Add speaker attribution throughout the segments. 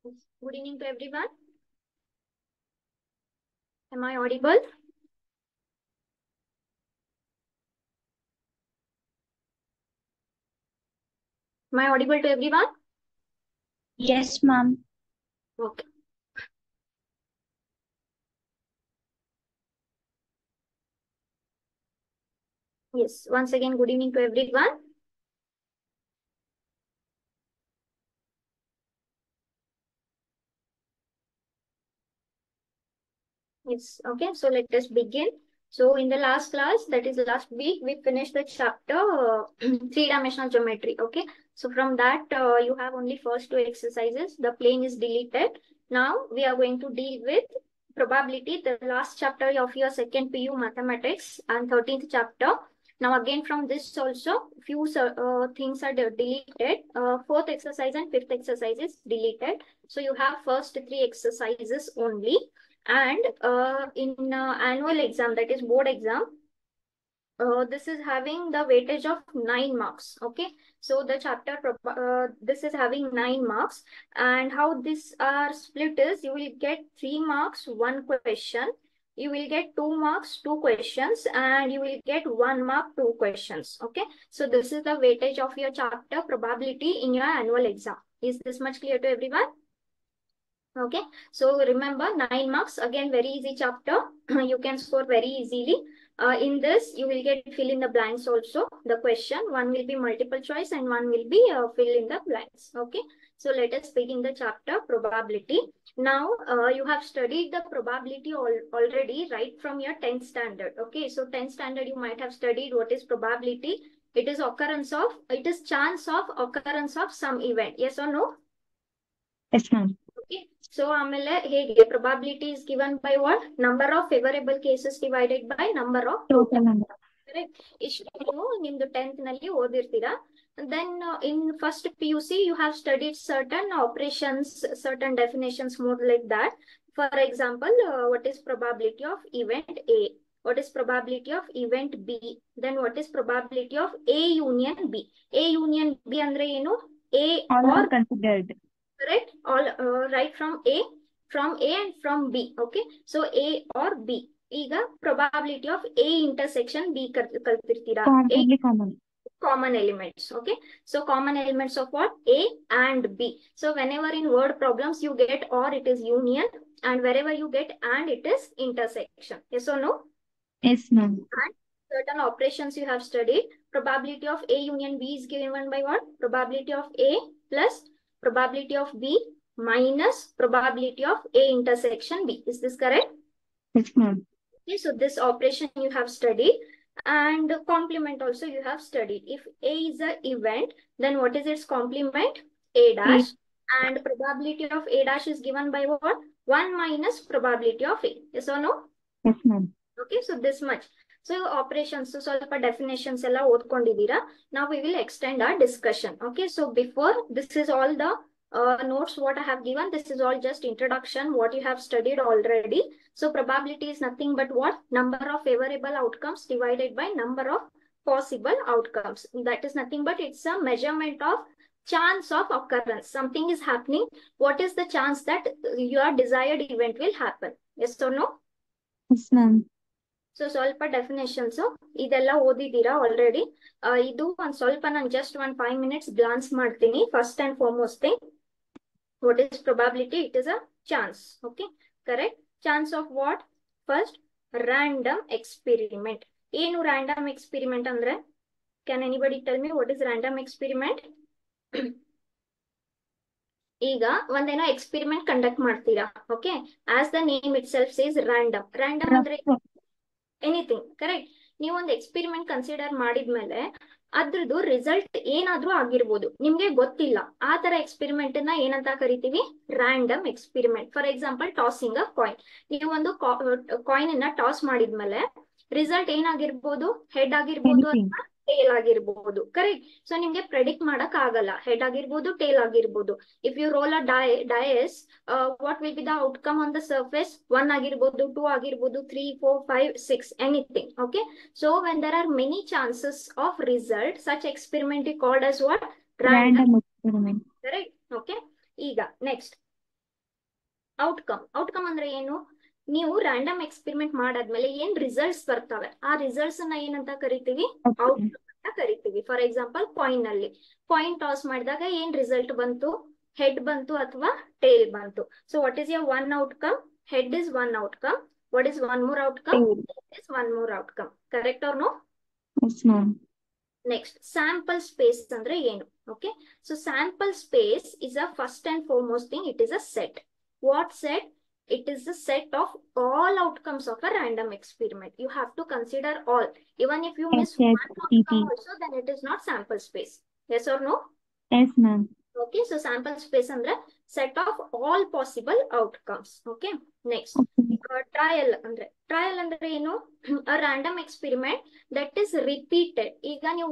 Speaker 1: Good evening to everyone. Am I audible? Am I audible to everyone?
Speaker 2: Yes, ma'am.
Speaker 1: Okay. Yes, once again, good evening to everyone. Yes, okay, so let us begin. So in the last class, that is last week, we finished the chapter three-dimensional geometry. Okay, so from that, you have only first two exercises. The plane is deleted. Now we are going to deal with probability, the last chapter of your second PU mathematics and 13th chapter. Now again from this also, few things are deleted. Fourth exercise and fifth exercise is deleted. So you have first three exercises only. And in annual exam, that is board exam, this is having the weightage of 9 marks. Okay, so the chapter this is having 9 marks, and how this are split is you will get 3 marks 1 question, you will get 2 marks 2 questions, and you will get 1 mark 2 questions. Okay, so this is the weightage of your chapter probability in your annual exam. Is this much clear to everyone? Okay, so remember 9 marks, again very easy chapter. You can score very easily. In this, you will get fill in the blanks also. The question, one will be multiple choice and one will be fill in the blanks. Okay, so let us begin the chapter probability. Now, you have studied the probability already right from your 10th standard. Okay, so 10th standard you might have studied what is probability. It is chance of occurrence of some event. Yes or no?
Speaker 2: Yes, ma'am.
Speaker 1: Okay. So ಆಮೇಲೆ ಹೇಗೆ probability is given by what? Number of favorable cases divided by number of
Speaker 2: Total number.
Speaker 1: correct. ಇಷ್ಟು ನೀವು ನಿಮ್ದು 10th ನಲ್ಲಿ ಓದಿರ್ತೀರಾ. Then in first PUC you have studied certain operations, certain definitions more like that. For example, what is probability of event A? What is probability of event B? Then what is probability of A union B? A union B ಅಂದ್ರೆ ಏನು? A
Speaker 2: All
Speaker 1: or
Speaker 2: are considered.
Speaker 1: correct, all right from A and from B. Okay, so A or B. ಈಗ probability of A intersection B ಕಲ್ತಿರ್ತೀರಾ.
Speaker 2: Only common.
Speaker 1: Common elements. Okay, so common elements of what? A and B. So whenever in word problems you get or, it is union, and wherever you get and, it is intersection. Yes or no?
Speaker 2: Yes, ma'am.
Speaker 1: And certain operations you have studied. Probability of A union B is given by what? Probability of A plus probability of B minus probability of A intersection B. Is this correct?
Speaker 2: Yes, ma'am.
Speaker 1: Okay, so this operation you have studied, and complement also you have studied. If A is an event, then what is its complement? A dash. And probability of A dash is given by what? 1 minus probability of A. Yes or no?
Speaker 2: Yes, ma'am.
Speaker 1: Okay, so this much. So operations, so ಸ್ವಲ್ಪ definitions ಎಲ್ಲ ಓದ್ಕೊಂಡಿದ್ದೀರಾ. Now we will extend our discussion. Okay, so before, this is all the notes what I have given. This is all just introduction, what you have studied already. So probability is nothing but what? Number of favorable outcomes divided by number of possible outcomes. That is nothing but it's a measurement of chance of occurrence. Something is happening. What is the chance that your desired event will happen? Yes or no?
Speaker 2: Yes, ma'am.
Speaker 1: So ಸ್ವಲ್ಪ definitions ಇದೆಲ್ಲ ಓದಿದ್ದೀರಾ already. ಇದು ಒಂದ್ ಸ್ವಲ್ಪ ನಾನು just 5 minutes glance ಮಾಡ್ತೀನಿ. First and foremost thing, what is probability? It is a chance. Okay, correct. Chance of what? First, random experiment. ಏನು random experiment ಅಂದ್ರೆ? Can anybody tell me what is random experiment? ಈಗ ಒಂದೇನೋ experiment conduct ಮಾಡ್ತೀರಾ. Okay, as the name itself says random. Random ಅಂದ್ರೆ anything, correct. ನೀವು ಒಂದು experiment consider ಮಾಡಿದ್ಮೇಲೆ ಅದ್ರದ್ದು ರಿಸಲ್ಟ್ ಏನಾದ್ರೂ ಆಗಿರ್ಬೋದು, ನಿಮ್ಗೆ ಗೊತ್ತಿಲ್ಲ. ಆ ತರ ಎಕ್ಸ್ಪೆರಿಮೆಂಟ್ ನ ಏನಂತ ಕರಿತೀವಿ? Random experiment. For example, tossing a coin. ನೀವು ಒಂದು ಕಾಯಿನ್ ಅನ್ನ ಟಾಸ್ ಮಾಡಿದ್ಮೇಲೆ ರಿಸಲ್ಟ್ ಏನಾಗಿರ್ಬೋದು? ಹೆಡ್ ಆಗಿರ್ಬೋದು ಅಥವಾ ಟೇಲ್ ಆಗಿರ್ಬೋದು. ಕರೆಕ್ಟ್. ಸೊ ನಿಮ್ಗೆ ಪ್ರೆಡಿಕ್ಟ್ ಮಾಡಕ್ ಆಗಲ್ಲ, ಹೆಡ್ ಆಗಿರ್ಬೋದು ಟೇಲ್ ಆಗಿರ್ಬೋದು. If you roll a dice, what will be the outcome on the surface? 1 ಆಗಿರ್ಬೋದು, 2 ಆಗಿರ್ಬೋದು, 3, 4, 5, 6, anything. Okay, so when there are many chances of result, such experiment is called as what?
Speaker 2: Random experiment.
Speaker 1: Correct. Okay, ಈಗ next outcome ಅಂದ್ರೆ ಏನು? ನೀವು random experiment ಮಾಡಾದ್ಮೇಲೆ ಏನ್ results ಬರ್ತವೆ, ಆ ರಿಸಲ್ಟ್ಸ್ ಅನ್ನ ಏನಂತ ಕರಿತೀವಿ?
Speaker 2: Okay.
Speaker 1: ಔಟ್ಕಮ್ ಅಂತ ಕರಿತೀವಿ. ಫಾರ್ ಎಕ್ಸಾಂಪಲ್ ಕಾಯಿನ್ ಟಾಸ್ ಮಾಡಿದಾಗ ಏನ್ ರಿಸಲ್ಟ್ ಬಂತು? ಹೆಡ್ ಬಂತು ಅಥವಾ ಟೇಲ್ ಬಂತು. So what is your one outcome? Head is one outcome. What is one more outcome?
Speaker 2: Tail.
Speaker 1: Is one more outcome. Correct or no?
Speaker 2: Yes, ma'am.
Speaker 1: Next sample space ಅಂದ್ರೆ ಏನು? Okay, so sample space is a first and foremost thing. It is a set. What set? It is the set of all outcomes of a random experiment. You have to consider all. Even if you miss one
Speaker 2: SSTT.
Speaker 1: outcome also, then it is not sample space. Yes or no?
Speaker 2: Yes, ma'am.
Speaker 1: Okay, so sample space andre set of all possible outcomes. Okay, next
Speaker 2: Okay.
Speaker 1: trial andre ಏನು? A random experiment that is repeated. ಈಗ ನೀವು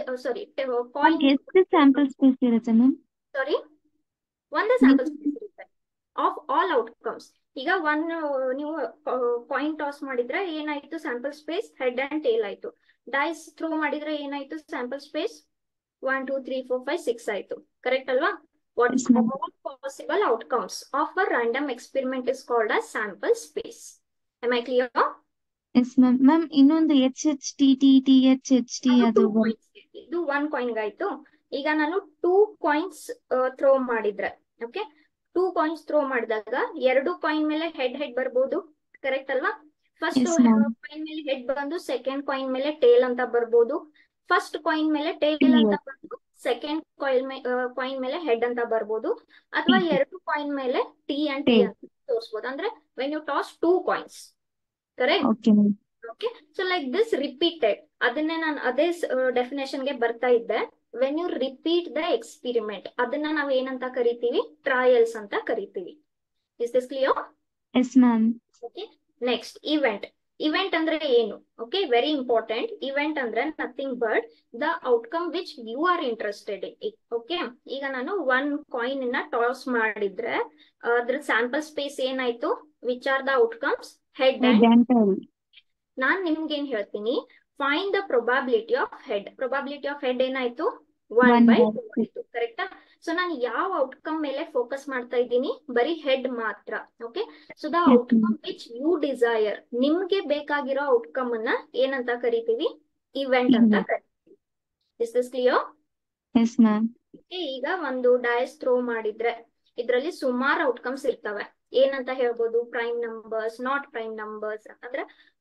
Speaker 2: Ma'am, ಎಷ್ಟು sample space ಇರುತ್ತೆ ಮ್ಯಾಮ್?
Speaker 1: Sorry, ಒಂದೇ sample space ಇರುತ್ತೆ of all outcomes. ಈಗ ನೀವು ಕಾಯಿನ್ ಟಾಸ್ ಮಾಡಿದ್ರೆ ಏನಾಯ್ತು? Sample space head and tail ಆಯ್ತು. ಡೈಸ್ ಥ್ರೋ ಮಾಡಿದ್ರೆ ಏನಾಯ್ತು? ಸ್ಯಾಂಪಲ್ ಸ್ಪೇಸ್ 1 2 3 4 5 6 ಆಯ್ತು. ಕರೆಕ್ಟ್ ಅಲ್ವಾ? What
Speaker 2: Yes, ma'am.
Speaker 1: all possible outcomes of a random experiment is called as sample space. Am I clear?
Speaker 2: Yes, ma'am. Ma'am, ಇನ್ನೊಂದು HHTT, THHT ಅದು
Speaker 1: ಇದು one coin ಆಯ್ತು. ಈಗ ನಾನು 2 ಕಾಯಿನ್ಸ್ ಥ್ರೋ ಮಾಡಿದ್ರೆ, ಓಕೆ, 2 ಕಾಯಿನ್ಸ್ ಥ್ರೋ ಮಾಡಿದಾಗ 2 coin ಮೇಲೆ head ಬರ್ಬೋದು. ಕರೆಕ್ಟ್ ಅಲ್ವಾ? First
Speaker 2: Yes, ma'am.
Speaker 1: ಕಾಯಿನ್ ಮೇಲೆ ಹೆಡ್ ಬಂದು ಸೆಕೆಂಡ್ ಕಾಯಿನ್ ಮೇಲೆ ಟೇಲ್ ಅಂತ ಬರ್ಬೋದು. ಫಸ್ಟ್ ಕಾಯಿನ್ ಮೇಲೆ ಟೇಲ್
Speaker 2: Yes.
Speaker 1: ಅಂತ ಬಂದು ಸೆಕೆಂಡ್ ಕಾಯಿನ್ ಮೇಲೆ ಹೆಡ್ ಅಂತ ಬರ್ಬೋದು. ಅಥವಾ
Speaker 2: T.
Speaker 1: 2 ಕಾಯಿನ್ ಮೇಲೆ ಟಿ ಅಂಡ್ ಟಿ
Speaker 2: Tail.
Speaker 1: ಅಂತ ತೋರಿಸಬಹುದು. ಅಂದ್ರೆ when you toss 2 coins. Correct?
Speaker 2: Okay, ma'am.
Speaker 1: Okay, so like this repeated. ಅದನ್ನೇ ನಾನು ಅದೇ ಡೆಫಿನೇಷನ್ಗೆ ಬರ್ತಾ ಇದ್ದೆ. When you repeat the experiment, ಅದನ್ನ ನಾವು ಏನಂತ ಕರಿತೀವಿ? ಟ್ರಯಲ್ಸ್ ಅಂತ ಕರಿತೀವಿ. Is this clear?
Speaker 2: Yes, ma'am.
Speaker 1: Okay, next event ಅಂದ್ರೆ ಏನು? Okay, very important. ಇವೆಂಟ್ ಅಂದ್ರೆ nothing but the outcome which you are interested in. Okay, ಈಗ ನಾನು 1 ಕಾಯಿನ್ ನ ಟಾಸ್ ಮಾಡಿದ್ರೆ ಅದ್ರ ಸ್ಯಾಂಪಲ್ ಸ್ಪೇಸ್ ಏನಾಯ್ತು? Which are the outcomes? Head
Speaker 2: Head
Speaker 1: and
Speaker 2: and tail.
Speaker 1: ನಾನ್ ನಿಮ್ಗೆ ಏನ್ ಹೇಳ್ತೀನಿ? Find the probability of head. Probability of head ಏನಾಯ್ತು? 1/2 ಆಯ್ತು. ಕರೆಕ್ಟಾ? ಸೊ ನಾನು ಯಾವ ಔಟ್ಕಮ್ ಮೇಲೆ ಫೋಕಸ್ ಮಾಡ್ತಾ ಇದ್ದೀನಿ? ಬರೀ ಹೆಡ್ ಮಾತ್ರ. Okay, so the
Speaker 2: Yes,
Speaker 1: outcome
Speaker 2: ma'am.
Speaker 1: Which you desire, ನಿಮ್ಗೆ ಬೇಕಾಗಿರೋ ಔಟ್ಕಮ್ ಅನ್ನ ಏನಂತ ಕರಿತೀವಿ? ಇವೆಂಟ್ ಅಂತ
Speaker 2: Event.
Speaker 1: ಕರಿತೀವಿ. Is this clear?
Speaker 2: Yes, ma'am.
Speaker 1: ಈಗ ಒಂದು ಡೈಸ್ ಥ್ರೋ ಮಾಡಿದ್ರೆ ಇದ್ರಲ್ಲಿ ಸುಮಾರು ಔಟ್ಕಮ್ಸ್ ಇರ್ತವೆ. ಏನಂತ ಹೇಳ್ಬೋದು? Prime numbers, not prime numbers, ಅಂದ್ರೆ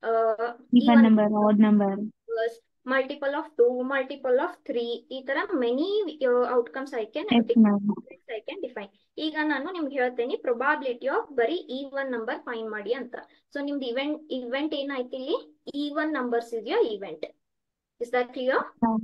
Speaker 2: Even number, odd number.
Speaker 1: Multiple of 2, multiple of 3, ಈ ತರ many outcomes I can
Speaker 2: Yes, ma'am.
Speaker 1: Define. ಈಗ ನಾನು ನಿಮ್ಗೆ ಹೇಳ್ತೇನೆ ಪ್ರೊಬಾಬಿಲಿಟಿ ಆಫ್ ಬರೀ ಈವನ್ ನಂಬರ್ ಫೈನ್ ಮಾಡಿ ಅಂತ. ಸೊ ನಿಮ್ದು ಇವೆಂಟ್ ಏನಾಯ್ತು ಇಲ್ಲಿ? Even numbers is your event. Is that clear?
Speaker 2: Ma'am.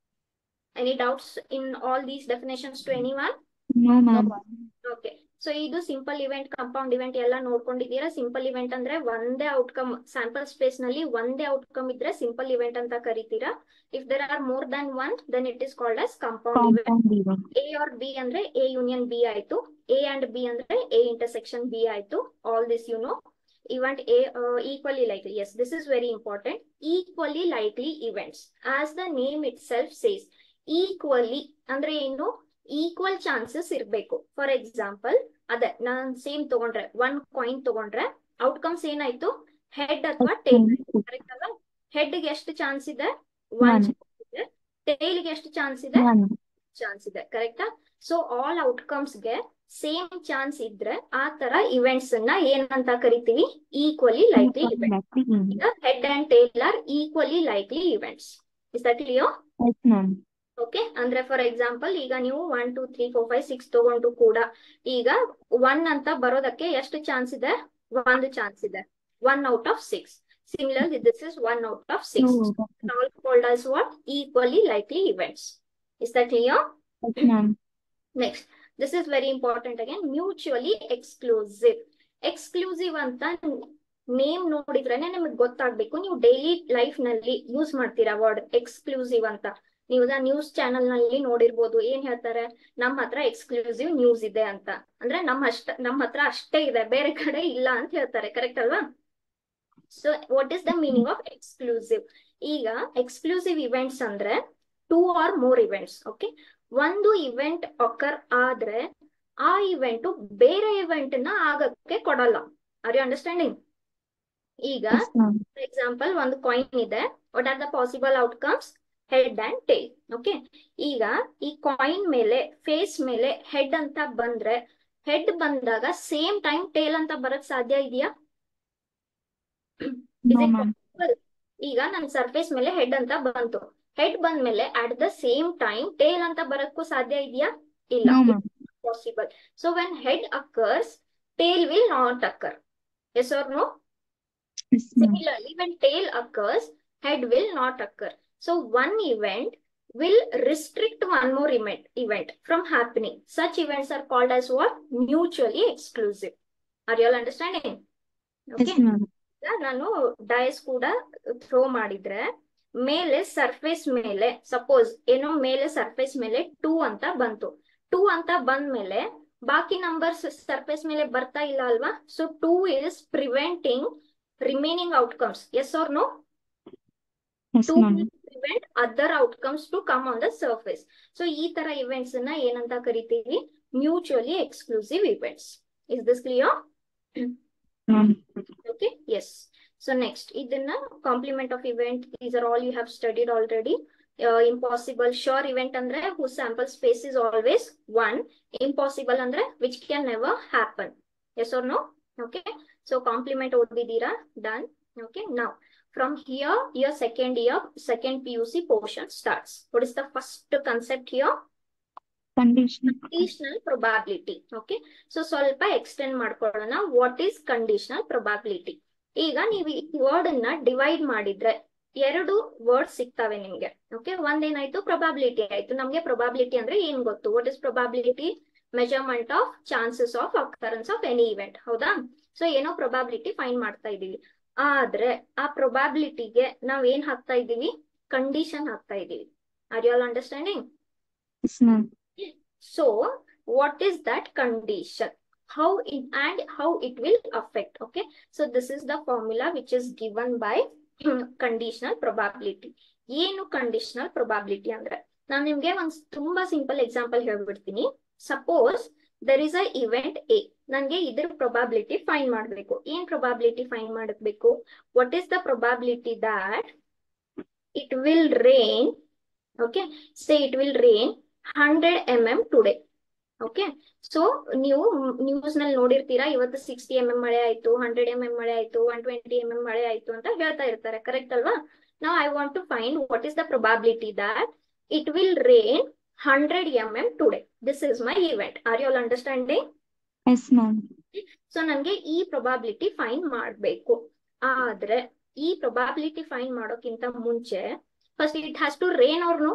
Speaker 1: Any doubts in all these definitions to anyone?
Speaker 2: No, ma'am.
Speaker 1: Okay, so ಇದು ಸಿಂಪಲ್ ಇವೆಂಟ್, ಕಾಂಪೌಂಡ್ ಇವೆಂಟ್ ಎಲ್ಲ ನೋಡ್ಕೊಂಡಿದ್ದೀರಾ. Simple event ಅಂದ್ರೆ ಒಂದೇ ಔಟ್ಕಮ್, ಸ್ಯಾಂಪಲ್ ಸ್ಪೇಸ್ ನಲ್ಲಿ ಒಂದೇ outcome ಇದ್ರೆ simple event ಅಂತ ಕರಿತೀರಾ. If there are more than one, then it is called as compound event.
Speaker 2: Compound event.
Speaker 1: A or B ಅಂದ್ರೆ ಎ ಯೂನಿಯನ್ ಬಿ ಆಯ್ತು. ಎ ಅಂಡ್ ಬಿ ಅಂದ್ರೆ ಎ ಇಂಟರ್ಸೆಕ್ಷನ್ ಬಿ ಆಯ್ತು. All this you know. Event A equally likely. Yes, this is very important. Equally likely events. As the name itself says, equally ಅಂದ್ರೆ ಏನು? Equal chances ಇರ್ಬೇಕು. For example, ಅದೇ ನಾನ್ same ತಗೊಂಡ್ರೆ 1 coin ತಗೊಂಡ್ರೆ outcomes ಏನಾಯ್ತು? Head ಅಥವಾ ಟೇಲ್. ಕರೆಕ್ಟ್ ಅಲ್ಲ? ಹೆಡ್ ಗೆ ಎಷ್ಟು ಚಾನ್ಸ್ ಇದೆ? 1 ಚಾನ್ಸ್ ಇದೆ. ಟೇಲ್ ಗೆ ಎಷ್ಟು ಚಾನ್ಸ್ ಇದೆ?
Speaker 2: 1
Speaker 1: ಚಾನ್ಸ್ ಇದೆ. ಕರೆಕ್ಟಾ? ಸೊ ಆಲ್ ಔಟ್ಕಮ್ಸ್ ಗೆ ಸೇಮ್ ಚಾನ್ಸ್ ಇದ್ರೆ ಆ ತರ ಇವೆಂಟ್ಸ್ ಅನ್ನ ಏನಂತ ಕರಿತೀವಿ? Equally likely event. ಈಗ head and tail are equally likely events. Is that clear?
Speaker 2: Yes, ma'am.
Speaker 1: Okay, ಅಂದ್ರೆ ಫಾರ್ ಎಕ್ಸಾಂಪಲ್ ಈಗ ನೀವು 1 2 3 4 5 6 ತಗೊಂಡು ಕೂಡ ಈಗ 1 ಅಂತ ಬರೋದಕ್ಕೆ ಎಷ್ಟು ಚಾನ್ಸ್ ಇದೆ? 1 ಚಾನ್ಸ್ ಇದೆ. 1 ಔಟ್ ಆಫ್ 6. Similarly, this is 1 out of 6. All called as what? Equally likely events. Is that clear?
Speaker 2: Yes, ma'am.
Speaker 1: Next, this is very important again. Mutually exclusive. Exclusive ಅಂತ ನೇಮ್ ನೋಡಿದ್ರೇನೆ ನಿಮಗೆ ಗೊತ್ತಾಗ್ಬೇಕು. ನೀವು ಡೈಲಿ ಲೈಫ್ ನಲ್ಲಿ use ಮಾಡ್ತೀರಾ word exclusive ಅಂತ. ನೀವು news channel ನಲ್ಲಿ ನೋಡಿರ್ಬೋದು. ಏನ್ ಹೇಳ್ತಾರೆ? ನಮ್ಮ ಹತ್ರ ಎಕ್ಸ್ಕ್ಲೂಸಿವ್ ನ್ಯೂಸ್ ಇದೆ ಅಂತ. ಅಂದ್ರೆ ನಮ್ಮ ಹತ್ರ ಅಷ್ಟೇ ಇದೆ, ಬೇರೆ ಕಡೆ ಇಲ್ಲ ಅಂತ ಹೇಳ್ತಾರೆ. ಕರೆಕ್ಟ್ ಅಲ್ವಾ? So what is the meaning of exclusive? ಈಗ ಎಕ್ಸ್ಕ್ಲೂಸಿವ್ ಇವೆಂಟ್ಸ್ ಅಂದ್ರೆ 2 or more events. ಓಕೆ, ಒಂದು ಇವೆಂಟ್ ಅಕರ್ ಆದ್ರೆ ಆ ಇವೆಂಟ್ ಬೇರೆ ಇವೆಂಟ್ ನ ಆಗಕ್ಕೆ ಕೊಡಲ್ಲ. Are you understanding? ಈಗ
Speaker 2: Yes, ma'am.
Speaker 1: ಫಾರ್ ಎಕ್ಸಾಂಪಲ್ ಒಂದು ಕಾಯಿನ್ ಇದೆ. What are the possible outcomes? Head and tail. Okay, ಈಗ ಈ ಕಾಯಿನ್ ಮೇಲೆ ಫೇಸ್ ಮೇಲೆ ಹೆಡ್ ಅಂತ ಬಂದ್ರೆ, ಹೆಡ್ ಬಂದಾಗ ಸೇಮ್ ಟೈಮ್ ಟೇಲ್ ಅಂತ ಬರಕ್ ಸಾಧ್ಯ ಇದೆಯಾ?
Speaker 2: No, ma'am.
Speaker 1: ಈಗ ನನ್ನ ಸರ್ಫೇಸ್ ಮೇಲೆ ಹೆಡ್ ಅಂತ ಬಂತು, ಹೆಡ್ ಬಂದ್ಮೇಲೆ at the same time tail ಅಂತ ಬರಕ್ಕೂ ಸಾಧ್ಯ ಇದೆಯಾ? ಇಲ್ಲ,
Speaker 2: No, ma'am.
Speaker 1: Possible. So when head occurs, tail will not occur. Yes or no?
Speaker 2: Yes, ma'am.
Speaker 1: Similarly, when tail occurs, head will not occur. So one event will restrict one more event from happening. Such events are called as what? Mutually exclusive. Are you all understanding?
Speaker 2: Yes,
Speaker 1: Okay.
Speaker 2: ma'am.
Speaker 1: ನಾನು dies ಕೂಡ throw ಮಾಡಿದ್ರೆ ಮೇಲೆ surface ಮೇಲೆ suppose ಏನೋ ಮೇಲೆ surface ಮೇಲೆ 2 ಅಂತ ಬಂತು. 2 ಅಂತ ಬಂದ್ಮೇಲೆ ಬಾಕಿ ನಂಬರ್ಸ್ ಸರ್ಫೇಸ್ ಮೇಲೆ ಬರ್ತಾ ಇಲ್ಲ ಅಲ್ವಾ? So 2 is preventing remaining outcomes. Yes or no?
Speaker 2: Yes,
Speaker 1: 2
Speaker 2: ma'am.
Speaker 1: will prevent other outcomes to come on the surface. So ಈ ತರ events ನ ಏನಂತ ಕರಿತೀವಿ? Mutually exclusive events. Is this clear?
Speaker 2: Ma'am.
Speaker 1: Okay, yes. So next, ಇದನ್ನ complement of event, these are all you have studied already. Impossible, sure event ಅಂದ್ರೆ whose sample space is always 1. Impossible ಅಂದ್ರೆ which can never happen. Yes or no? Okay, so complement ಓದಿದ್ದೀರಾ? Done. Okay, now from here your second PUC portion starts. What is the first concept here? Conditional probability. Okay, so ಸ್ವಲ್ಪ extend ಮಾಡ್ಕೊಳ್ಳೋಣ. What is conditional probability? ಈಗ ನೀವು ಈ word ಅನ್ನ divide ಮಾಡಿದ್ರೆ 2 word ಸಿಗ್ತವೆ ನಿಮ್ಗೆ. ಓಕೆ, ಒಂದೇನಾಯ್ತು? ಪ್ರೊಬಾಬಿಲಿಟಿ ಆಯ್ತು. ನಮ್ಗೆ ಪ್ರೊಬಾಬಿಲಿಟಿ ಅಂದ್ರೆ ಏನ್ ಗೊತ್ತು? What is probability? Measurement of chances of occurrence of any event. ಹೌದಾ? ಸೊ ಏನೋ ಪ್ರೊಬಾಬಿಲಿಟಿ ಫೈಂಡ್ ಮಾಡ್ತಾ ಇದೀವಿ. ಆದ್ರೆ ಆ ಪ್ರೊಬಾಬಿಲಿಟಿಗೆ ನಾವ್ ಏನ್ ಹಾಕ್ತಾ ಇದೀವಿ? ಕಂಡೀಷನ್ ಹಾಕ್ತಾ ಇದೀವಿ. Are you all understanding?
Speaker 2: Yes, ma'am.
Speaker 1: So what is that condition? How it will affect? Okay, so this is the formula which is given by conditional probability. ಏನು conditional probability ಅಂದ್ರೆ? ನಾನು ನಿಮ್ಗೆ ಒಂದು ತುಂಬಾ ಸಿಂಪಲ್ ಎಕ್ಸಾಂಪಲ್ ಹೇಳ್ಬಿಡ್ತೀನಿ. Suppose there is a event A. ನನಗೆ ಇದರ probability find ಮಾಡಬೇಕು. ಏನ್ probability ಫೈಂಡ್ ಮಾಡಬೇಕು? What is the probability that it will rain? Okay, say it will rain 100 mm today. Okay, so ನೀವು ನ್ಯೂಸ್ ನಲ್ಲಿ ನೋಡಿರ್ತೀರಾ, ಇವತ್ತು 60 mm ಮಳೆ ಆಯ್ತು, 100 mm ಮಳೆ ಆಯ್ತು, 120 mm ಮಳೆ ಆಯ್ತು ಅಂತ ಹೇಳ್ತಾ ಇರ್ತಾರೆ. ಕರೆಕ್ಟ್ ಅಲ್ವಾ? ನಾವು I want to find what is the probability that it will rain 100 mm today. This is my event. Are you all understanding?
Speaker 2: Yes, ma'am.
Speaker 1: So ನನಗೆ ಈ ಪ್ರೊಬಾಬಿಲಿಟಿ ಫೈಂಡ್ ಮಾಡಬೇಕು. ಆದ್ರೆ ಈ ಪ್ರೊಬಾಬಿಲಿಟಿ ಫೈಂಡ್ ಮಾಡೋಕ್ಕಿಂತ ಮುಂಚೆ first it has to rain or no?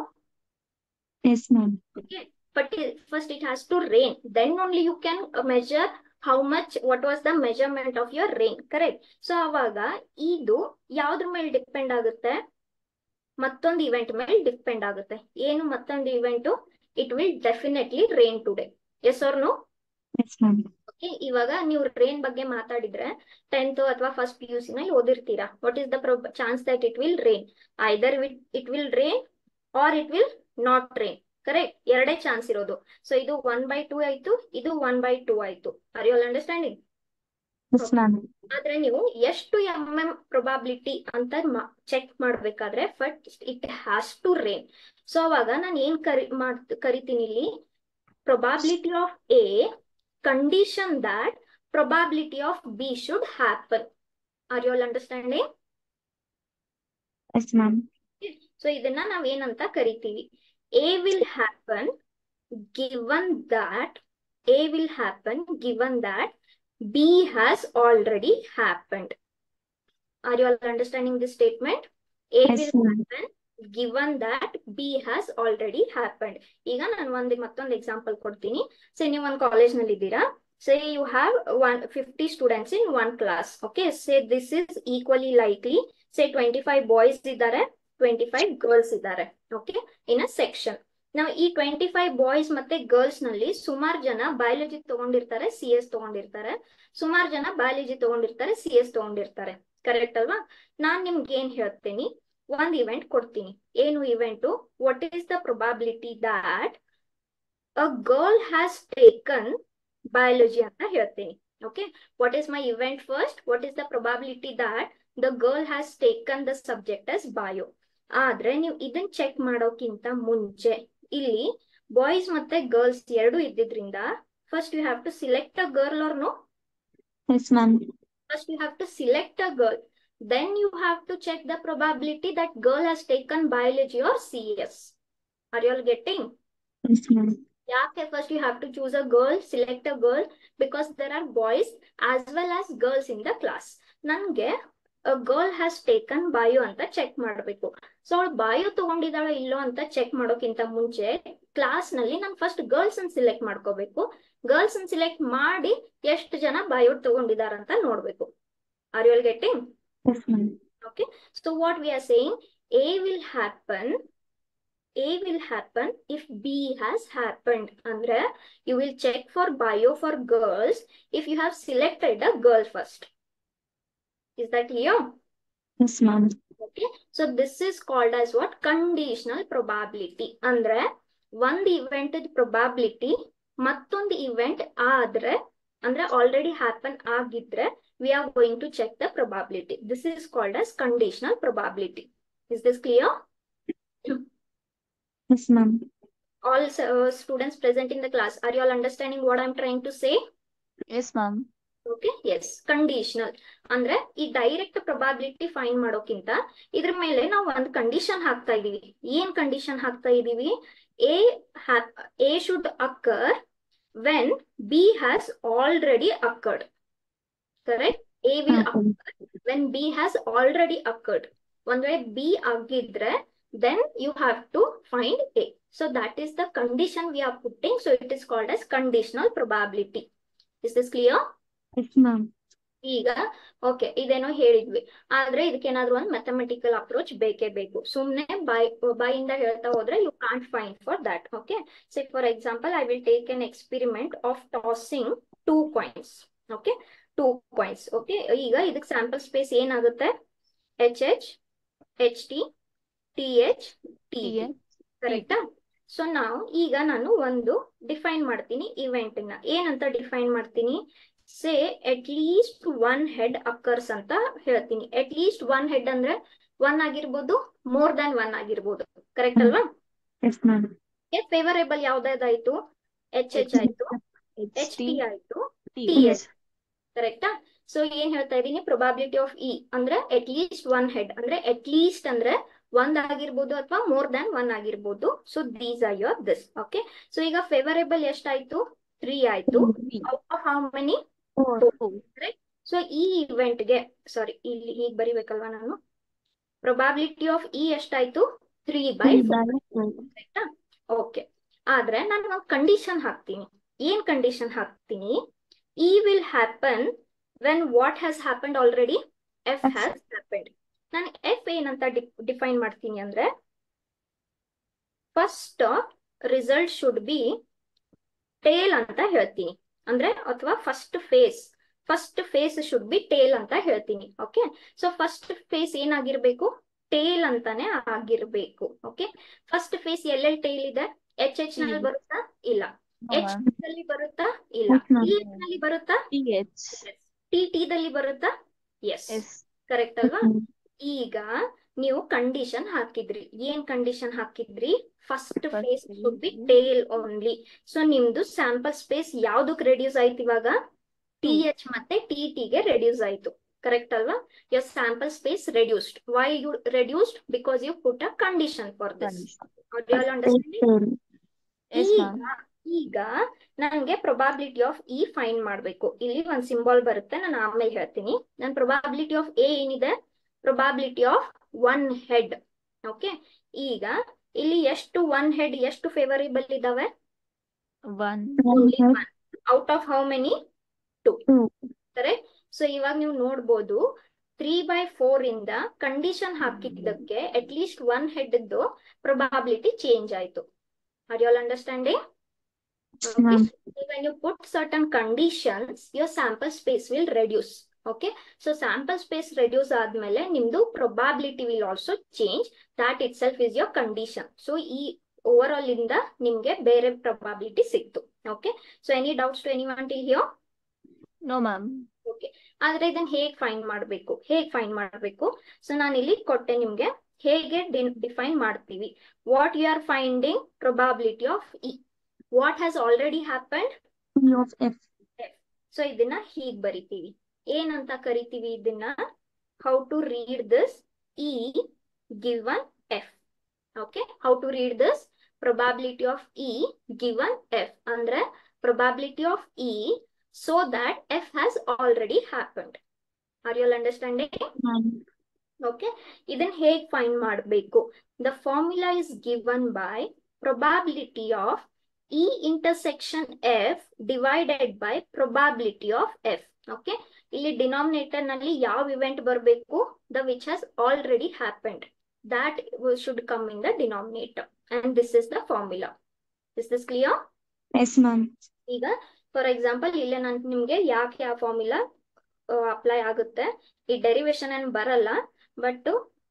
Speaker 2: Yes, ma'am.
Speaker 1: Okay, but first it has to rain, then only you can measure how much, what was the measurement of your rain. Correct? So ಅವಾಗ ಇದು ಯಾವ್ದ್ರ ಮೇಲೆ depend ಆಗುತ್ತೆ? ಮತ್ತೊಂದು event ಮೇಲೆ depend ಆಗುತ್ತೆ. ಏನು ಮತ್ತೊಂದು event? It will definitely rain today. Yes or no?
Speaker 2: Yes, ma'am.
Speaker 1: Okay, ಇವಾಗ ನೀವು ರೇನ್ ಬಗ್ಗೆ ಮಾತಾಡಿದ್ರೆ 10th ಅಥವಾ ಫಸ್ಟ್ PUC ನಲ್ಲಿ ಓದಿರ್ತೀರಾ. What is the chance that it will rain? Either it will rain or it will not rain. Correct? ಎರಡೇ chance ಇರೋದು. So ಇದು 1/2 ಆಯ್ತು, ಇದು 1/2 ಆಯ್ತು. Are you all understanding?
Speaker 2: Yes, ma'am.
Speaker 1: ಆದ್ರೆ ನೀವು ಎಷ್ಟು mm ಪ್ರೊಬಾಬಿಲಿಟಿ ಅಂತ ಚೆಕ್ ಮಾಡ್ಬೇಕಾದ್ರೆ first it has to rain. So ಅವಾಗ ನಾನು ಏನ್ ಕರಿತೀನಿ ಇಲ್ಲಿ? Probability of A, condition that probability of B should happen. Are you all understanding?
Speaker 2: Yes, ma'am.
Speaker 1: So ಇದನ್ನ ನಾವ್ ಏನಂತ ಕರಿತೀವಿ? A will happen given that B has already happened. Are you all understanding this statement? A
Speaker 2: Yes,
Speaker 1: will
Speaker 2: ma'am.
Speaker 1: happen given that B has already happened. ಈಗ ನಾನು ಮತ್ತೊಂದು example ಕೊಡ್ತೀನಿ. ಸೇ ನೀವು ಒಂದು ಕಾಲೇಜ್ ನಲ್ಲಿ ಇದ್ದೀರಾ. Say you have 50 students in one class. Okay, say this is equally likely. Say 25 boys ಇದ್ದಾರೆ, 25 girls ಇದ್ದಾರೆ. Okay, in a section. ನಾವು ಈ 25 ಬಾಯ್ಸ್ ಮತ್ತೆ ಗರ್ಲ್ಸ್ ನಲ್ಲಿ ಸುಮಾರು ಜನ ಬಯಾಲಜಿ ತಗೊಂಡಿರ್ತಾರೆ, CS ತಗೊಂಡಿರ್ತಾರೆ, ಸುಮಾರು ಜನ ಬಯಾಲಜಿ ತಗೊಂಡಿರ್ತಾರೆ, CS ತಗೊಂಡಿರ್ತಾರೆ. ಕರೆಕ್ಟ್ ಅಲ್ವಾ? ನಾನ್ ನಿಮ್ಗೆ ಏನ್ ಹೇಳ್ತೀನಿ? ಒಂದ್ ಇವೆಂಟ್ ಕೊಡ್ತೀನಿ. ಏನು event? What is the probability that a girl has taken biology ಅಂತ ಹೇಳ್ತೀನಿ. Okay, what is my event first? What is the probability that the girl has taken the subject as bio. ಆದ್ರೆ ನೀವು ಇದನ್ನ check ಮಾಡೋಕ್ಕಿಂತ ಮುಂಚೆ ಇಲ್ಲಿ boys ಮತ್ತೆ girls ಎರಡು ಇದ್ದಿದ್ರಿಂದ first you have to select a girl or no?
Speaker 2: Yes, ma'am.
Speaker 1: First you have to select a girl, then you have to check the probability that girl has taken biology or CS. Are you all getting?
Speaker 2: Yes, ma'am.
Speaker 1: Yeah, first you have to choose a girl, select a girl, because there are boys as well as girls in the class. Nange a girl has taken bio anta check ಮಾಡಬೇಕು. So ಅವಳು bio ತಗೊಂಡಿದ್ದಾಳೋ ಇಲ್ಲೋ ಅಂತ check ಮಾಡೋಕ್ಕಿಂತ ಮುಂಚೆ class ನಲ್ಲಿ ನಾನು first girls ಅನ್ನು ಸಿಲೆಕ್ಟ್ ಮಾಡ್ಕೋಬೇಕು. ಗರ್ಲ್ಸ್ ಅನ್ನು ಸಿಲೆಕ್ಟ್ ಮಾಡಿ ಎಷ್ಟು ಜನ bio ತಗೊಂಡಿದ್ದಾರೆ ಅಂತ ನೋಡ್ಬೇಕು. Are you all getting?
Speaker 2: Yes, ma'am.
Speaker 1: Okay, so what we are saying, A will happen if B has happened. Andre you will check for bio for girls if you have selected a girl first. Is that clear?
Speaker 2: Yes, ma'am.
Speaker 1: Okay, so this is called as what? Conditional probability. Andre one event probability mattond event ಆದ್ರೆ ಅಂದ್ರೆ already happen ಆಗಿದ್ರೆ we are going to check the probability. This is called as conditional probability. Is this clear?
Speaker 2: Yes, ma'am.
Speaker 1: All students present in the class, are you all understanding what I'm trying to say?
Speaker 2: Yes, ma'am.
Speaker 1: Okay, yes. Conditional ಅಂದ್ರೆ ಈ direct probability find ಮಾಡೋಕ್ಕಿಂತ ಇದ್ರ ಮೇಲೆ ನಾವು ಒಂದು condition ಹಾಕ್ತಾ ಇದೀವಿ. ಏನ್ ಕಂಡೀಷನ್ ಹಾಕ್ತಾ ಇದೀವಿ? A should occur when B has already occurred. Correct? A will occur when B has already occurred. ಒಂದ್ ವೇಳೆ B ಆಗಿದ್ರೆ then you have to find A. So that is the condition we are putting. So it is called as conditional probability. Is this clear?
Speaker 2: Yes, ma'am.
Speaker 1: ಈಗ okay, ಇದೇನೋ ಹೇಳಿದ್ವಿ, ಆದ್ರೆ ಇದಕ್ಕೇನಾದ್ರೂ ಒಂದು mathematical approach ಬೇಕೇ ಬೇಕು. ಸುಮ್ನೆ ಬಾಯಿಂದ ಹೇಳ್ತಾ ಹೋದ್ರೆ you can't find for that. Okay, so for example I will take an experiment of tossing 2 coins. Okay, 2 coins. Okay, ಈಗ ಇದಕ್ಕೆ ಸ್ಯಾಂಪಲ್ ಸ್ಪೇಸ್ ಏನಾಗುತ್ತೆ? HH HT TH TT. ಕರೆಕ್ಟಾ? ಸೊ ಈಗ ನಾನು ಒಂದು ಡಿಫೈನ್ ಮಾಡ್ತೀನಿ ಇವೆಂಟ್ ನ. ಏನಂತ ಡಿಫೈನ್ ಮಾಡ್ತೀನಿ? Say at least 1 head occurs ಅಂತ ಹೇಳ್ತೀನಿ. ಅಟ್ ಲೀಸ್ಟ್ 1 head ಅಂದ್ರೆ 1 ಆಗಿರ್ಬೋದು, ಮೋರ್ ದನ್ 1 ಆಗಿರ್ಬೋದು. ಕರೆಕ್ಟ್ ಅಲ್ವಾ?
Speaker 2: Yes, ma'am.
Speaker 1: ಫೇವರೇಬಲ್ ಯಾವ್ದಾಯ್ತು? HH ಆಯ್ತು, HT ಆಯ್ತು, TH. ಕರೆಕ್ಟಾ? ಸೊ ಏನ್ ಹೇಳ್ತಾ ಇದೀನಿ? ಪ್ರೊಬಾಬಿಲಿಟಿ ಆಫ್ ಇ ಅಂದ್ರೆ ಅಟ್ ಲೀಸ್ಟ್ 1 head ಅಂದ್ರೆ ಅಟ್ ಲೀಸ್ಟ್ ಅಂದ್ರೆ 1 ಆಗಿರ್ಬೋದು ಅಥವಾ ಮೋರ್ ದನ್ 1 ಆಗಿರ್ಬೋದು. So these are your this. Okay, so ಈಗ ಫೇವರೇಬಲ್ ಎಷ್ಟಾಯ್ತು? 3 ಆಯ್ತು. Out of how many? 4. So ಈ ಇವೆಂಟ್ಗೆ ಸಾರಿ ಇಲ್ಲಿ ಹೀಗೆ ಬರಿಬೇಕಲ್ವಾ ನಾನು? ಪ್ರೊಬಾಬಿಲಿಟಿ ಆಫ್ ಇ ಎಷ್ಟಾಯ್ತು? 3/4. ಕರೆಕ್ಟಾ? ಓಕೆ, ಆದ್ರೆ ನಾನು ಒಂದು ಕಂಡೀಷನ್ ಹಾಕ್ತೀನಿ. ಏನ್ ಕಂಡೀಷನ್ ಹಾಕ್ತೀನಿ? E will happen when what has happened already? F has happened. ನಾನು ಎಫ್ ಏನಂತ ಡಿಫೈನ್ ಮಾಡ್ತೀನಿ ಅಂದ್ರೆ first result should be tail ಅಂತ ಹೇಳ್ತೀನಿ. ಅಂದ್ರೆ ಅಥವಾ first face should be tail ಅಂತ ಹೇಳ್ತೀನಿ. ಓಕೆ, ಸೊ ಫಸ್ಟ್ ಫೇಸ್ ಏನಾಗಿರ್ಬೇಕು? ಟೇಲ್ ಅಂತಾನೆ ಆಗಿರ್ಬೇಕು. ಓಕೆ, ಫಸ್ಟ್ ಫೇಸ್ ಎಲ್ಲೆಲ್ಲಿ ಟೇಲ್ ಇದೆ? HH ನಲ್ಲಿ ಬರುತ್ತಾ? ಇಲ್ಲ. HT ದಲ್ಲಿ ಬರುತ್ತಾ? ಇಲ್ಲ. TH ನಲ್ಲಿ ಬರುತ್ತಾ? TT ದಲ್ಲಿ ಬರುತ್ತಾ? ಎಸ್. ಕರೆಕ್ಟ್ ಅಲ್ವಾ? ಈಗ ನೀವು ಕಂಡೀಷನ್ ಹಾಕಿದ್ರಿ. ಏನ್ ಕಂಡೀಷನ್ ಹಾಕಿದ್ರಿ? First face should be tail only. So ನಿಮ್ದು ಸ್ಯಾಂಪಲ್ ಸ್ಪೇಸ್ ಯಾವ್ದಕ್ ರೆಡ್ಯೂಸ್ ಆಯ್ತು ಇವಾಗ? TH ಮತ್ತೆ TT ಗೆ ರೆಡ್ಯೂಸ್ ಆಯ್ತು. ಕರೆಕ್ಟ್ ಅಲ್ವಾ? your sample space reduced. Why you reduced? Because you put a condition for this. Are you all understanding? ಈಗ ನನಗೆ ಪ್ರೊಬಾಬಿಲಿಟಿ ಆಫ್ ಇ ಫೈಂಡ್ ಮಾಡ್ಬೇಕು. ಇಲ್ಲಿ ಒಂದು ಸಿಂಬಲ್ ಬರುತ್ತೆ, ನಾನು ಆಮೇಲೆ ಹೇಳ್ತೀನಿ. ನನ್ನ ಪ್ರೊಬಾಬಿಲಿಟಿ ಆಫ್ ಎ ಏನಿದೆ? Probability of 1 head. ಓಕೆ, ಈಗ ಇಲ್ಲಿ ಎಷ್ಟು 1 head ಎಷ್ಟು ಫೇವರೇಬಲ್ ಇದಾವೆ? 1. Out of how many? 2. Correct? So ಇವಾಗ ನೀವು ನೋಡ್ಬೋದು 3/4 ಇಂದ ಕಂಡೀಷನ್ ಹಾಕಿದ್ದಕ್ಕೆ at least 1 head probability change ಆಯ್ತು. Are you all understanding? Okay, so when you put certain conditions, your sample space will reduce. Okay, so sample space reduce ಆದ್ಮೇಲೆ ನಿಮ್ದು probability will also change. That itself is your condition. So ಈ overall ಇಂದ ನಿಮ್ಗೆ ಬೇರೆ probability ಸಿಕ್ತು. Okay, so any doubts to anyone till here?
Speaker 2: No, ma'am.
Speaker 1: Okay, ಆದ್ರೆ ಇದನ್ನ ಹೇಗೆ ಫೈಂಡ್ ಮಾಡಬೇಕು ಸೊ ನಾನು ಇಲ್ಲಿ ಕೊಟ್ಟೆ ನಿಮ್ಗೆ ಹೇಗೆ ಡಿಫೈನ್ ಮಾಡ್ತೀವಿ. What you are finding probability of E, what has already happened
Speaker 2: P of F.
Speaker 1: So ಇದನ್ನ ಹೀಗ್ ಬರಿತೀವಿ. ಏನಂತ ಕರಿತೀವಿ ಇದನ್ನ? How to read this E given F. Okay, how to read this probability of E given F ಅಂದ್ರೆ probability of E so that f has already happened. Are you all understanding? Okay, ಇದನ್ನ ಹೇಗೆ find ಮಾಡಬೇಕು? The formula is given by probability of E intersection F divided by probability of F. Okay, ಇಲ್ಲಿ denominator ನಲ್ಲಿ ಯಾವ event ಬರಬೇಕು? The which has already happened. That should come in the denominator. And this is the formula. Is this clear?
Speaker 2: Yes, ma'am.
Speaker 1: ಈಗ for example ಇಲ್ಲೇ ನಾನು ನಿಮ್ಗೆ ಯಾಕೆ ಆ ಫಾರ್ಮುಲಾ ಅಪ್ಲೈ ಆಗುತ್ತೆ, ಈ ಡೆರಿವೇಶನ್ ಏನ್ ಬರಲ್ಲ, but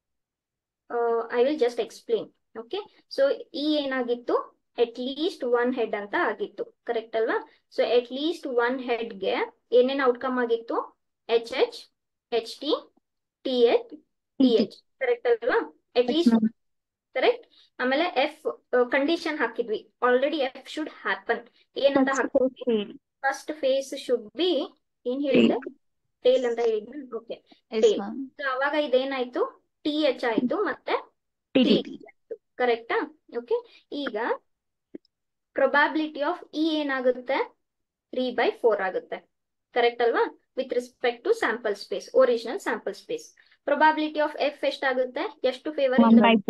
Speaker 1: I will just explain. Okay, so ಈ ಏನಾಗಿತ್ತು? ಅಟ್ ಲೀಸ್ಟ್ ಒನ್ ಹೆಡ್ ಅಂತ ಆಗಿತ್ತು, ಕರೆಕ್ಟ್ ಅಲ್ವಾ? ಸೊ ಅಟ್ ಲೀಸ್ಟ್ ಒನ್ ಹೆಡ್ಗೆ ಏನೇನ್ ಔಟ್ಕಮ್ ಆಗಿತ್ತು? H H, H T, T H, T H, correct ಅಲ್ವಾ? At least correct. ಆಮೇಲೆ ಎಫ್ ಕಂಡೀಷನ್ ಹಾಕಿದ್ವಿ, ಆಲ್ರೆಡಿ ಎಫ್ ಶುಡ್ ಹ್ಯಾಪನ್. ಏನಂತ ಹಾಕಿದ್ವಿ? ಫಸ್ಟ್ ಫೇಸ್ ಶುಡ್ ಬಿ, ಏನ್ ಹೇಳಿದೆ? ಟೇಲ್ ಅಂತ ಹೇಳಿದ್ವಿ. Okay, tail. ಸೊ ಅವಾಗ ಇದೇನಾಯ್ತು? ಟಿ ಎಚ್ ಆಯ್ತು ಮತ್ತೆ ಟಿ ಆಯ್ತು, ಕರೆಕ್ಟಾ? ಓಕೆ, ಈಗ ಪ್ರೊಬಾಬಿಲಿಟಿ ಆಫ್ ಇ ಏನಾಗುತ್ತೆ? 3/4 ಆಗುತ್ತೆ, ಕರೆಕ್ಟ್ ಅಲ್ವಾ? With respect to sample space, original sample space. Probability of F ಎಷ್ಟಾಗುತ್ತೆ? ಎಷ್ಟು ಫೇವರ್?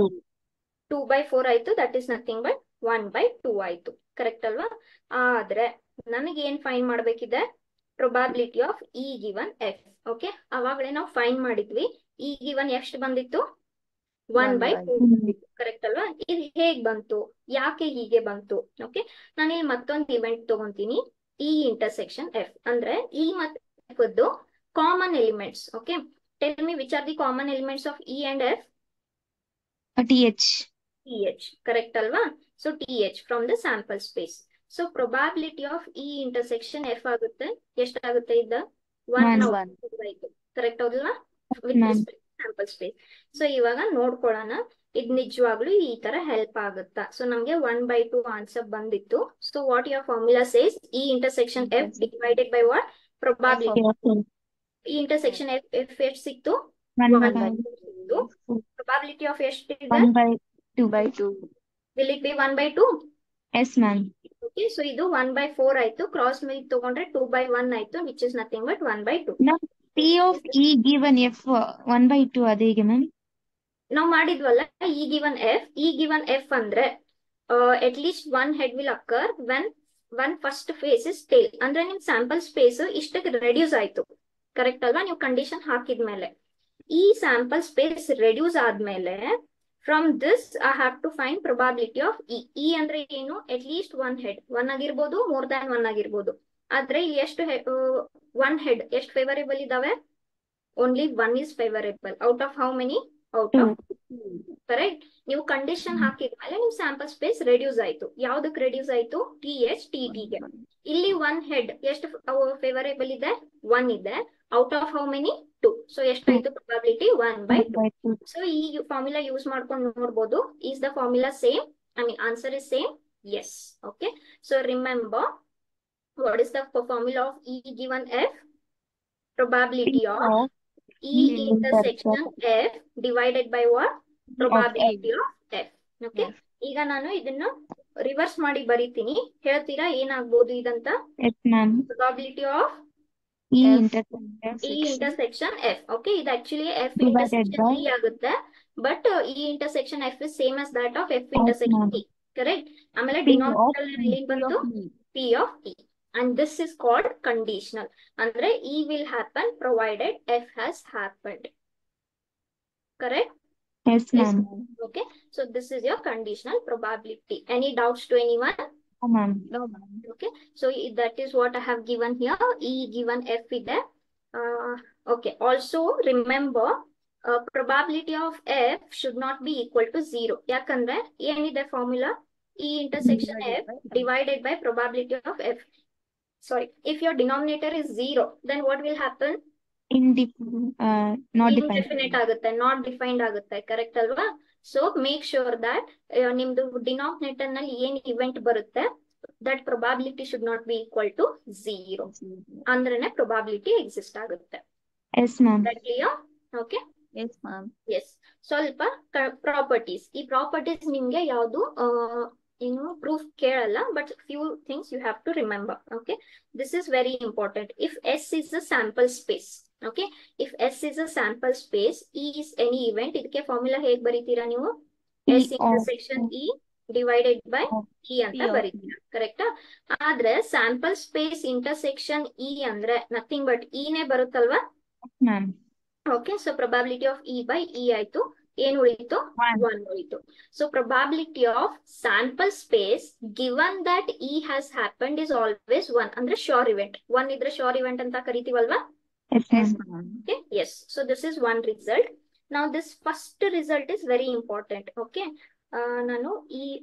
Speaker 1: 2/4 ಆಯ್ತು. ದಟ್ ಈಸ್ ನಥಿಂಗ್ ಬಟ್ 1/2 ಆಯ್ತು, ಕರೆಕ್ಟ್ ಅಲ್ವಾ? ಆದ್ರೆ ನನಗೆ ಏನ್ ಫೈಂಡ್ ಮಾಡ್ಬೇಕಿದೆ? Probability of E given F. Okay, ಅವಾಗಲೇ ನಾವು ಫೈಂಡ್ ಮಾಡಿದ್ವಿ. ಇ ಗಿವನ್ ಎಷ್ಟು ಬಂದಿತ್ತು? 1/2 ಬಂದಿತ್ತು, ಕರೆಕ್ಟ್ ಅಲ್ವಾ? ಇದು ಹೇಗ್ ಬಂತು? ಯಾಕೆ ಹೀಗೆ ಬಂತು? ಓಕೆ, ನಾನು ಇಲ್ಲಿ ಮತ್ತೊಂದು ಇವೆಂಟ್ ತಗೊಂತೀನಿ, ಇ ಇಂಟರ್ಸೆಕ್ಷನ್ ಎಫ್. ಅಂದ್ರೆ ಇ ಮತ್ತೆ F common elements. Okay, tell me which are the common elements of E and F?
Speaker 2: TH.
Speaker 1: TH, correct alva? So TH from the sample space. So probability of E intersection F ಆಗುತ್ತೆ, ಎಷ್ಟಾಗುತ್ತೆ? ಇದು 1 correct ಹೌದಲ್ವಾ? With respect sample space. So ಇವಾಗ ನೋಡ್ಕೊಳ್ಳೋಣ, ಇದು ನಿಜವಾಗ್ಲೂ ಈ ತರ ಹೆಲ್ಪ್ ಆಗುತ್ತಾ? ಸೊ ನಮ್ಗೆ 1/2 ಆನ್ಸರ್ ಬಂದಿತ್ತು. So what your formula says? E intersection F divided by what? Probability. E intersection F ಎಷ್ಟು ಸಿಕ್ತು? 1/2. Probability of ಎಷ್ಟಿದೆ?
Speaker 2: 1/2.
Speaker 1: Will it be 1/2?
Speaker 2: Yes, ma'am.
Speaker 1: Okay, so ಇದು 1/4 ಆಯ್ತು. ಕ್ರಾಸ್ ಮೇಲೆ ತಗೊಂಡ್ರೆ 2/1 ಆಯ್ತು, which is nothing but 1/2.
Speaker 2: Now, P of E given F 1/2 ಅದೇಗೆ ma'am?
Speaker 1: ನಾವು ಮಾಡಿದ್ವಲ್ಲ E given F ಅಂದ್ರೆ at least one head will occur when one first phase is tail. ಅಂದ್ರೆ ನಿಮ್ ಸ್ಯಾಂಪಲ್ ಸ್ಪೇಸ್ ಇಷ್ಟಕ್ಕೆ ರೆಡ್ಯೂಸ್ ಆಯ್ತು, ಕರೆಕ್ಟ್ ಅಲ್ವಾ? ನೀವು ಕಂಡೀಷನ್ ಹಾಕಿದ್ಮೇಲೆ ಈ ಸ್ಯಾಂಪಲ್ ಸ್ಪೇಸ್ ರೆಡ್ಯೂಸ್ ಆದ್ಮೇಲೆ from this I have to find probability of E. E ಅಂದ್ರೆ ಏನು? ಅಟ್ ಲೀಸ್ಟ್ ಒನ್ ಹೆಡ್, 1 ಆಗಿರ್ಬೋದು, ಮೋರ್ ದ್ಯಾನ್ 1 ಆಗಿರ್ಬೋದು. ಆದ್ರೆ ಇಲ್ಲಿ ಎಷ್ಟು ಒನ್ ಹೆಡ್ ಎಷ್ಟು ಫೇವರೇಬಲ್ ಇದಾವೆ? Only 1 is favourable. Out of how many? Out of, correct. ನೀವು ಕಂಡೀಷನ್ ಹಾಕಿದ್ಮೇಲೆ ನಿಮ್ ಸ್ಯಾಂಪಲ್ ಸ್ಪೇಸ್ ರೆಡ್ಯೂಸ್ ಆಯ್ತು. ಯಾವ್ದಕ್ ರೆಡ್ಯೂಸ್ ಆಯ್ತು? ಟಿ ಎಚ್ ಟಿ ಟಿಗೆ. ಇಲ್ಲಿ ಒನ್ ಹೆಡ್ ಎಷ್ಟು ಫೇವರೇಬಲ್ ಇದೆ? 1 ಇದೆ. Out of how many? 2. So ಎಷ್ಟಾಯ್ತು ಪ್ರೊಬಾಬಿಲಿಟಿ? 1/2. ಸೊ ಈ ಫಾರ್ಮುಲಾ ಯೂಸ್ ಮಾಡ್ಕೊಂಡು ನೋಡ್ಬೋದು. Is the formula same? I mean answer is same? Yes. Okay, so remember what is the formula of E given F? Probability of E intersection F divided by what? Probability of F. Okay, ಈಗ ನಾನು ಇದನ್ನ reverse ಮಾಡಿ ಬರೀತೀನಿ, ಹೇಳ್ತೀರಾ ಏನಾಗ್ಬೋದು ಇದಂತ? Probability of E intersection F. Okay, ಇದು actually F intersection E ಆಗುತ್ತೆ, but E intersection F is same as that of F intersection E. Correct? ಆಮೇಲೆ ಡಿನಾಮಿನೇಟರ್ ಏನ್ ಬಂತು? P of E. And this is called conditional. Andre E will happen provided F has happened. Correct?
Speaker 2: Yes, ma'am.
Speaker 1: Okay, so this is your conditional probability. Any doubts to anyone?
Speaker 2: No, ma'am. No, ma'am.
Speaker 1: Okay, so that is what I have given here. E given F is there. Okay, also remember probability of F should not be equal to 0. Yakandre, ಏನಿದೆ formula? E intersection F divided by probability of F. Sorry, if your denominator is 0, then what will happen?
Speaker 2: Not defined.
Speaker 1: Indefinite ಆಗುತ್ತೆ, not defined ಆಗುತ್ತೆ, correct ಅಲ್ವಾ? So make sure that ನಿಮ್ದು denominator ನಲ್ಲಿ ಏನ್ event ಬರುತ್ತೆ, that probability should not be equal to 0 ಅಂದ್ರೇನೆ probability exist ಆಗುತ್ತೆ.
Speaker 2: Yes ma'am.
Speaker 1: Clear? Okay.
Speaker 3: Yes ma'am.
Speaker 1: Yes. ಸ್ವಲ್ಪ ಪ್ರಾಪರ್ಟೀಸ್. ಈ ಪ್ರಾಪರ್ಟೀಸ್ ನಿಮ್ಗೆ ಯಾವುದು ಏನು ಪ್ರೂಫ್ ಕೇಳಲ್ಲ, but few things you have to remember. Okay, this is very important. If S is a sample space, okay, if S is a sample space, E is any event, ಇದಕ್ಕೆ formula ಹೇಗ್ ಬರೀತೀರಾ ನೀವು? S intersection E divided by E ಅಂತ ಬರೀತೀರಾ, ಕರೆಕ್ಟಾ? ಆದ್ರೆ sample space intersection E ಅಂದ್ರೆ nothing but E ನೇ ಬರುತ್ತಲ್ವಾ? Okay, so probability of E by E ಆಯ್ತು. ಏನ್ ಉಳಿತು? 1 ಉಳಿತು. So probability of sample space given that E has happened is always 1. ಅಂದ್ರೆ ಶೋರ್ ಇವೆಂಟ್ 1 ಇದ್ರೆ ಶೋರ್ ಇವೆಂಟ್ ಅಂತ ಕರಿತೀವಲ್ವಾ? Okay, yes. So this is one result. Now this first result is very important. Okay, ನಾನು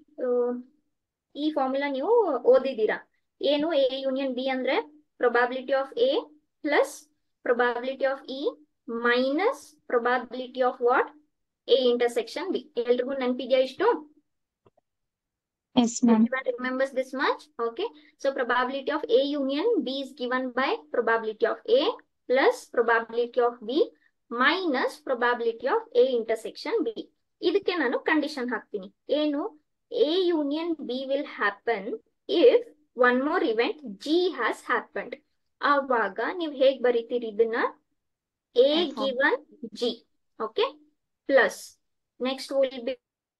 Speaker 1: ಈ formula ನೀವು ಓದಿದ್ದೀರಾ. ಏನು? A union B ಅಂದ್ರೆ probability of A plus probability of E minus probability of what? A intersection B. ಎಲ್ರಿಗೂ ನೆನಪಿದ್ಯಾ ಇಷ್ಟು?
Speaker 2: Yes, ma'am.
Speaker 1: Everyone remembers this much? Okay, so probability of A union B is given by probability of A plus probability of B minus probability of A intersection B. ಇದಕ್ಕೆ ನಾನು condition ಹಾಕ್ತೀನಿ. ಏನು? A union B will happen if one more event G has happened. ಆವಾಗ ನೀವು ಹೇಗ್ ಬರೀತೀರಿ ಇದನ್ನ? A given G, okay, plus next will be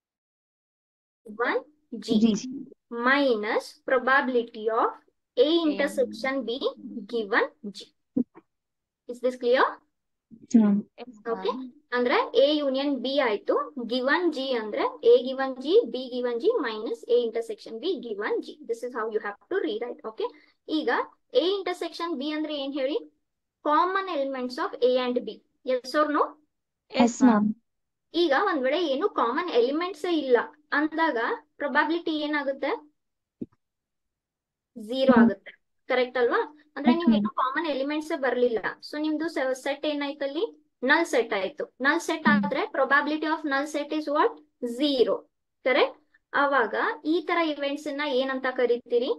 Speaker 1: 1 G minus probability of A intersection B given G. Is this clear? Okay, ಅಂದ್ರೆ A union B ಆಯ್ತು, given G ಅಂದ್ರೆ A given G, B given G minus A intersection B given G. This is how you have to rewrite. Okay, ಈಗ A intersection B ಅಂದ್ರೆ ಏನ್ ಹೇಳಿ? Common elements of A and B. Yes or no?
Speaker 2: Yes, ma'am.
Speaker 1: ಈಗ ಒಂದ್ ವೇಳೆ ಏನು common elements ಇಲ್ಲ ಅಂದಾಗ ಪ್ರೊಬಾಬಿಲಿಟಿ ಏನಾಗುತ್ತೆ? 0 ಆಗುತ್ತೆ, ಕರೆಕ್ಟ್ ಅಲ್ವಾ? ಅಂದ್ರೆ ನೀವು ಏನು ಕಾಮನ್ ಎಲಿಮೆಂಟ್ಸ್ ಬರ್ಲಿಲ್ಲ, ಸೊ ನಿಮ್ದು ಸೆಟ್ ಏನಾಯ್ತಲ್ಲಿ? ನಲ್ ಸೆಟ್ ಆಯ್ತು. ನಲ್ ಸೆಟ್ ಆದ್ರೆ probability of null set is what? 0, correct? ಅವಾಗ ಈ ತರ ಇವೆಂಟ್ಸ್ ನ ಏನಂತ ಕರಿತೀರಿ?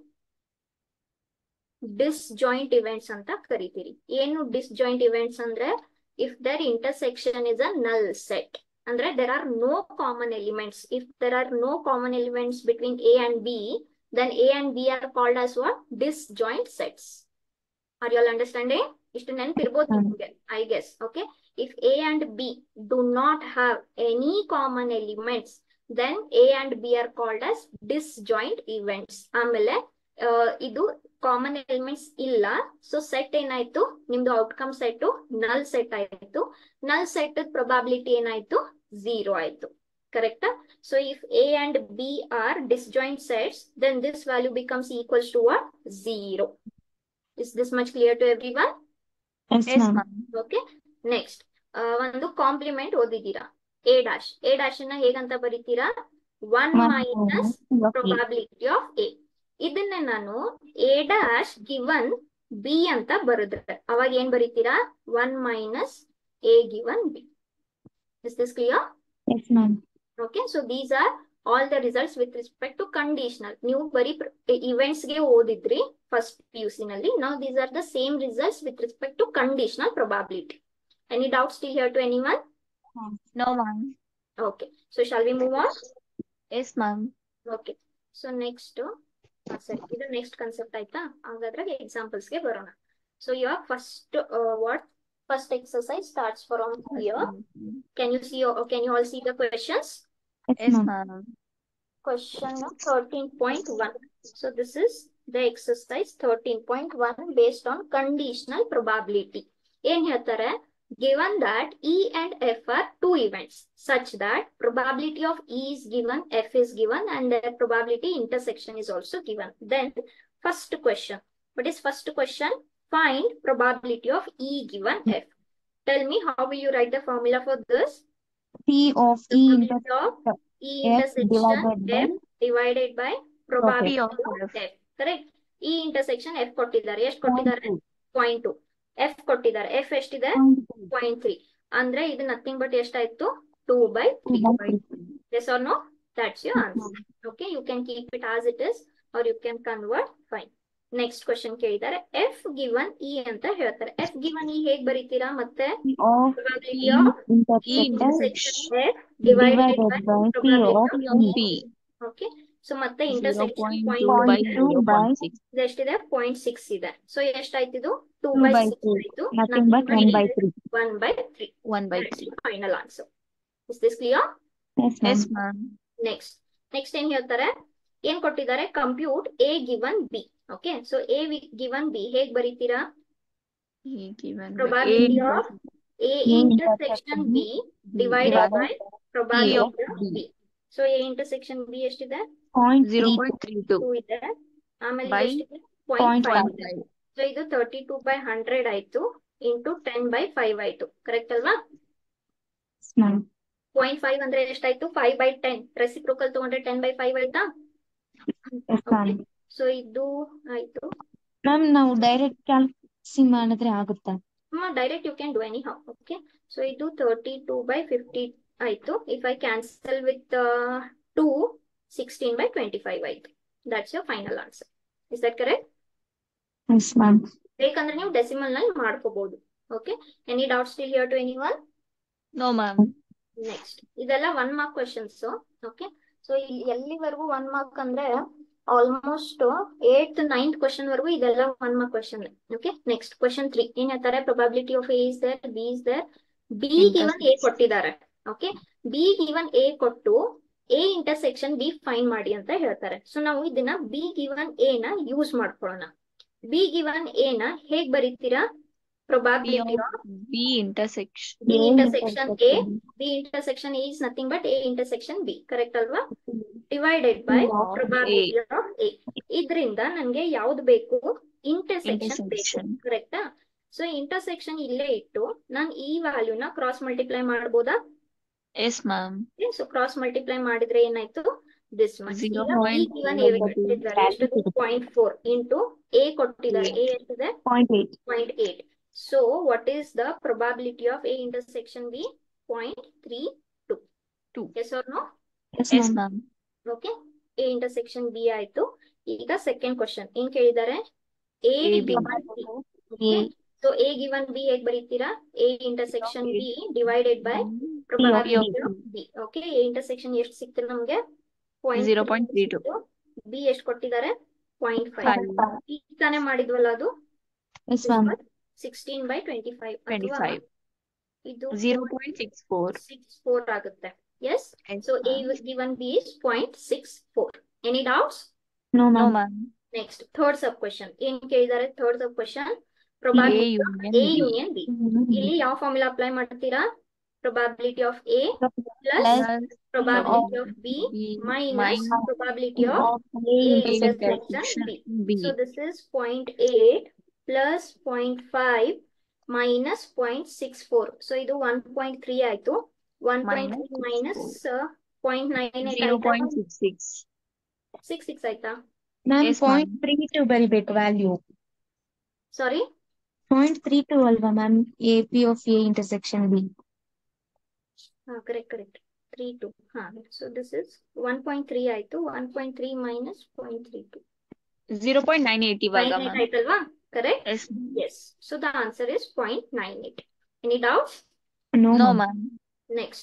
Speaker 1: ಡಿಸ್ಜಾಯಿಂಟ್ ಇವೆಂಟ್ಸ್ ಅಂತ ಕರಿತೀರಿ. ಏನು ಡಿಸ್ಜಾಯಿಂಟ್ ಇವೆಂಟ್ಸ್ ಅಂದ್ರೆ if their intersection is a null set, andre there are no common elements. If there are no common elements between A and B, then A and B are called as what? Disjoint sets. Are you all understanding? Ishtu nenpirbodu niಮಗೆ, I guess. Okay, if A and B do not have any common elements, then A and B are called as disjoint events. ಆಮೇಲೆ ಇದು common elements ಇಲ್ಲ, so set ಏನಾಯ್ತು? ನಿಮ್ದು outcome set ನಲ್ set ಆಯ್ತು. Null set probability ಏನಾಯ್ತು? 0 ಆಯ್ತು, ಕರೆಕ್ಟಾ? So if A and B are disjoint sets, then this value becomes equals to what? 0. Is this much clear to everyone?
Speaker 2: Yes, ma'am.
Speaker 1: Okay, next ಒಂದು complement ಓದಿದ್ದೀರಾ. A dash. A dash ನ ಹೇಗಂತ ಬರೀತೀರಾ? 1 minus probability of A. ಇದನ್ನ ನಾನು A dash given B ಅಂತ ಬರೆದ್ರೆ ಅವಾಗ ಏನ್ ಬರೀತೀರಾ? 1 minus A given B. Is this clear?
Speaker 2: Yes, ma'am.
Speaker 1: Okay, so these are all the results with respect to conditional. ನೀವು ಬರೀ events ಗೆ ಓದಿದ್ರಿ first PUC ನಲ್ಲಿ. Now these are the same results with respect to conditional probability. Any doubts still here to anyone?
Speaker 3: No, ma'am.
Speaker 1: Okay, so shall we move on?
Speaker 3: Yes, ma'am.
Speaker 1: Okay, so next ಸರಿ, ಇದು next concept ಆಯ್ತಾ? ಹಾಗಾದ್ರೆ examples ಗೆ ಬರೋಣ. So ಇವಾಗ first exercise starts from here. Can you all see the questions?
Speaker 3: Yes, ma'am.
Speaker 1: Question 13.1. So this is the exercise 13.1 based on conditional probability. ಏನ್ ಹೇಳ್ತಾರೆ? Given that E and F are two events such that probability of E is given, F is given, and their probability intersection is also given. Then first question. What is first question? Find probability of E given F. Tell me, how will you write the formula for this?
Speaker 2: P of E
Speaker 1: intersection F divided by
Speaker 3: P
Speaker 1: probability
Speaker 3: of
Speaker 1: of
Speaker 3: F.
Speaker 1: F. Correct? ಈ intersection F ಕೊಟ್ಟಿದ್ದಾರೆ. ಎಷ್ಟು ಕೊಟ್ಟಿದ್ದಾರೆ? 0.2. F ಕೊಟ್ಟಿದ್ದಾರೆ. F ಎಷ್ಟಿದೆ? 0.3. ಅಂದ್ರೆ ಇದು nothing but ಎಷ್ಟಾಯ್ತು? 2/3. Yes or no? That's your answer. Okay, you can keep it as it is or you can convert. Fine. Next question ಕೇಳಿದ್ದಾರೆ. ಎಫ್ ಗಿವನ್ ಇ ಅಂತ ಹೇಳ್ತಾರೆ. ಎಫ್ ಗಿವನ್ ಇ ಹೇಗ್ ಬರೀತೀರಾ? ಮತ್ತೆ probability of intersection F divided by probability of P. Okay, so ಮತ್ತೆ intersection
Speaker 3: 0.2 by 0.6.
Speaker 1: ಎಷ್ಟಿದೆ? 0.6 ಇದೆ. So ಎಷ್ಟಾಯ್ತು ಇದು? 2/6 ಆಯ್ತು.
Speaker 2: Nothing but 1/3.
Speaker 1: 1/3.
Speaker 3: 1/3.
Speaker 1: Final answer. Is this clear?
Speaker 3: Yes, ma'am.
Speaker 1: Next ಏನ್ ಹೇಳ್ತಾರೆ? ಏನ್ ಕೊಟ್ಟಿದ್ದಾರೆ? Compute A given B. Okay, so A given B ಹೇಗ್ ಬರೀತೀರಾ?
Speaker 3: A given by
Speaker 1: Probability
Speaker 3: A
Speaker 1: of A intersection B divided by probability of B. So A intersection B ಎಷ್ಟಿದೆ?
Speaker 3: 0.32
Speaker 1: 2 ಇದೆ. ಆಮೇಲೆ
Speaker 3: by
Speaker 1: ಎಷ್ಟಿದೆ? 0.5 ಇದೆ.
Speaker 3: 0.5.
Speaker 1: ಸೊ ಇದು 32/100 ಆಯ್ತು ಇಂಟು 10/5 ಆಯ್ತು. ಕರೆಕ್ಟ್ ಅಲ್ವಾ? 0.5 ಅಂದ್ರೆ ಎಷ್ಟಾಯ್ತು? 5/10. ರೆಸಿಪ್ರೋಕಲ್ ತಗೊಂಡ್ರೆ 10/5 ಆಯ್ತಾ? ಸೊ ಇದು ಆಯ್ತು.
Speaker 2: ಮ್ಯಾಮ್ ನಾವು ಡೈರೆಕ್ಟ್ ಕ್ಯಾಲ್ಸಿ ಮಾಡಿದ್ರೆ ಆಗುತ್ತಾ?
Speaker 1: Direct you can do anyhow. Okay, so ಇದು 32/50 ಆಯ್ತು. ಇಫ್ ಐ ಕ್ಯಾನ್ಸಲ್ ವಿತ್ 2, 16/25 ಆಯ್ತು. That's your final answer. Is that correct?
Speaker 2: Yes ma'am.
Speaker 1: ಬೇಕಂದ್ರೆ ನೀವು ಡೆಸಿಮಲ್ ನಲ್ಲಿ ಮಾಡ್ಕೋಬಹುದು. Okay, any doubt still here to anyone?
Speaker 3: No, ma'am.
Speaker 1: Next ಇದೆಲ್ಲ 1 mark questions. Okay, so ಎಲ್ಲಿವರೆಗೂ 1 mark ಅಂದ್ರೆ ಆಲ್ಮೋಸ್ಟ್ 8th 9th ಕ್ವೆಶನ್ ವರೆಗೂ ಇದೆಲ್ಲ 1 mark question. Okay, next question 3 ಏನ್ ಹೇಳ್ತಾರೆ? Probability of A is there, B is there. B given A ಕೊಟ್ಟಿದ್ದಾರೆ. Okay, B given A ಕೊಟ್ಟು A intersection B find ಮಾಡಿ ಅಂತ ಹೇಳ್ತಾರೆ. ಸೊ ನಾವು ಇದನ್ನ ಬಿ ಗಿವನ್ ಎ ನ ಯೂಸ್ ಮಾಡ್ಕೊಳ್ಳೋಣ. ಬಿ ಗಿವನ್ ಎ ನ ಹೇಗ್ ಬರೀತೀರಾ? Probability of
Speaker 3: B intersection.
Speaker 1: B intersection A. B intersection A is nothing but A intersection B. Correct alva? Divided by probability of A. ಇದರಿಂದ ನನಗೆ ಯಾವ್ದು ಬೇಕು? ಇಂಟರ್ಸೆಕ್ಷನ್ ಬೇಕು. ಕರೆಕ್ಟಾ? ಸೊ ಇಂಟರ್ಸೆಕ್ಷನ್ ಇಲ್ಲೇ ಇಟ್ಟು ನಾನು ಈ ವ್ಯಾಲ್ಯೂನ ಕ್ರಾಸ್ ಮಲ್ಟಿಪ್ಲೈ ಮಾಡಬಹುದಾ?
Speaker 3: Yes, ma'am.
Speaker 1: So cross multiply ಮಾಡಿದ್ರೆ ಏನಾಯ್ತು? This much. 0.4 ಇಂಟು ಎ ಕೊಟ್ಟಿದ್ದಾರೆ. ಎ ಎಷ್ಟಿದೆ? 0.8. So what is the probability of A intersection B? 0.32. Yes or no?
Speaker 3: Yes, ma'am.
Speaker 1: Okay, A intersection B ಆಯ್ತು. ಈಗ ಸೆಕೆಂಡ್ ಕ್ವೆಶ್ಚನ್ ಏನ್ ಕೇಳಿದ್ದಾರೆ? A given B. Okay, so A given B ಹೇಗ್ ಬರೀತೀರಾ? A intersection B divided by probability of B. Okay, A intersection ಎಷ್ಟು ಸಿಕ್ತು ನಮ್ಗೆ?
Speaker 3: 0.32.
Speaker 1: B ಎಷ್ಟು ಕೊಟ್ಟಿದ್ದಾರೆ? 0.5. ಈಗ ತಾನೇ ಮಾಡಿದ್ವಲ್ಲ ಅದು? 16/25.
Speaker 3: 25.
Speaker 1: ಇದು
Speaker 3: 0.64
Speaker 1: ಆಗುತ್ತೆ. Yes, so A given B is 0.64. Any doubts?
Speaker 2: No,
Speaker 3: No,
Speaker 2: ma'am.
Speaker 3: ma'am.
Speaker 1: Next, third sub question. ಏನ್ ಕೇಳಿದ್ದಾರೆ? Third sub question probability of A union B. ಇಲ್ಲಿ ಯಾವ ಫಾರ್ಮುಲಾ ಅಪ್ಲೈ ಮಾಡ್ತೀರಾ? Probability of A plus probability of B minus probability of A intersection B. So this is 0.8 plus 0.5 minus 0.64. So ಇದು 1.3 ಆಯ್ತು. 1.3 minus 0.98
Speaker 3: 0.66.
Speaker 1: 66 ಆಯ್ತಾ?
Speaker 2: Ma'am
Speaker 3: Yes, ma'am.
Speaker 2: 0.32 ಬರಿಬೇಕು value.
Speaker 1: Sorry,
Speaker 2: 0.32 ಅಲ್ವಾ ma'am? A P of A intersection B.
Speaker 1: Correct 32. So this is 1.3 ಆಯ್ತು. 1.3 minus 0.32
Speaker 3: 0.98 ಇವಾಗ, ma'am.
Speaker 1: ಆಯ್ತಲ್ವಾ? Correct?
Speaker 3: Yes, ma'am.
Speaker 1: Yes. So the answer is 0.98. Any doubts?
Speaker 2: No,
Speaker 3: No,
Speaker 2: ma'am.
Speaker 3: ma'am.
Speaker 1: Next,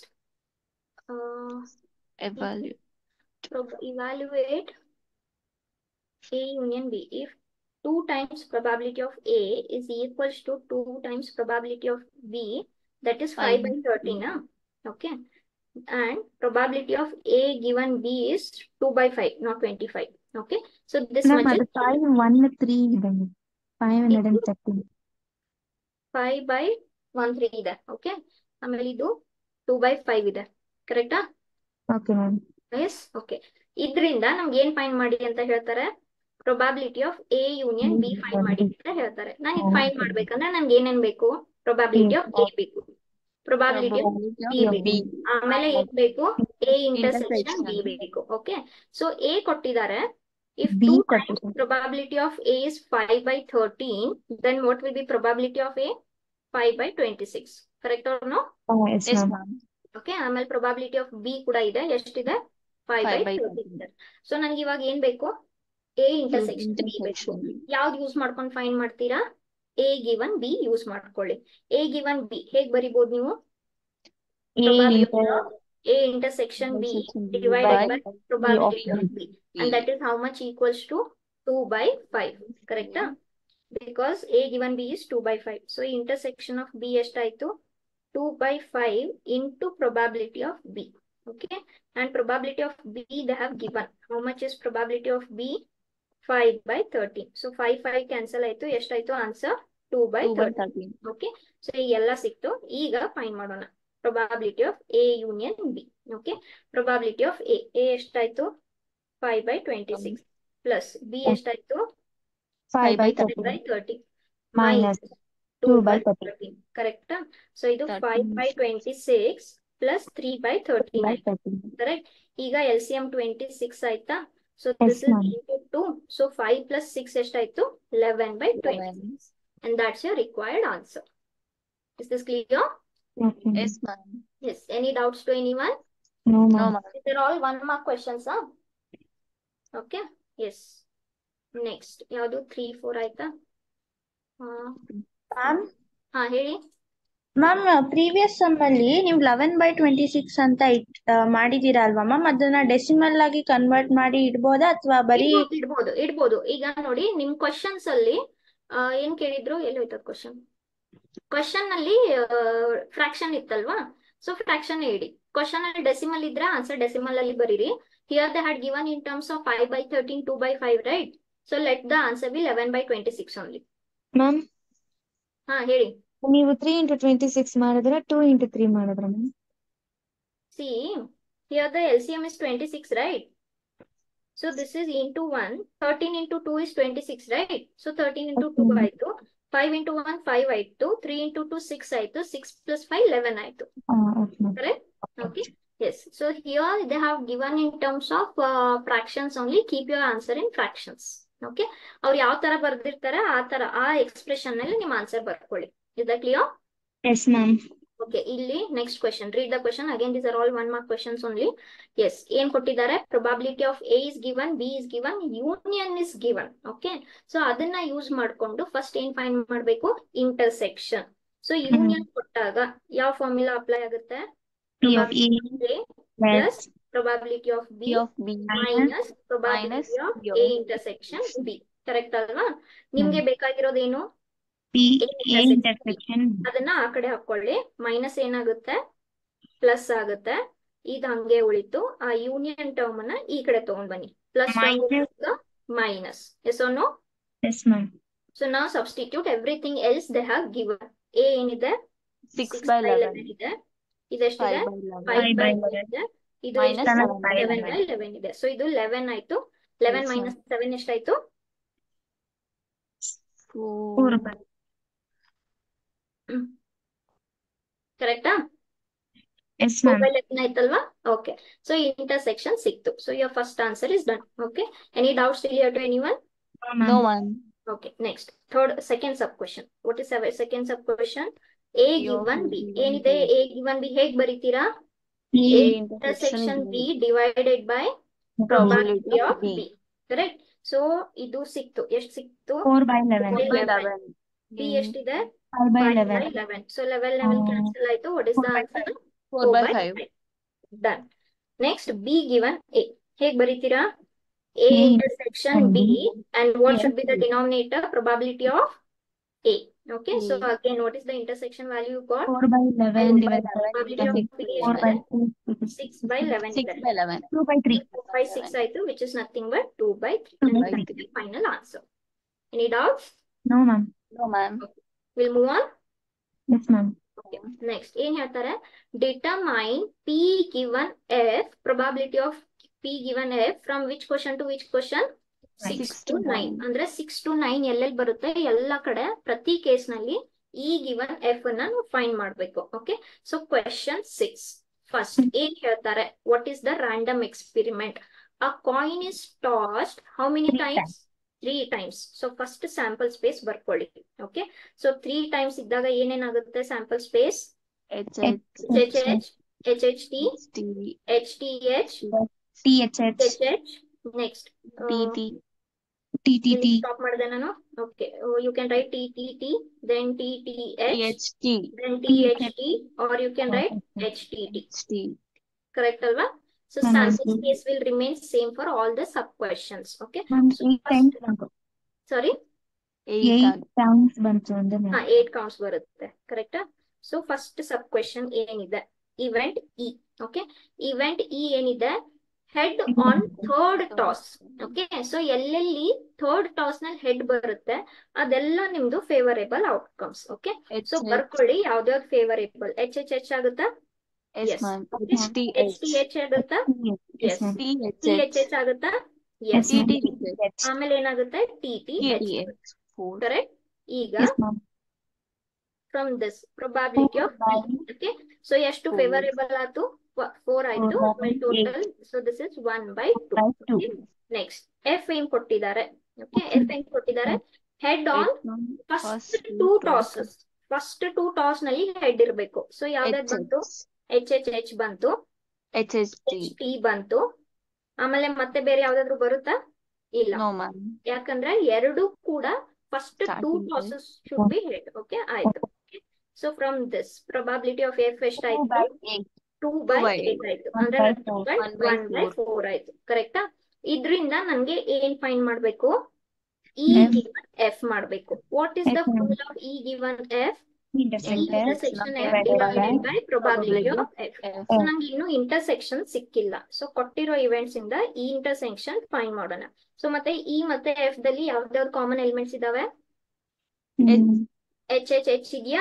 Speaker 3: Evaluate.
Speaker 1: evaluate A union B. If 2 times probability of A is equals to 2 times probability of B, that is 5/13. Okay, and probability of A given B is 2/5, not 25. Okay, so this
Speaker 2: Ma'am,
Speaker 1: much
Speaker 2: ಅದು
Speaker 1: is
Speaker 2: 513 ಇದೆ. 513.
Speaker 1: 5/13 ಇದೆ. Okay, ಆಮೇಲೆ ಇದು 2/5 ಇದೆ. ಕರೆಕ್ಟಾ?
Speaker 2: Okay ma'am.
Speaker 1: S. Okay, ಇದರಿಂದ ನಮ್ಗೆ ಏನ್ ಫೈಂಡ್ ಮಾಡಿ ಅಂತ ಹೇಳ್ತಾರೆ? Probability of A union B find ಮಾಡಿ ಅಂತ ಹೇಳ್ತಾರೆ. ನಾನು ಇದು ಫೈಂಡ್ ಮಾಡ್ಬೇಕಂದ್ರೆ ನನ್ಗೆ ಏನೇನ್ ಬೇಕು? ಪ್ರೊಬಾಬಿಲಿಟಿ ಆಫ್ ಎ ಬೇಕು. Probability of
Speaker 3: Probability
Speaker 1: B
Speaker 3: of B.
Speaker 1: ಬೇಕು. ಆಮೇಲೆ ಏನ್ ಬೇಕು? A intersection B
Speaker 3: Intersection.
Speaker 1: ಬೇಕು. ಓಕೆ, ಸೊ ಎ ಕೊಟ್ಟಿದ್ದಾರೆ. If
Speaker 2: B
Speaker 1: 2 times
Speaker 2: ಕೊಟ್ಟಿದ್ದಾರೆ.
Speaker 1: probability of A is 5/13, then what will be probability of A? 5/26. Correct or no?
Speaker 2: Yes,
Speaker 3: Yes,
Speaker 2: ma'am.
Speaker 3: ma'am.
Speaker 1: Okay, ಆಮೇಲೆ probability of B ಕೂಡ ಇದೆ. ಎಷ್ಟಿದೆ? 5/13. So ನನಗೆ ಇವಾಗ ಏನ್ ಬೇಕು? A intersection B ಬೇಕು.
Speaker 3: Intersection.
Speaker 1: ಯಾವ್ದು ಯೂಸ್ ಮಾಡ್ಕೊಂಡು ಫೈಂಡ್ ಮಾಡ್ತೀರಾ? A given B ಯೂಸ್ ಮಾಡ್ಕೊಳ್ಳಿ. A given B ಹೇಗ್ ಬರಿಬಹುದು ನೀವು?
Speaker 2: A
Speaker 1: Probability
Speaker 2: inter
Speaker 1: of A intersection B
Speaker 3: Intersection B
Speaker 1: divided by
Speaker 3: by
Speaker 1: probability
Speaker 2: of
Speaker 1: of B, and that is how much equals to 2/5. Correct? Because A given B is 2/5. So intersection of B ಎಷ್ಟಾಯ್ತು? 2/5 into probability of B. Okay, and probability of B they have given. How much is probability of B? 5/13. So 5 cancel ಆಯ್ತು. ಎಷ್ಟಾಯ್ತು answer? 2/13. Okay, so ಈ ಎಲ್ಲ ಸಿಕ್ತು. ಈಗ find ಮಾಡೋಣ probability of A union B. Okay, probability of A ಎಷ್ಟಾಯ್ತು? 5/26 plus B ಎಷ್ಟಾಯ್ತು?
Speaker 2: 5/30
Speaker 1: minus
Speaker 2: minus
Speaker 1: 2/13. Correct? So ಇದು 5/26 plus 3/13 ಆಯ್ತು.
Speaker 2: 3/13.
Speaker 1: Correct? ಈಗ LCM 26 ಆಯ್ತಾ? So
Speaker 2: Yes,
Speaker 1: this is
Speaker 2: ma'am.
Speaker 1: into 2. So 5 plus 6 ಎಷ್ಟಾಯ್ತು? 11/26. And that's your required answer. Is this clear?
Speaker 2: Okay.
Speaker 3: Yes, ma'am.
Speaker 1: Yes. Any doubts to anyone?
Speaker 2: No,
Speaker 3: No,
Speaker 2: ma'am.
Speaker 3: ma'am.
Speaker 1: These are all 1 mark questions, huh? Okay. Yes. Next. ಯಾವುದು 3, 4 ಆಯ್ತಾ?
Speaker 2: Ma'am
Speaker 1: ಹೇಳಿ.
Speaker 2: Ma'am previous some ಅಲ್ಲಿ ನೀವು 11/26 ಅಂತ ಮಾಡಿದೀರಾ ಅಲ್ವಾ ma'am? ಅದನ್ನ decimal ಆಗಿ ಕನ್ವರ್ಟ್ ಮಾಡಿ ಇಡ್ಬೋದಾ ಅಥವಾ ಬರೀ
Speaker 1: ಇಡ್ಬೋದು. ಈಗ ನೋಡಿ ನಿಮ್ ಕ್ವಶನ್ಸ್ ಅಲ್ಲಿ ಏನ್ ಕೇಳಿದ್ರು? ಎಲ್ಲಿ ಹೋಯ್ತದ ಕ್ವಶನ್ ಅಲ್ಲಿ ಫ್ರಾಕ್ಷನ್ ಇತ್ತಲ್ವಾ? ಸೊ ಫ್ರಾಕ್ಷನ್ ಇಡಿ. ಕ್ವಶನ್ ಅಲ್ಲಿ ಡೆಸಿಮಲ್ ಇದ್ರೆ ಆನ್ಸರ್ ಡೆಸಿಮಲ್ ಅಲ್ಲಿ ಬರೀರಿ. Here they had given in terms of 5/13, 2/5, right? So let the answer be 11/26 only.
Speaker 2: Ma'am
Speaker 1: ಹೇಳಿ.
Speaker 2: ನೀವು 3 into 26 ಮಾಡಿದ್ರೆ 2 into 3 ಮಾಡಿದ್ರ ma'am?
Speaker 1: See, here the LCM is 26, right? So this is into 1. 13 into 2 is 26, right? So 13 into 2 ಆಯ್ತು. 5 into 1 5 ಆಯ್ತು. 3 into 2 6 ಆಯ್ತು. 6 plus 5 11 ಆಯ್ತು. Correct? Okay. Yes. So here they have given in terms of fractions only. Keep your answer in fractions. Okay. ಅವ್ರು ಯಾವ ತರ ಬರ್ದಿರ್ತಾರೆ ಆ expression ನಲ್ಲಿ ನಿಮ್ಮ ಆನ್ಸರ್ ಬರ್ಕೊಳ್ಳಿ. Is that clear?
Speaker 2: Yes, ma'am.
Speaker 1: Okay, ಇಲ್ಲಿ next question. Read the question. Again, these are all 1 mark questions only. Yes, ಏನ್ ಕೊಟ್ಟಿದ್ದಾರೆ? Probability of A is given, B is given, union is given. Okay, so ಅದನ್ನ use ಮಾಡ್ಕೊಂಡು first ಏನ್ find ಮಾಡ್ಬೇಕು? Intersection. So union ಕೊಟ್ಟಾಗ ಯಾವ formula apply ಆಗುತ್ತೆ? Probability of A plus probability of B minus probability of A intersection B. Correct ಅಲ್ವಾ? ನಿಮ್ಗೆ ಬೇಕಾಗಿರೋದೇನು?
Speaker 2: A intersection.
Speaker 1: ಅದನ್ನ ಆ ಕಡೆ ಹಾಕೊಳ್ಳಿ. ಮೈನಸ್ ಏನಾಗುತ್ತೆ? ಪ್ಲಸ್ ಆಗುತ್ತೆ. ಇದು ಹಂಗೆ ಉಳಿತು. ಆ ಯೂನಿಯನ್ ಟರ್ಮ್ ಅನ್ನ ಈ ಕಡೆ ತಗೊಂಡ್ ಬನ್ನಿ. Plus minus. Yes or no?
Speaker 2: Yes, ma'am.
Speaker 1: So ನಾವು substitute everything else they have given. A ಏನಿದೆ?
Speaker 3: 6/11
Speaker 1: ಇದೆ. ಇದೆಷ್ಟಿದೆ? 5/11 ಇದೆ. ಇದು 7/11 ಇದೆ. ಸೊ ಇದು 11 ಆಯ್ತು. 11 ಮೈನಸ್ 7 ಎಷ್ಟಾಯ್ತು?
Speaker 3: 4.
Speaker 1: ಕರೆಕ್ಟಾ?
Speaker 2: Yes, ma'am.
Speaker 1: 4/11 ಆಯ್ತಲ್ವಾ? ಓಕೆ, ಸೊ ಇಂಟರ್ಸೆಕ್ಷನ್ ಸಿಕ್ತು. So your first answer is done. Okay, any doubts till here to anyone?
Speaker 3: No, ma'am.
Speaker 1: Okay, next second sub question. What is our second sub question? A given B. ಏನಿದೆ? A given B ಹೇಗ್ ಬರೀತೀರಾ? A intersection B divided by probability of B. Correct? So ಇದು ಸಿಕ್ತು. ಎಷ್ಟು ಸಿಕ್ತು?
Speaker 2: 4/11.
Speaker 1: B ಎಷ್ಟಿದೆ?
Speaker 2: 5/11.
Speaker 1: So 11 cancel ಆಯ್ತು. What is the answer?
Speaker 3: 4/5.
Speaker 1: Done. Next, B given A. ಹೇಗ್ ಬರೀತೀರಾ? A intersection B, and what should be the denominator? Probability of A. Okay, so again, what is the intersection value you got?
Speaker 2: 4/11
Speaker 1: Probability of B is 6/11.
Speaker 3: 6/11.
Speaker 2: 2/3.
Speaker 1: 2/6 ಆಯ್ತು, which is nothing but 2/3. And that is the final answer. Any doubts?
Speaker 2: No, ma'am.
Speaker 3: No, ma'am.
Speaker 1: We'll move on.
Speaker 2: Yes, ma'am.
Speaker 1: Okay. Next, ಏನ್ ಹೇಳ್ತಾರೆ? Determine P given F, probability of P given F from which question to which question? 6 to 9. ಅಂದ್ರೆ 6 to 9 ಎಲ್ಲೆಲ್ಲಿ ಬರುತ್ತೆ? ಎಲ್ಲ ಕಡೆ ಪ್ರತಿ case ನಲ್ಲಿ E given F ಅನ್ನ ನಾವು ಫೈಂಡ್ ಮಾಡ್ಬೇಕು. ಓಕೆ, ಸೊ ಕ್ವೆಶನ್ 6 ಫಸ್ಟ್ ಏನ್ ಹೇಳ್ತಾರೆ, what is the random experiment? A coin is tossed how many times? 3 times. So first sample space ಬರ್ಕೊಳ್ಳಿ. ಓಕೆ, ಸೊ 3 ಟೈಮ್ಸ್ ಇದ್ದಾಗ ಏನೇನಾಗುತ್ತೆ sample space? HH, HHT, HTH, HH, next
Speaker 2: TTT,
Speaker 1: stop ಮಾಡಿದೆ ನಾನು. Okay, you can write TTT, then TTH, then THT, or you can write HTT. Correct alva? So sample space will remain same for all the sub questions. Okay, so first, sorry,
Speaker 2: 8 times ಬಂತು ಅಂದ್ರೆ
Speaker 1: 8 counts ಬರುತ್ತೆ. ಕರೆಕ್ಟಾ? So first sub question ಏನಿದೆ, event E. Okay, event E ಏನಿದೆ, head on third toss. Okay, so ಎಲ್ಲೆಲ್ಲಿ third toss ನಲ್ಲಿ head ಬರುತ್ತೆ ಅದೆಲ್ಲ ನಿಮ್ದು ಫೇವರೇಬಲ್ ಔಟ್ಕಮ್ಸ್. ಓಕೆ, ಸೊ ಬರ್ಕೊಳ್ಳಿ ಯಾವ್ದಾವ್ದು ಫೇವರೇಬಲ್. ಎಚ್ ಎಚ್ ಎಚ್ ಆಗುತ್ತಾ? ಎಸ್. ಎಚ್ ಟಿ ಎಚ್ ಆಗುತ್ತಾ? ಎಸ್. ಟಿ ಎಚ್ ಎಚ್ ಆಗುತ್ತಾ? ಎಸ್. ಆಮೇಲೆ ಏನಾಗುತ್ತೆ? T T H. ಕರೆಕ್ಟ್. ಈಗ from this probability of okay, so ಎಷ್ಟು ಫೇವರೇಬಲ್ ಆಯ್ತು? 4 ಆಯ್ತು total. So this is 1/2. Next F ಏನ್ ಕೊಟ್ಟಿದ್ದಾರೆ? ಓಕೆ, ಎಫ್ ಏನ್ ಕೊಟ್ಟಿದ್ದಾರೆ? Head on first 2 tosses. First 2 toss ನಲ್ಲಿ ಹೆಡ್ ಇರ್ಬೇಕು. ಸೊ ಯಾವ್ದಾದ್ ಬಂತು? ಎಚ್ ಎಚ್ ಎಚ್ ಬಂತು, ಎಚ್ ಟಿ ಬಂತು. ಆಮೇಲೆ ಮತ್ತೆ ಬೇರೆ ಯಾವ್ದಾದ್ರು ಬರುತ್ತಾ? ಇಲ್ಲ, ಯಾಕಂದ್ರೆ ಎರಡು ಕೂಡ first 2 tosses should be head. Okay, ಆಯ್ತು. So from this probability of F ಎಷ್ಟಾಯ್ತು? 2/8 ಆಯ್ತು. ಅಂದ್ರೆ 1/4 ಆಯ್ತು. ಕರೆಕ್ಟಾ? ಇದ್ರಿಂದ ನನ್ಗೆ ಏನ್ ಫೈಂಡ್ ಮಾಡ್ಬೇಕು? ಇ ಗಿವನ್ ಎಫ್ ಮಾಡ್ಬೇಕು. What is the formula of E given F? intersection f divided by probability of f. So ನಂಗೆ ಇನ್ನು ಇಂಟರ್ಸೆಕ್ಷನ್ ಸಿಕ್ಕಿಲ್ಲ. ಸೊ ಕೊಟ್ಟಿರೋ ಇವೆಂಟ್ಸ್ ಇಂದ ಈ ಇಂಟರ್ಸೆಕ್ಷನ್ ಫೈಂಡ್ ಮಾಡೋಣ. ಸೊ ಮತ್ತೆ ಇ ಮತ್ತೆ ಎಫ್ ದಲ್ಲಿ ಯಾವ್ದಾವ್ದು ಕಾಮನ್ ಎಲಿಮೆಂಟ್ಸ್ ಇದಾವೆ? ಎಚ್ ಎಚ್ ಎಚ್ ಇದೆಯಾ?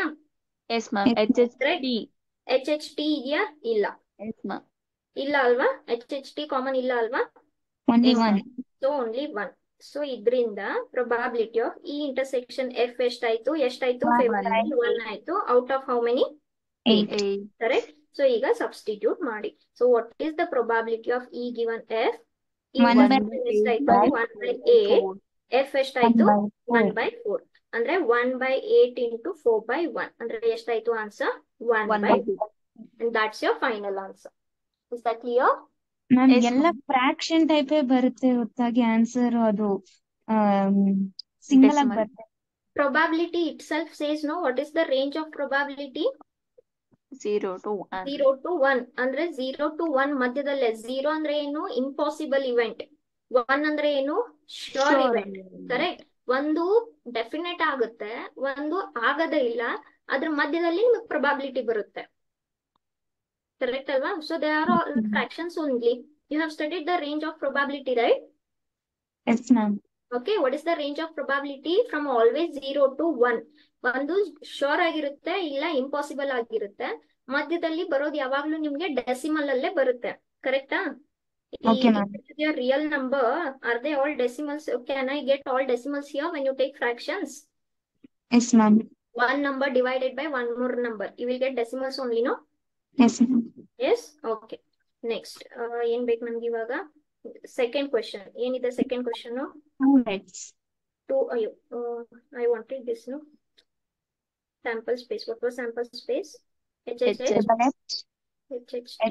Speaker 1: ಎಚ್ ಎಚ್ ಟಿ ಇದೆಯಾ? ಇಲ್ಲ, ಇಲ್ಲ ಅಲ್ವಾ? ಎಚ್ ಎಚ್ ಟಿ ಕಾಮನ್ ಇಲ್ಲ ಅಲ್ವಾ? So only 1. ಸೊ ಇದ್ರಿಂದ ಪ್ರೊಬಾಬಿಲಿಟಿ ಆಫ್ ಈ ಇಂಟರ್ಸೆಕ್ಷನ್ ಎಫ್ ಎಷ್ಟಾಯ್ತು? 1 ಆಯ್ತು. Out of how many? 8. Correct. So ಈಗ ಸಬ್ಸ್ಟಿಟ್ಯೂಟ್ ಮಾಡಿ. So what is the probability of E given F? ಎಷ್ಟಾಯ್ತು? 1/8. ಎಫ್ ಎಷ್ಟಾಯ್ತು? 1/4. ಅಂದ್ರೆ 1/8 into 4/1 ಅಂದ್ರೆ ಎಷ್ಟಾಯ್ತು answer? 1/2. and that's your final answer. Is that clear?
Speaker 2: Ma'am ಎಲ್ಲ ಫ್ರಾಕ್ಷನ್ ಟೈಪೇ ಬರುತ್ತೆ ಹೊತ್ತಾಗಿ ಆನ್ಸರ್ ಅದು ಸಿಂಗಲ್ ಆಗಿ ಬರುತ್ತೆ.
Speaker 1: Probability itself says no. What is the range of probability?
Speaker 3: 0 to 1.
Speaker 1: 0 to 1 ಅಂದ್ರೆ 0 to 1 ಮಧ್ಯದಲ್ಲೇ. 0 ಅಂದ್ರೆ ಏನು? Impossible event. 1 ಅಂದ್ರೆ ಏನು? Sure event. ಕರೆಕ್ಟ್. ಒಂದು ಡೆಫಿನೆಟ್ ಆಗುತ್ತೆ, ಒಂದು ಆಗದೇ ಇಲ್ಲ. ಅದ್ರ ಮಧ್ಯದಲ್ಲಿ ನಿಮಗೆ ಪ್ರೊಬಾಬಿಲಿಟಿ ಬರುತ್ತೆ. Correct alva? So they are all fractions only. You have studied the range of probability, right?
Speaker 2: Yes, ma'am.
Speaker 1: Okay, what is the range of probability? From always 0 to 1. ಒಂದು ಶೋರ್ ಆಗಿರುತ್ತೆ, ಇಲ್ಲ ಇಂಪಾಸಿಬಲ್ ಆಗಿರುತ್ತೆ. ಮಧ್ಯದಲ್ಲಿ ಬರೋದು ಯಾವಾಗ್ಲೂ ನಿಮ್ಗೆ decimal ಅಲ್ಲೇ ಬರುತ್ತೆ. ಕರೆಕ್ಟಾ? Your real number, are they all decimals? Can I get all decimals here when you take fractions?
Speaker 2: Yes, ma'am.
Speaker 1: One number divided by one more number. You will get decimals only, no?
Speaker 2: Yes, ma'am.
Speaker 1: Yes? Okay. Next. ಏನ್ ಬೇಕು ನಮ್ಗೆ ಇವಾಗ? Second question. ಏನಿದೆ second question? I wanted this, no? Sample space. What was sample space? HHH, HHT,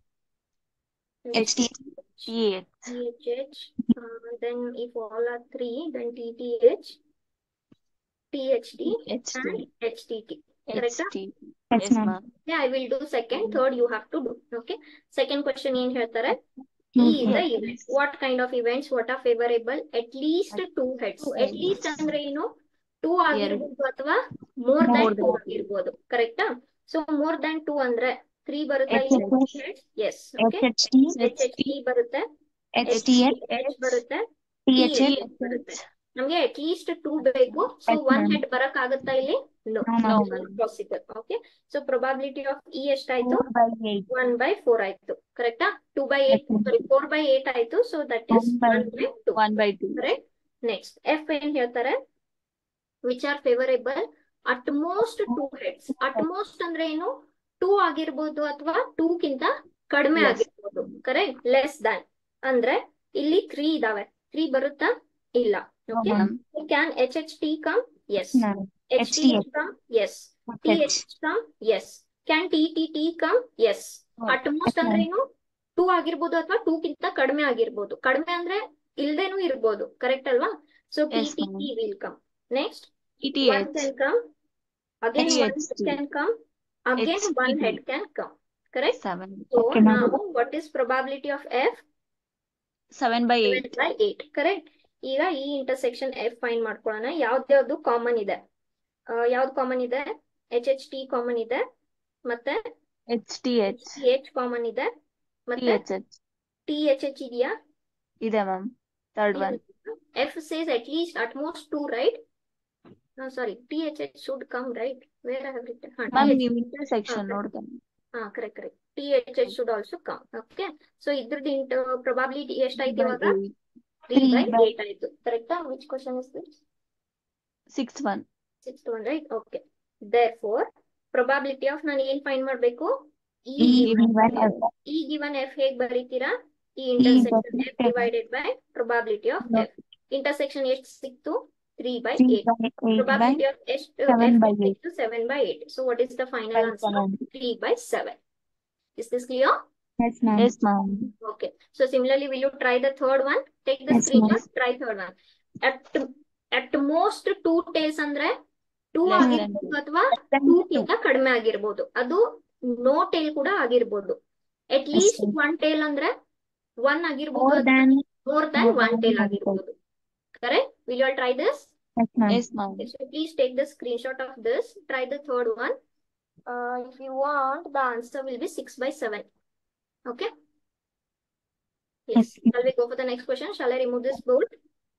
Speaker 1: THH, then if all are 3, then TTH, THT, and HTT. Correct?
Speaker 2: Yes, ma'am.
Speaker 1: Yeah, I will do second. Third you have to do. Okay. Second question ಏನ್ ಹೇಳ್ತಾರೆ? E is the event. What kind of events? What are favorable? At least 2 heads. At least ಅಂದ್ರೆ ಏನು? 2 ಆಗಿರ್ಬೋದು ಅಥವಾ more than 2 ಆಗಿರ್ಬೋದು. ಕರೆಕ್ಟಾ? So more than 2 ಅಂದ್ರೆ 3 ಬರುತ್ತೆ ಇಲ್ಲಿ 3 heads. Yes. Okay. HHT ಬರುತ್ತೆ. HTH ಬರುತ್ತೆ. THH ಬರುತ್ತೆ. ನಮ್ಗೆ at least 2 ಬೇಕು. So 1 head ಬರಕ್ ಆಗುತ್ತಾ ಇಲ್ಲಿ? No. Possible. Okay. So probability of E ಎಷ್ಟಾಯ್ತು? 1/4 ಆಯ್ತು. ಕರೆಕ್ಟಾ? 2/8 sorry 4/8 ಆಯ್ತು. So that is 1/2. Correct. Next F ಏನ್ ಹೇಳ್ತಾರೆ? Which are favorable? At most 2 heads. At most ಅಂದ್ರೆ ಏನು? 2 ಆಗಿರ್ಬೋದು ಅಥವಾ 2 ಗಿಂತ ಕಡಿಮೆ
Speaker 3: Less.
Speaker 1: ಆಗಿರ್ಬೋದು. ಕರೆಕ್ಟ್. ಲೆಸ್ ದ್ಯಾನ್ ಅಂದ್ರೆ ಇಲ್ಲಿ 3 ಇದಾವೆ. 3 ಬರುತ್ತಾ? ಇಲ್ಲ. Okay.
Speaker 3: ma'am.
Speaker 1: Can HHT come? Yes.
Speaker 2: ma'am.
Speaker 1: HTH come? Yes. TH come? Yes. Can TTT come? Yes. At most ಅಂದ್ರೆ ಏನು? 2 ಆಗಿರ್ಬೋದು ಅಥವಾ 2 ಗಿಂತ ಕಡಿಮೆ ಆಗಿರ್ಬೋದು. ಕಡಿಮೆ ಅಂದ್ರೆ ಇಲ್ದೇನೂ ಇರ್ಬೋದು. ಕರೆಕ್ಟ್ ಅಲ್ವಾ? So
Speaker 3: Yes,
Speaker 1: TTT
Speaker 3: ma'am.
Speaker 1: will come. Next, one
Speaker 3: TTH.
Speaker 1: can come. Again one
Speaker 3: HHT.
Speaker 1: can come. Again one
Speaker 3: HTT.
Speaker 1: head can come. Correct?
Speaker 3: 7.
Speaker 1: So
Speaker 2: Okay, ma'am.
Speaker 1: now what is probability of F?
Speaker 3: 7 by 8.
Speaker 1: 7 by 8. Correct? ಈಗ ಈ intersection F find ಮಾಡ್ಕೊಳ್ಳೋಣ. ಯಾವ್ದ್ಯಾವ್ದು common ಇದೆ? ಯಾವ್ದು common ಇದೆ? HHT common ಇದೆ, ಮತ್ತೆ
Speaker 3: HTH.
Speaker 1: TH common ಇದೆ, ಮತ್ತೆ
Speaker 3: THH.
Speaker 1: THH ಇದೆಯಾ?
Speaker 3: ಇದೆ ma'am. Third one.
Speaker 1: F says at least at most 2, right? No, sorry. THH should come, right? Where I have written?
Speaker 3: Ma'am
Speaker 1: THH.
Speaker 3: ನೀವು ಇಂಟರ್ಸೆಕ್ಷನ್
Speaker 1: Okay.
Speaker 3: ನೋಡ್ತಾನೆ.
Speaker 1: Correct. THH should also come. Okay. So ಇದ್ರದ್ದು probability ಎಷ್ಟಾಯ್ತು ಇವಾಗ? 3 by 8 ಆಯ್ತು. ಕರೆಕ್ಟಾ? Which question is this?
Speaker 3: 6th one.
Speaker 1: 6th one, right? Okay. Therefore, probability of ನಾನು ಏನ್ find ಮಾಡ್ಬೇಕು?
Speaker 2: E given F.
Speaker 1: E given F ಹೇಗ್ ಬರೀತೀರಾ? ಈ intersection F divided by probability of F. Intersection ಎಷ್ಟು ಸಿಕ್ತು? 3 by 8. Probability of F
Speaker 2: 7 by 8.
Speaker 1: is 7 by 8. So what is the final answer? 3 by 7. Is this clear?
Speaker 2: Yes, ma'am.
Speaker 3: Yes, ma'am.
Speaker 1: Okay. So similarly, will you try the third one? Take the
Speaker 2: Yes,
Speaker 1: screenshot, try third one. At most 2 tails ಅಂದ್ರೆ 2
Speaker 3: Less than
Speaker 1: ಆಗಿರ್ಬೋದು ಅಥವಾ 2 ಗಿಂತ ಕಡಿಮೆ ಆಗಿರ್ಬೋದು. ಅದು no tail ಕೂಡ ಆಗಿರ್ಬೋದು. At least 1 tail ಅಂದ್ರೆ 1 ಆಗಿರ್ಬೋದು, more than 1 tail ಆಗಿರ್ಬೋದು. Correct? Will you all try this?
Speaker 2: Yes, ma'am.
Speaker 3: Yes, ma'am.
Speaker 1: Okay, so please take the screenshot of this. Try the third one. If you want, the answer will be 6 by 7. Okay? Yes. Shall we go for the next question? Shall I remove this board?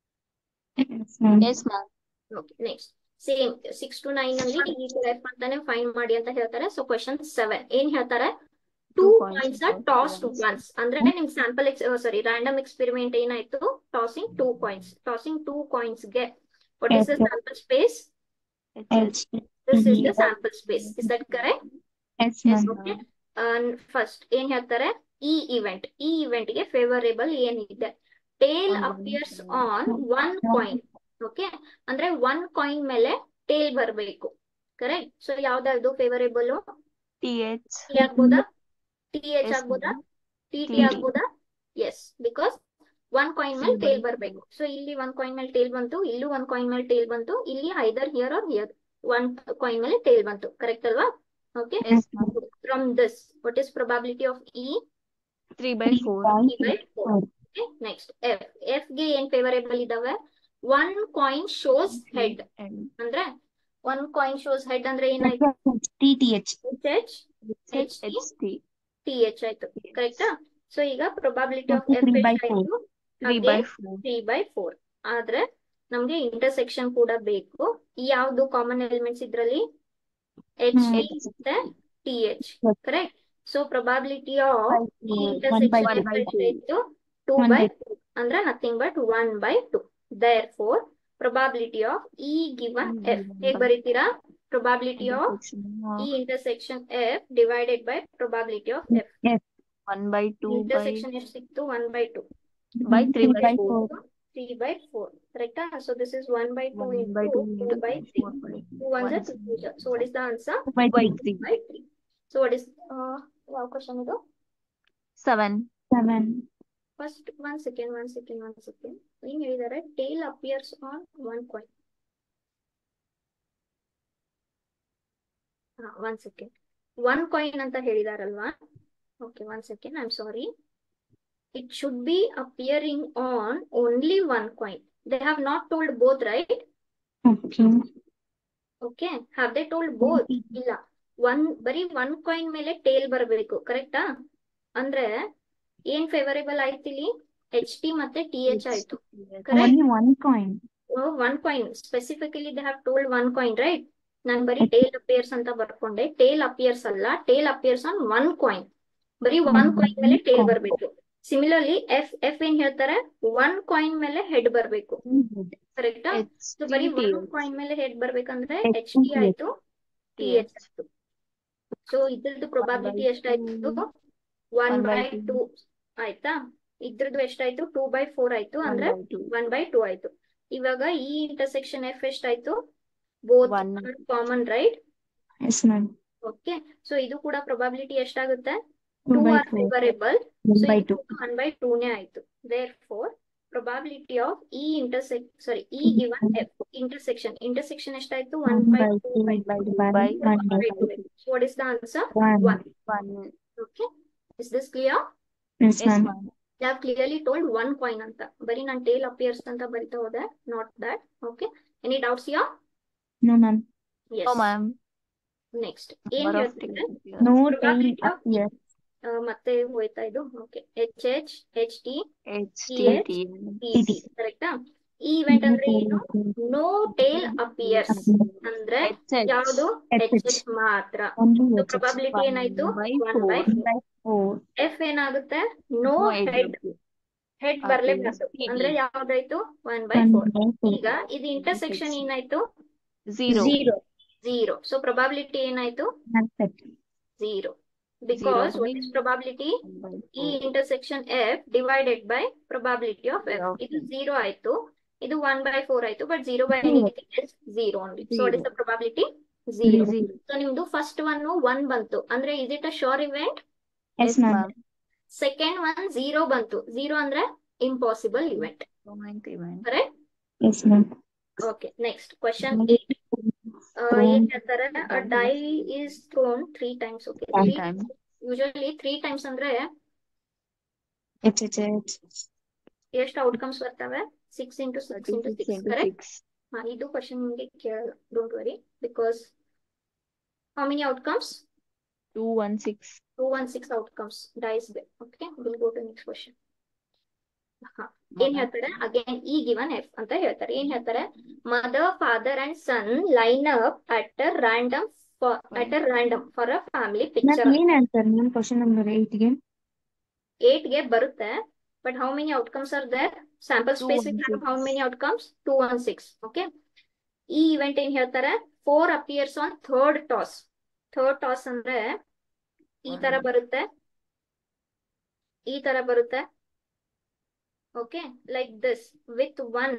Speaker 2: Yes, ma'am.
Speaker 3: Yes, ma'am.
Speaker 1: Okay, next. Same 6 to 9 ಅಲ್ಲಿ E to F ಅಂತಾನೆ find ಮಾಡಿ ಅಂತ ಹೇಳ್ತಾರೆ. So question 7 ಏನ್ ಹೇಳ್ತಾರೆ? 2 coins are tossed once. ಅಂದ್ರೆ ನಿಮ್ sample random experiment ಏನಾಯ್ತು? Tossing 2 coins. Tossing 2 coins ಗೆ what is the sample space?
Speaker 2: H.
Speaker 1: This is the sample space. Is that correct?
Speaker 2: Yes,
Speaker 1: Yes,
Speaker 2: ma'am.
Speaker 1: okay. First ಏನ್ ಹೇಳ್ತಾರೆ? ಈ event ಗೆ favourable ಏನಿದೆ? Tail appears on 1 coin. ಓಕೆ, ಅಂದ್ರೆ 1 coin ಮೇಲೆ ಟೇಲ್ ಬರಬೇಕು. ಕರೆಕ್ಟ್? ಸೊ ಯಾವ್ದಾದ್ರು ಫೇವರೇಬಲ್?
Speaker 3: TH.
Speaker 1: ಆಗ್ಬೋದಾ? TH
Speaker 3: Yes,
Speaker 1: ಆಗ್ಬೋದಾ? TT
Speaker 3: TT.
Speaker 1: ಆಗ್ಬೋದಾ? ಎಸ್, ಬಿಕಾಸ್ 1 ಕಾಯಿನ್ ಮೇಲೆ ಟೇಲ್ ಬರಬೇಕು. ಸೊ ಇಲ್ಲಿ 1 ಕಾಯಿನ್ ಮೇಲೆ ಟೇಲ್ ಬಂತು, ಇಲ್ಲೂ 1 ಕಾಯಿನ್ ಮೇಲೆ ಟೇಲ್ ಬಂತು, ಇಲ್ಲಿ either here or here 1 coin ಮೇಲೆ ಟೇಲ್ ಬಂತು. ಕರೆಕ್ಟ್ ಅಲ್ವಾ? Okay.
Speaker 3: Yes, ma'am.
Speaker 1: From this what is probability of E?
Speaker 3: 3 by 4.
Speaker 1: 3 by 4. Okay, next F. F ಗೆ ಏನ್ ಫೇವರೇಬಲ್ ಇದಾವೆ? 1 ಕಾಯಿನ್ ಶೋಸ್ ಹೆಡ್. ಅಂದ್ರೆ 1 ಕಾಯಿನ್ ಶೋಸ್ ಹೆಡ್ ಅಂದ್ರೆ ಏನಾಯ್ತು?
Speaker 2: TTH.
Speaker 1: HH,
Speaker 3: HT.
Speaker 1: TH ಆಯ್ತು. ಕರೆಕ್ಟಾ? ಸೊ ಈಗ probability of F
Speaker 2: 3 by
Speaker 1: ಎಷ್ಟಾಯ್ತು?
Speaker 3: 3 by 4.
Speaker 1: 3 by 4. ಆದ್ರೆ ನಮ್ಗೆ ಇಂಟರ್ಸೆಕ್ಷನ್ ಕೂಡ ಬೇಕು. ಯಾವ್ದು ಕಾಮನ್ ಎಲಿಮೆಂಟ್ಸ್ ಇದ್ರಲ್ಲಿ? HT ಮತ್ತೆ TH. Correct? So probability of intersection ಎಷ್ಟಾಯ್ತು? 2 by 2. ಅಂದ್ರೆ nothing but 1 by 2. Therefore, probability of E given F. ಹೇಗ್ ಬರೀತೀರಾ? Probability of E intersection F divided by probability of F.
Speaker 3: 1 by 2
Speaker 1: Intersection ಎಷ್ಟು ಸಿಕ್ತು? 1 by 2.
Speaker 3: by 3 by 4.
Speaker 1: 3 by 4. Correct? So this is 1 by 2
Speaker 3: 1 by
Speaker 1: into
Speaker 3: 2
Speaker 1: 2 by 3.
Speaker 3: 4 by
Speaker 1: 2 ones are 2. So what is the answer?
Speaker 3: 2 by 3.
Speaker 1: By 3. So what is ಯಾವ question ಇದು?
Speaker 3: 7.
Speaker 1: First, one second. ಏನ್ ಹೇಳಿದಾರೆ? Tail appears on 1 coin. 1 second. 1 coin ಅಂತ ಹೇಳಿದಾರಲ್ವಾ? Okay, 1 second. I'm sorry. It should be appearing on only 1 coin. They have not told both, right? Okay. Have they told both? ಇಲ್ಲ. ಬರೀ 1 coin ಮೇಲೆ tail ಬರಬೇಕು. ಕರೆಕ್ಟಾ? ಅಂದ್ರೆ ಏನ್ ಫೇವರೇಬಲ್ ಆಯ್ತು ಇಲ್ಲಿ? HT ಮತ್ತೆ TH ಆಯ್ತು.
Speaker 2: Only 1 coin.
Speaker 1: 1 coin specifically they have told 1 coin, right? ನಾನು ಬರೀ ಟೇಲ್ ಅಪಿಯರ್ಸ್ ಅಂತ ಬರ್ಕೊಂಡೆ. ಟೇಲ್ ಅಪಿಯರ್ಸ್ ಅಲ್ಲ, ಟೇಲ್ ಅಪಿಯರ್ಸ್ ಆನ್ 1 ಕಾಯಿನ್. ಬರೀ 1 ಕಾಯಿನ್ ಮೇಲೆ ಟೇಲ್ ಬರ್ಬೇಕು. ಸಿಮಿಲರ್ಲಿ ಎಫ್ ಏನ್ ಹೇಳ್ತಾರೆ? 1 ಕಾಯಿನ್ ಮೇಲೆ ಹೆಡ್ ಬರ್ಬೇಕು. ಕರೆಕ್ಟಾ?
Speaker 3: H
Speaker 1: ಸೊ
Speaker 3: T
Speaker 1: ಬರೀ
Speaker 3: T
Speaker 1: ಒನ್
Speaker 3: H
Speaker 1: ಕಾಯಿನ್ ಮೇಲೆ ಹೇಗ್ ಬರ್ಬೇಕಂದ್ರೆ
Speaker 2: H
Speaker 1: ಎಚ್ ಟಿ ಆಯ್ತು, ಟಿ
Speaker 3: T
Speaker 1: ಎಚ್
Speaker 3: H
Speaker 1: ಆಯ್ತು. ಸೊ ಇದ್ರದ್ದು
Speaker 3: 1 by
Speaker 1: ಪ್ರೊಬಾಬಿಲಿಟಿ ಎಷ್ಟಾಯ್ತು?
Speaker 3: 2
Speaker 1: ಒನ್
Speaker 3: 1 by
Speaker 1: ಬೈ
Speaker 3: 2
Speaker 1: ಟೂ ಆಯ್ತಾ? ಇದ್ರದ್ದು ಎಷ್ಟಾಯ್ತು? 2/4 ಆಯ್ತು,
Speaker 3: 1
Speaker 1: ಅಂದ್ರೆ
Speaker 3: by 2
Speaker 1: 1/2 ಆಯ್ತು. ಇವಾಗ ಈ ಇಂಟರ್ಸೆಕ್ಷನ್ ಎಫ್ ಎಷ್ಟಾಯ್ತು? Both
Speaker 3: 1
Speaker 1: common, right?
Speaker 2: Yes, ma'am.
Speaker 1: Okay, so ಇದು ಕೂಡ ಪ್ರೊಬಾಬಿಲಿಟಿ ಎಷ್ಟಾಗುತ್ತೆ?
Speaker 2: 2
Speaker 1: two
Speaker 2: by
Speaker 1: or
Speaker 2: 4.
Speaker 1: Favourable,
Speaker 2: 1
Speaker 1: so
Speaker 2: by
Speaker 1: ಇದು
Speaker 2: 2.
Speaker 1: 1/2 ನೇ ಆಯ್ತು. Therefore probability of E E given F intersection ಎಷ್ಟಾಯ್ತು?
Speaker 2: 1 by
Speaker 1: 1/2
Speaker 2: 2
Speaker 1: ಆಯ್ತು.
Speaker 3: 2
Speaker 2: by
Speaker 3: by
Speaker 2: 1 by 2.
Speaker 1: What is the answer?
Speaker 2: 1.
Speaker 1: 1.
Speaker 3: 1.
Speaker 1: Okay, is this clear?
Speaker 2: Yes,
Speaker 3: Yes,
Speaker 2: ma'am.
Speaker 3: ma'am.
Speaker 1: They have clearly told 1 coin ಅಂತ. ಬರೀ ನಾನು tail appears ಅಂತ ಬರಿತಾ ಹೋದೆ, not that. Okay, any doubts here?
Speaker 2: No, ma'am.
Speaker 1: Yes.
Speaker 3: No, ma'am.
Speaker 1: Next ಏನ್
Speaker 3: Number of
Speaker 1: ಹೇಳ್ತಿದ್ರೆ?
Speaker 3: tails appears.
Speaker 2: No tail
Speaker 1: Probability of
Speaker 2: appears.
Speaker 1: ಮತ್ತೆ ಹೋಯ್ತಾ ಇದು? Okay, H H H T
Speaker 3: H
Speaker 1: T
Speaker 3: T
Speaker 1: H
Speaker 3: T
Speaker 1: T T, ಕರೆಕ್ಟಾ? ಈ event
Speaker 2: No
Speaker 1: ಅಂದ್ರೆ
Speaker 2: tail
Speaker 1: ಏನು?
Speaker 2: appears.
Speaker 1: No tail appears ಅಂದ್ರೆ
Speaker 3: H H
Speaker 1: ಯಾವುದು?
Speaker 2: H
Speaker 1: H
Speaker 2: H.
Speaker 1: ಎಚ್ ಮಾತ್ರ.
Speaker 2: Only
Speaker 1: so
Speaker 2: H H.
Speaker 1: Probability ಏನಾಯ್ತು?
Speaker 3: 1 by
Speaker 1: 1/4.
Speaker 2: 1 by 4.
Speaker 1: ಎಫ್ ಏನಾಗುತ್ತೆ? No
Speaker 3: No
Speaker 1: head,
Speaker 3: head
Speaker 1: head
Speaker 3: appears.
Speaker 1: ಬರ್ಲೇಬಾರ್ದು,
Speaker 3: T
Speaker 1: ಅಂದ್ರೆ
Speaker 3: T
Speaker 1: ಯಾವ್ದಾಯ್ತು?
Speaker 2: 1
Speaker 1: 1/4.
Speaker 2: by 4.
Speaker 1: ಈಗ ಇದು ಇಂಟರ್ಸೆಕ್ಷನ್ ಏನಾಯ್ತು?
Speaker 3: 0
Speaker 2: 0.
Speaker 1: 0. ಸೊ ಪ್ರೊಬಾಬಿಲಿಟಿ ಏನಾಯ್ತು?
Speaker 2: Accept.
Speaker 1: 0.
Speaker 3: 0
Speaker 1: Because
Speaker 3: by
Speaker 1: what is probability?
Speaker 3: 1 by
Speaker 1: E
Speaker 3: 4
Speaker 1: intersection F divided by probability of F.
Speaker 3: of
Speaker 1: ಇದು 0 ಆಯ್ತು, ಇದು 1/4 ಆಯ್ತು, but 0 by
Speaker 2: 0.
Speaker 1: anything is 0 only. So what is
Speaker 3: 0
Speaker 1: the probability? 0.
Speaker 2: 0.
Speaker 3: 0.
Speaker 1: So ನಿಮ್ದು first one 1 ಬಂತು, ಅಂದ್ರೆ is it a sure event?
Speaker 2: Yes,
Speaker 3: Yes,
Speaker 2: ma'am.
Speaker 3: ma'am.
Speaker 1: Second one 0 ಬಂತು, 0 ಅಂದ್ರೆ impossible event,
Speaker 3: Moment event.
Speaker 1: Correct?
Speaker 2: Yes, ma'am.
Speaker 1: Okay, next question 8. ಏನ್ ಹೇಳ್ತಾರೆ? a die is thrown 3 times. Okay,
Speaker 3: 3
Speaker 1: 3
Speaker 3: times.
Speaker 1: Usually 3 times ಅಂದ್ರೆ
Speaker 2: H H H.
Speaker 1: ಎಷ್ಟು outcomes ಬರ್ತವೆ? 6 into 6 into
Speaker 3: 36
Speaker 1: 6,
Speaker 3: into
Speaker 1: correct?
Speaker 3: 6.
Speaker 1: ಇದು question ನಿಮಗೆ ಕೇಳಲ್ಲ, don't worry, because how many outcomes?
Speaker 3: 216.
Speaker 1: 216 outcomes dice ಗೆ. Okay, will go to next question. ಏನ್ ಹೇಳ್ತಾರೆ? Again E given F ಅಂತ ಹೇಳ್ತಾರೆ. ಏನ್ ಹೇಳ್ತಾರೆ? Mother, father and son line up at random for a family
Speaker 2: Ma'am,
Speaker 1: picture.
Speaker 2: ಏನ್ answer ma'am question number 8 ಗೆ?
Speaker 1: 8 ಗೆ ಬರುತ್ತೆ, but how many outcomes are there? Sample space will have how
Speaker 3: 216.
Speaker 1: Many outcomes? 216. Okay, ಈ event ಏನ್ ಹೇಳ್ತಾರೆ? 4 appears on third toss. Third toss ಅಂದ್ರೆ ಈ ತರ ಬರುತ್ತೆ, ಈ ತರ ಬರುತ್ತೆ. Okay, like this with 1.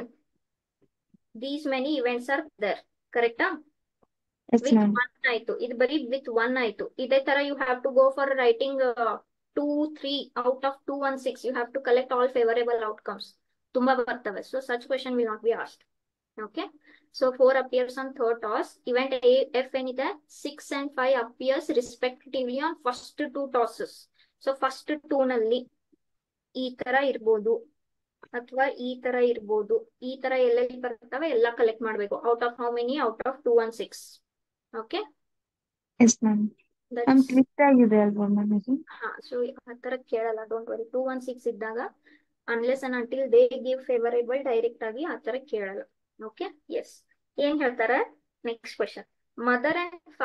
Speaker 1: These many events are there, ಕರೆಕ್ಟಾ?
Speaker 2: Yes,
Speaker 1: with
Speaker 2: ma'am.
Speaker 1: 1 ಆಯ್ತು, ಇದು ಬರೀ ವಿತ್ 1 ಆಯ್ತು. ಇದೇ ತರ you have to go for writing 2, 3 out of 216. You have to collect all favourable outcomes. ತುಂಬಾ ಬರ್ತವೆ. So such question will not be asked. Okay, so 4 appears on third toss. Event F ಏನಿದೆ? 6 and 5 appears respectively on first 2 tosses. So first 2 ನಲ್ಲಿ ಈ ತರ ಇರ್ಬೋದು, ಅಥವಾ ಈ ತರ ಇರ್ಬೋದು. ಈ ತರ ಎಲ್ಲೆಲ್ಲಿ ಬರ್ತವೆ ಎಲ್ಲ ಕಲೆಕ್ಟ್ ಮಾಡ್ಬೇಕು. Out of how many? Out of 216. Okay,
Speaker 2: Yes, ma'am. Ma'am twist ಆಗಿದೆ ಅಲ್ವಾ ಮ್ಯಾಮ್ ಇದು?
Speaker 1: ಹಾ, ಸೊ ಆ ತರ ಕೇಳಲ್ಲ, ಡೋಂಟ್ ವರಿ. 216 ಇದ್ದಾಗ unless and until they give favourable direct ಆಗಿ ಆ ತರ ಕೇಳಲ್ಲ. Okay, yes. ಏನ್ ಹೇಳ್ತಾರೆ? Next question. Mother,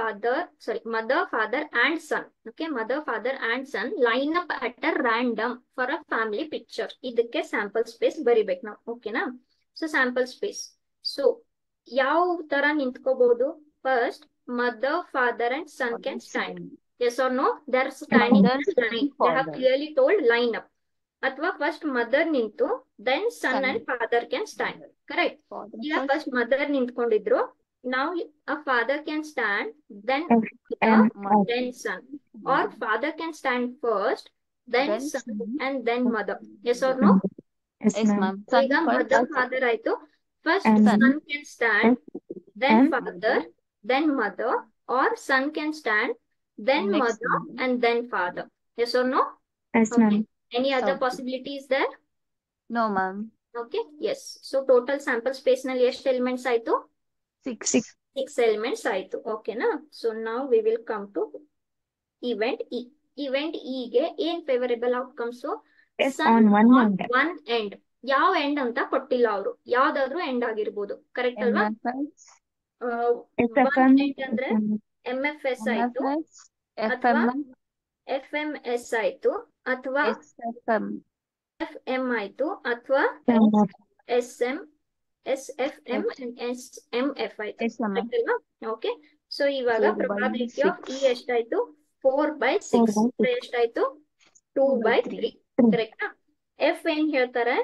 Speaker 1: father and son. Okay, mother, father and son line up at a random for a family picture. ಇದಕ್ಕೆ sample space ಬರಿಬೇಕು ನಾವು. ಓಕೆನಾ? ಸೊ ಸ್ಯಾಂಪಲ್ ಸ್ಪೇಸ್, ಸೊ ಯಾವ ತರ ನಿಂತ್ಕೋಬಹುದು? First, mother, father and son can stand. Yes or no? They are standing in
Speaker 3: Mother,
Speaker 1: a
Speaker 3: son,
Speaker 1: line. They have
Speaker 3: father.
Speaker 1: clearly told line up. ಅಥವಾ first mother ನಿಂತು then son
Speaker 3: Son.
Speaker 1: And father can stand, correct?
Speaker 3: Father
Speaker 1: ಈಗ
Speaker 3: first.
Speaker 1: First mother ನಿಂತ್ಕೊಂಡಿದ್ರು, ನಾವು ಅ father can stand then
Speaker 2: And
Speaker 1: then son, or father can stand first then
Speaker 3: Then
Speaker 1: son
Speaker 3: son.
Speaker 1: And then mother. Yes or no?
Speaker 2: yes,
Speaker 3: Yes,
Speaker 2: ma'am.
Speaker 3: ma'am. Son
Speaker 1: ಈಗ
Speaker 3: first.
Speaker 1: Mother, father ಆಯ್ತು. First
Speaker 2: And
Speaker 1: son can stand then
Speaker 2: and
Speaker 1: father then mother, or son can stand then
Speaker 3: Next
Speaker 1: mother
Speaker 3: son.
Speaker 1: and then father. Yes or no?
Speaker 2: yes,
Speaker 1: Okay.
Speaker 2: ma'am.
Speaker 1: Any other
Speaker 3: Okay.
Speaker 1: possibilities there?
Speaker 3: No, ma'am.
Speaker 1: Okay. Yes. So total sample space ನಲ್ಲಿ ಎಷ್ಟು elements ಆಯ್ತು?
Speaker 3: 6.
Speaker 1: 6 elements ಆಯ್ತು. Okay ನಾ? So now we will come to event E. Event E ಗೆ ಏನ್ favorable outcomes?
Speaker 2: Yes,
Speaker 1: Sun
Speaker 2: on one
Speaker 1: on
Speaker 2: end.
Speaker 1: one end. ಯಾವ end ಅಂತ ಕೊಟ್ಟಿಲ್ಲ ಅವರು. ಯಾವ್ದಾದ್ರು ಎಂಡ್ ಆಗಿರ್ಬೋದು, ಕರೆಕ್ಟ್ ಅಲ್ವಾ?
Speaker 3: MFS.
Speaker 1: One
Speaker 2: SFM.
Speaker 1: ಎಂಡ್ ಅಂದ್ರೆ MFS ಆಯ್ತು,
Speaker 3: MFS.
Speaker 1: ಅಥವಾ
Speaker 3: FMM.
Speaker 1: FMS ಆಯ್ತು, ಅಥವಾ
Speaker 3: SFM.
Speaker 1: FM ಆಯ್ತು, ಅಥವಾ
Speaker 2: Kind of.
Speaker 1: SM, SFM and SMF ಆಯ್ತು.
Speaker 3: ಎಸ್ ಅಮ್ಮ.
Speaker 1: Correct ಅಲ್ವಾ? ಓಕೆ. ಸೊ ಇವಾಗ
Speaker 3: 4 by
Speaker 1: ಪ್ರೊಬಾಬಿಲಿಟಿ ಆಫ್
Speaker 3: 6.
Speaker 1: E ಎಷ್ಟಾಯ್ತು? 4/6. ಎಷ್ಟಾಯ್ತು? 2/3. ಕರೆಕ್ಟಾ? F ಏನ್ ಹೇಳ್ತಾರೆ?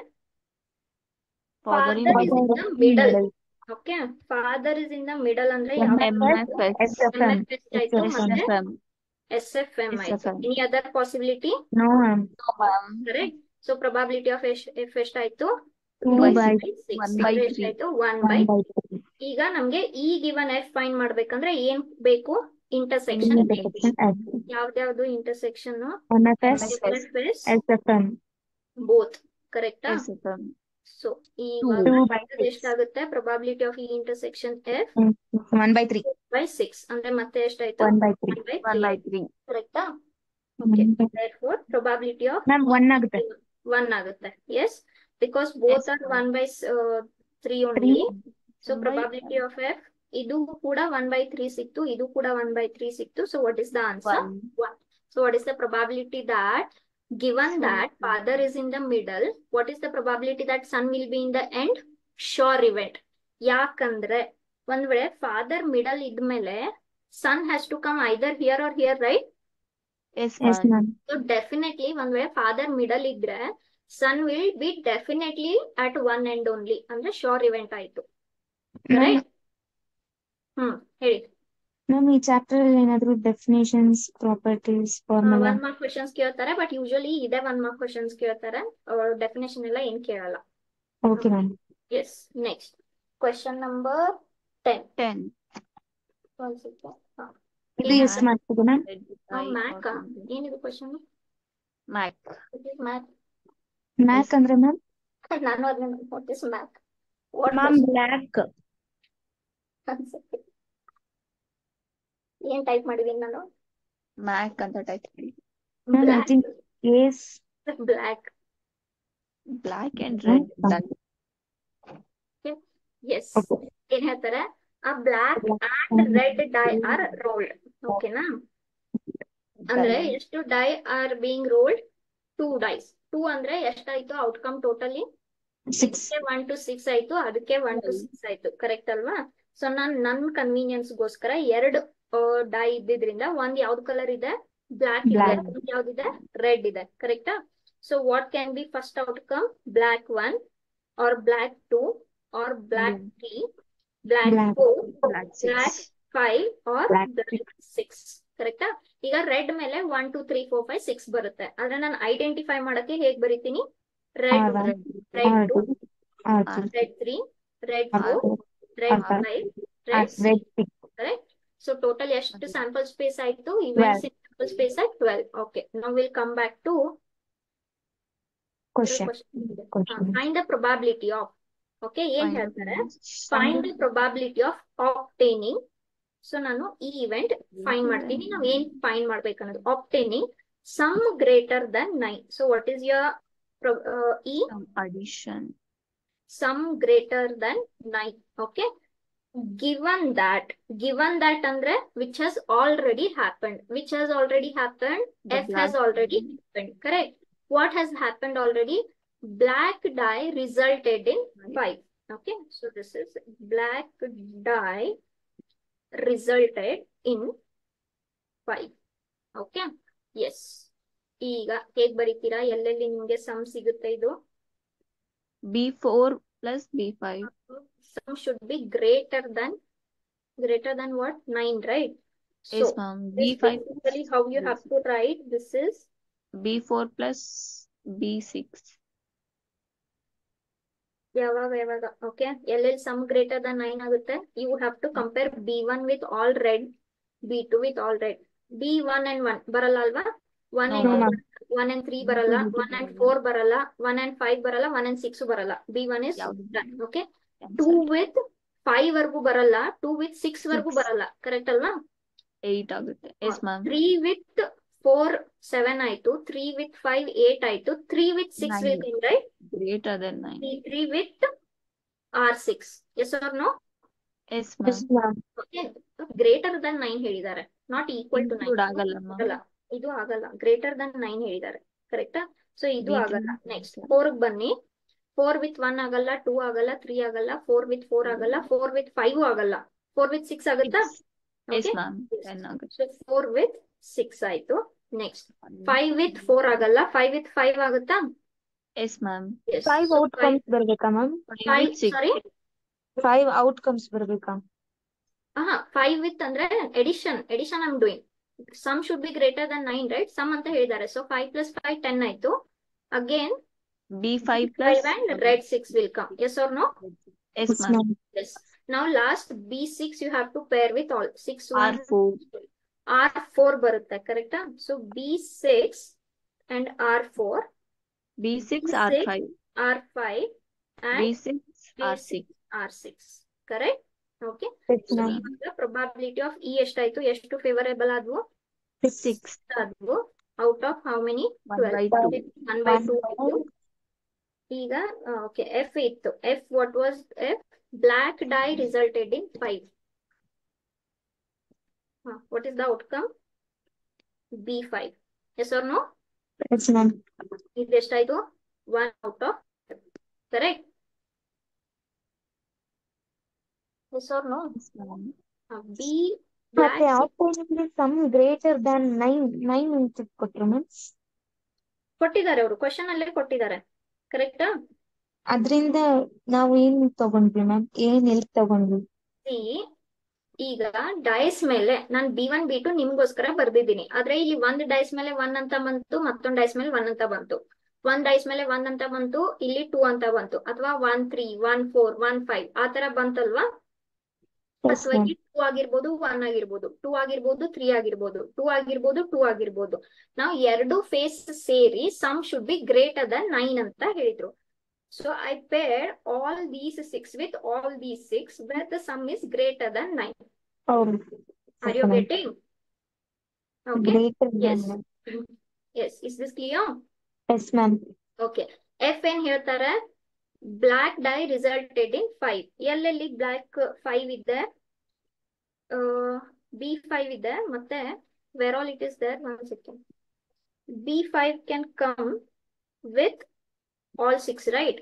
Speaker 3: Father in
Speaker 1: Father is in the middle.
Speaker 2: middle.
Speaker 1: Okay. Father is in the middle ಅಂದ್ರೆ
Speaker 2: MFS,
Speaker 1: ಯಾವ
Speaker 2: SFM.
Speaker 1: MFS ಆಯ್ತು ಮತ್ತೆ
Speaker 3: SFM.
Speaker 1: SFM ಆಯ್ತು.
Speaker 3: SFM.
Speaker 1: Any other possibility?
Speaker 2: No, ma'am.
Speaker 3: No, ma'am.
Speaker 1: Correct. So probability of F ಎಷ್ಟಾಯ್ತು?
Speaker 2: 2/6.
Speaker 3: 1/3.
Speaker 1: ಎಷ್ಟಾಯ್ತು? 1/3.
Speaker 2: 1/3.
Speaker 1: ಈಗ ನಮ್ಗೆ ಈ ಗಿವನ್ F ಫೈಂಡ್ ಮಾಡ್ಬೇಕಂದ್ರೆ ಏನ್ ಬೇಕು? ಇಂಟರ್ಸೆಕ್ಷನ್.
Speaker 2: Intersection F.
Speaker 1: ಯಾವ್ದ್ಯಾವ್ದು intersection?
Speaker 2: MFS,
Speaker 1: MFS
Speaker 2: SFM.
Speaker 1: Both. ಕರೆಕ್ಟಾ?
Speaker 3: SFM.
Speaker 1: ಸೊ ಇವಾಗ
Speaker 2: 2/6.
Speaker 1: ಎಷ್ಟಾಗುತ್ತೆ? ಪ್ರೊಬಾಬಿಲಿಟಿ ಆಫ್ ಈ ಇಂಟರ್ಸೆಕ್ಷನ್ F
Speaker 2: 1/3.
Speaker 1: 2/6 ಅಂದ್ರೆ ಮತ್ತೆ ಎಷ್ಟಾಯ್ತು?
Speaker 2: 1/3.
Speaker 3: 1/3.
Speaker 1: ಕರೆಕ್ಟಾ? Okay. therefore probability of
Speaker 2: ma'am 1 ಆಗುತ್ತೆ.
Speaker 1: 1 ಆಗುತ್ತೆ. yes, because both
Speaker 3: Yes,
Speaker 1: are
Speaker 3: ma'am.
Speaker 1: 1/3 only. So
Speaker 3: 1/3.
Speaker 1: probability of F ಇದು ಕೂಡ 1/3 ಸಿಕ್ತು, ಇದು ಕೂಡ 1/3 ಸಿಕ್ತು. So what is the answer? 1. So what is the probability that given that father is in the middle, what is the probability that son will be in the end? Sure event. ಯಾಕಂದ್ರೆ ಒಂದ್ ವೇಳೆ father middle ಇದ್ಮೇಲೆ son has to come either here or here, right?
Speaker 3: Yes,
Speaker 2: Yes,
Speaker 3: ma'am.
Speaker 2: ma'am.
Speaker 1: So definitely ಒಂದ್ ವೇಳೆ father middle ಇದ್ರೆ son will be definitely at one end only. ಅಂದ್ರೆ sure event ಆಯ್ತು. Correct? ಹೇಳಿ.
Speaker 2: ಮ್ಯಾಮ್ ಈ ಚಾಪ್ಟರ್ ಅಲ್ಲಿ ಏನಾದ್ರು definitions, properties, formula?
Speaker 1: 1 mark questions ಕೇಳ್ತಾರೆ, ಬಟ್ ಯೂಶಲಿ ಇದೇ 1 ಮಾರ್ಕ್ ಕ್ವಶನ್ಸ್ ಕೇಳ್ತಾರೆ. ಡೆಫಿನೇಷನ್ ಎಲ್ಲ ಏನ್ ಕೇಳಲ್ಲ.
Speaker 2: Okay ma'am.
Speaker 1: Yes. Next question number 10.
Speaker 3: 10.
Speaker 1: ಒಂದ್ second.
Speaker 2: ಇದು ಎಷ್ಟು ಮಾರ್ಕ್ಸ್ ಇದೆ ಮ್ಯಾಮ್?
Speaker 1: ಮ್ಯಾಕ್ ಏನಿದು ಕ್ವೆಶ್ಚನ್?
Speaker 3: Mac.
Speaker 1: ಮ್ಯಾಕ್.
Speaker 2: ಮ್ಯಾಕ್ ಅಂದ್ರೆ ಮ್ಯಾಮ್?
Speaker 1: ನಾನು ಅದನ್ನ notice Mac. What
Speaker 2: ma'am black.
Speaker 1: ಏನ್ ಟೈಪ್ ಮಾಡಿದೀನಿ ನಾನು?
Speaker 3: Mac ಅಂತ ಟೈಪ್ ಮಾಡಿ.
Speaker 2: Ma'am I think yes
Speaker 1: black.
Speaker 3: Black and red. Done.
Speaker 1: ಎಸ್. ಏನ್ ಹೇಳ್ತಾರೆ? ಆ black and red die are rolled. ಓಕೆನಾ? ಅಂದ್ರೆ ಎಷ್ಟು die are being rolled? 2 dice. 2 ಅಂದ್ರೆ ಎಷ್ಟಾಯ್ತು ಔಟ್ಕಮ್ ಟೋಟಲಿ?
Speaker 2: 6.
Speaker 1: 1 to 6 ಆಯ್ತು, ಅದಕ್ಕೆ 1 to 6 ಆಯ್ತು. ಕರೆಕ್ಟ್ ಅಲ್ವಾ? ಸೊ ನನ್ನ ಕನ್ವೀನಿಯನ್ಸ್ ಗೋಸ್ಕರ 2 ಡೈ ಇದ್ದಿದ್ರಿಂದ ಒಂದ್ ಯಾವ್ದು ಕಲರ್ ಇದೆ? ಬ್ಲ್ಯಾಕ್ ಇದೆ. ಒಂದ್ ಯಾವ್ದಿದೆ? ರೆಡ್ ಇದೆ. ಕರೆಕ್ಟಾ? So what can be first outcome? Black 1 or black 2 or black 3, black 4,
Speaker 3: Black 6.
Speaker 1: Black 5 or
Speaker 2: Black
Speaker 1: black 6. ಕರೆಕ್ಟಾ? ಈಗ ರೆಡ್ ಮೇಲೆ 1 2 3 4 5 6 ಬರುತ್ತೆ. ಆದ್ರೆ ನಾನು ಐಡೆಂಟಿಫೈ ಮಾಡಕ್ಕೆ ಹೇಗ್ ಬರೀತೀನಿ? Red 1, red 2, red 3, red 4, red 5, red 6. Correct? So total ಎಷ್ಟು sample space ಆಯ್ತು? Events in sample space at 12. Okay. Now we'll come back to
Speaker 2: question.
Speaker 1: find the probability of. Okay. ಏನ್ ಹೇಳ್ತಾರೆ? Find the probability of obtaining. So ನಾನು ಈ event find ಮಾಡ್ತೀನಿ. ನಾವು ಏನ್ find ಮಾಡ್ಬೇಕನ್ನೋದು obtaining sum greater than 9. So what is your E?
Speaker 3: Some addition.
Speaker 1: Sum greater than 9. Okay. Given that andre which has already happened. Which has already happened?
Speaker 3: The
Speaker 1: F has already happened. Correct. What has happened already? Black die resulted in 5. Okay. So this is black die resulted in 5. Okay. Yes. ಈಗ ಹೇಗ್ ಬರೀತೀರಾ? ಎಲ್ಲೆಲ್ಲಿ ನಿಮ್ಗೆ some ಸಿಗುತ್ತೆ ಇದು?
Speaker 3: B4 plus B5.
Speaker 1: Sum should be greater than what? 9, right?
Speaker 3: Yes,
Speaker 1: So
Speaker 3: ma'am.
Speaker 1: this
Speaker 3: B5
Speaker 1: basically how you have to write. This is
Speaker 3: B4 plus B6.
Speaker 1: ಯಾವಾಗ okay. ಎಲ್ಲೆಲ್ಲಿ sum greater than 9 ಆಗುತ್ತೆ? You have to compare B1 with all red, B2 with all red. B1 and 1 ಬರಲ್ಲ ಅಲ್ವಾ? 1 and 3 ಬರಲ್ಲ, 1 and 4 ಬರಲ್ಲ, 1 and 5 ಬರಲ್ಲ, 1 and 6 ಬರಲ್ಲ. B1 is done. Okay. 2 with 5 ವರ್ಗೂ ಬರಲ್ಲ, 2 with 6 ವರ್ಗೂ ಬರಲ್ಲ. ಕರೆಕ್ಟ್ ಅಲ್ವಾ?
Speaker 3: 8 ಆಗುತ್ತೆ. Yes, ma'am.
Speaker 1: 3 with 4 7 ಆಯ್ತು, 3 with 5 8 ಆಯ್ತು, 3 with 6 will come, right?
Speaker 3: Greater than 9.
Speaker 1: 3 with R6. Yes or no?
Speaker 3: Yes, ma'am.
Speaker 1: Okay. Greater than 9 ಹೇಳಿದ್ದಾರೆ, not equal to 9.
Speaker 3: ಆಗಲ್ಲ ma'am.
Speaker 1: ಇದು ಆಗಲ್ಲ. ಗ್ರೇಟರ್ ದನ್ 9 ಹೇಳಿದ್ದಾರೆ. ಕರೆಕ್ಟಾ? ಸೊ ಇದು ಆಗಲ್ಲ. ನೆಕ್ಸ್ಟ್ 4 ಬನ್ನಿ. 4 with 1 ಆಗಲ್ಲ, 2 ಆಗಲ್ಲ, 3 ಆಗಲ್ಲ, 4 with 4 ಆಗಲ್ಲ, 4 with 5 ಆಗಲ್ಲ, 4 with 6 ಆಗುತ್ತಾ?
Speaker 3: ಎಸ್
Speaker 1: ಓಕೆ,
Speaker 3: ಮ್ಯಾಮ್ 10 ಆಗುತ್ತೆ.
Speaker 1: ಸೊ 4 with 6 ಆಯ್ತು. ನೆಕ್ಸ್ಟ್ 5 with 4 ಆಗಲ್ಲ, 5 with 5 ಆಗುತ್ತಾ?
Speaker 3: Yes ma'am.
Speaker 1: Yes.
Speaker 4: 5
Speaker 1: So
Speaker 4: outcomes ಬರ್ಬೇಕಾ ಮ್ಯಾಮ್?
Speaker 1: 5
Speaker 3: 6
Speaker 1: ಸಾರಿ
Speaker 4: 5 outcomes ಬರ್ಬೇಕಾ?
Speaker 1: 5 with ಅಂದ್ರೆ addition I am doing. Sum should be greater than 9, right? Sum ಅಂತ ಹೇಳಿದ್ದಾರೆ. ಸೊ 5 plus 5 10 ಆಯ್ತು. Again
Speaker 3: B5
Speaker 1: 5
Speaker 3: plus
Speaker 1: and red 6 will come. Yes or no?
Speaker 3: yes
Speaker 4: Yes,
Speaker 3: ma'am.
Speaker 4: ma'am.
Speaker 1: Yes. Now last B6 you have to pair with all 6 1
Speaker 3: R4
Speaker 1: R4 ಬರುತ್ತೆ, ಕರೆಕ್ಟಾ? So B6 and R4,
Speaker 3: B6
Speaker 1: B6
Speaker 3: R5
Speaker 1: R5 and
Speaker 3: B6 R6
Speaker 1: R6, correct? Okay.
Speaker 4: Yes,
Speaker 1: So
Speaker 4: ma'am.
Speaker 1: ಇವಾಗ probability of E ಎಷ್ಟಾಯ್ತು? ಎಷ್ಟು favourable ಆದ್ವು?
Speaker 3: 6
Speaker 1: ಆದ್ವು. Out of how many?
Speaker 3: 1 by
Speaker 1: 12.
Speaker 3: 2
Speaker 1: 1 by 2 ಆಯ್ತು. ಈಗ okay F ಇತ್ತು. F what was F? Black die resulted in 5. What is the outcome? B5. Yes or no?
Speaker 4: Yes, ma'am.
Speaker 1: ಇದು ಎಷ್ಟಾಯ್ತು? 1 out of 5. Correct? Yes or no?
Speaker 3: yes ma'am.
Speaker 1: B black
Speaker 4: ಮತ್ತೆ outcomes sum greater than 9 ಅಂತ ಕೊಟ್ರು ma'am.
Speaker 1: ಕೊಟ್ಟಿದ್ದಾರೆ, ಅವರು question ಅಲ್ಲೇ ಕೊಟ್ಟಿದ್ದಾರೆ, ಕರೆಕ್ಟಾ?
Speaker 4: ಅದ್ರಿಂದ ನಾವು ಏನ್ ತಗೊಂಡ್ವಿ ಮ್ಯಾಮ್? ಎಲ್ಲಿ ತಗೊಂಡ್ವಿ?
Speaker 1: ಈಗ ಡೈಸ್ ಮೇಲೆ ನಾನು B1 B2 ನಿಮ್ಗೋಸ್ಕರ ಬರ್ದಿದ್ದೀನಿ. ಆದ್ರೆ ಇಲ್ಲಿ ಒಂದ್ ಡೈಸ್ ಮೇಲೆ 1 ಅಂತ ಬಂತು, ಮತ್ತೊಂದ್ ಡೈಸ್ ಮೇಲೆ 1 ಅಂತ ಬಂತು. ಒಂದ್ ಡೈಸ್ ಮೇಲೆ 1 ಅಂತ ಬಂತು, ಇಲ್ಲಿ 2 ಅಂತ ಬಂತು, ಅಥವಾ 1 3 1 4 1 5 ಆ ತರ ಬಂತಲ್ವಾ?
Speaker 4: Yes,
Speaker 1: ಅಥವಾ
Speaker 4: ma'am.
Speaker 1: ಇಲ್ಲಿ 2 ಆಗಿರ್ಬೋದು, 1 ಆಗಿರ್ಬೋದು, 2 ಆಗಿರ್ಬೋದು, 3 ಆಗಿರ್ಬೋದು, 2 ಆಗಿರ್ಬೋದು, 2 ಆಗಿರ್ಬೋದು. ನಾವು ಎರಡು ಫೇಸ್ ಸೇರಿ sum should be greater than 9 ಅಂತ ಹೇಳಿದ್ರು. So I paired all these 6 with all these 6 where the sum is greater than 9.
Speaker 4: Oh,
Speaker 1: Are you getting? Okay.
Speaker 4: greater
Speaker 1: Yes.
Speaker 4: than.
Speaker 1: Yes. Is this clear?
Speaker 4: Yes, ma'am.
Speaker 1: Okay. F ಏನ್ ಹೇಳ್ತಾರೆ? Black die resulted in 5. ಎಲ್ಲೆಲ್ಲಿ block 5 ಇದೆ? B5 ಇದೆ, ಮತ್ತೆ where all it is there? 1 second. B5 can come with all 6, right?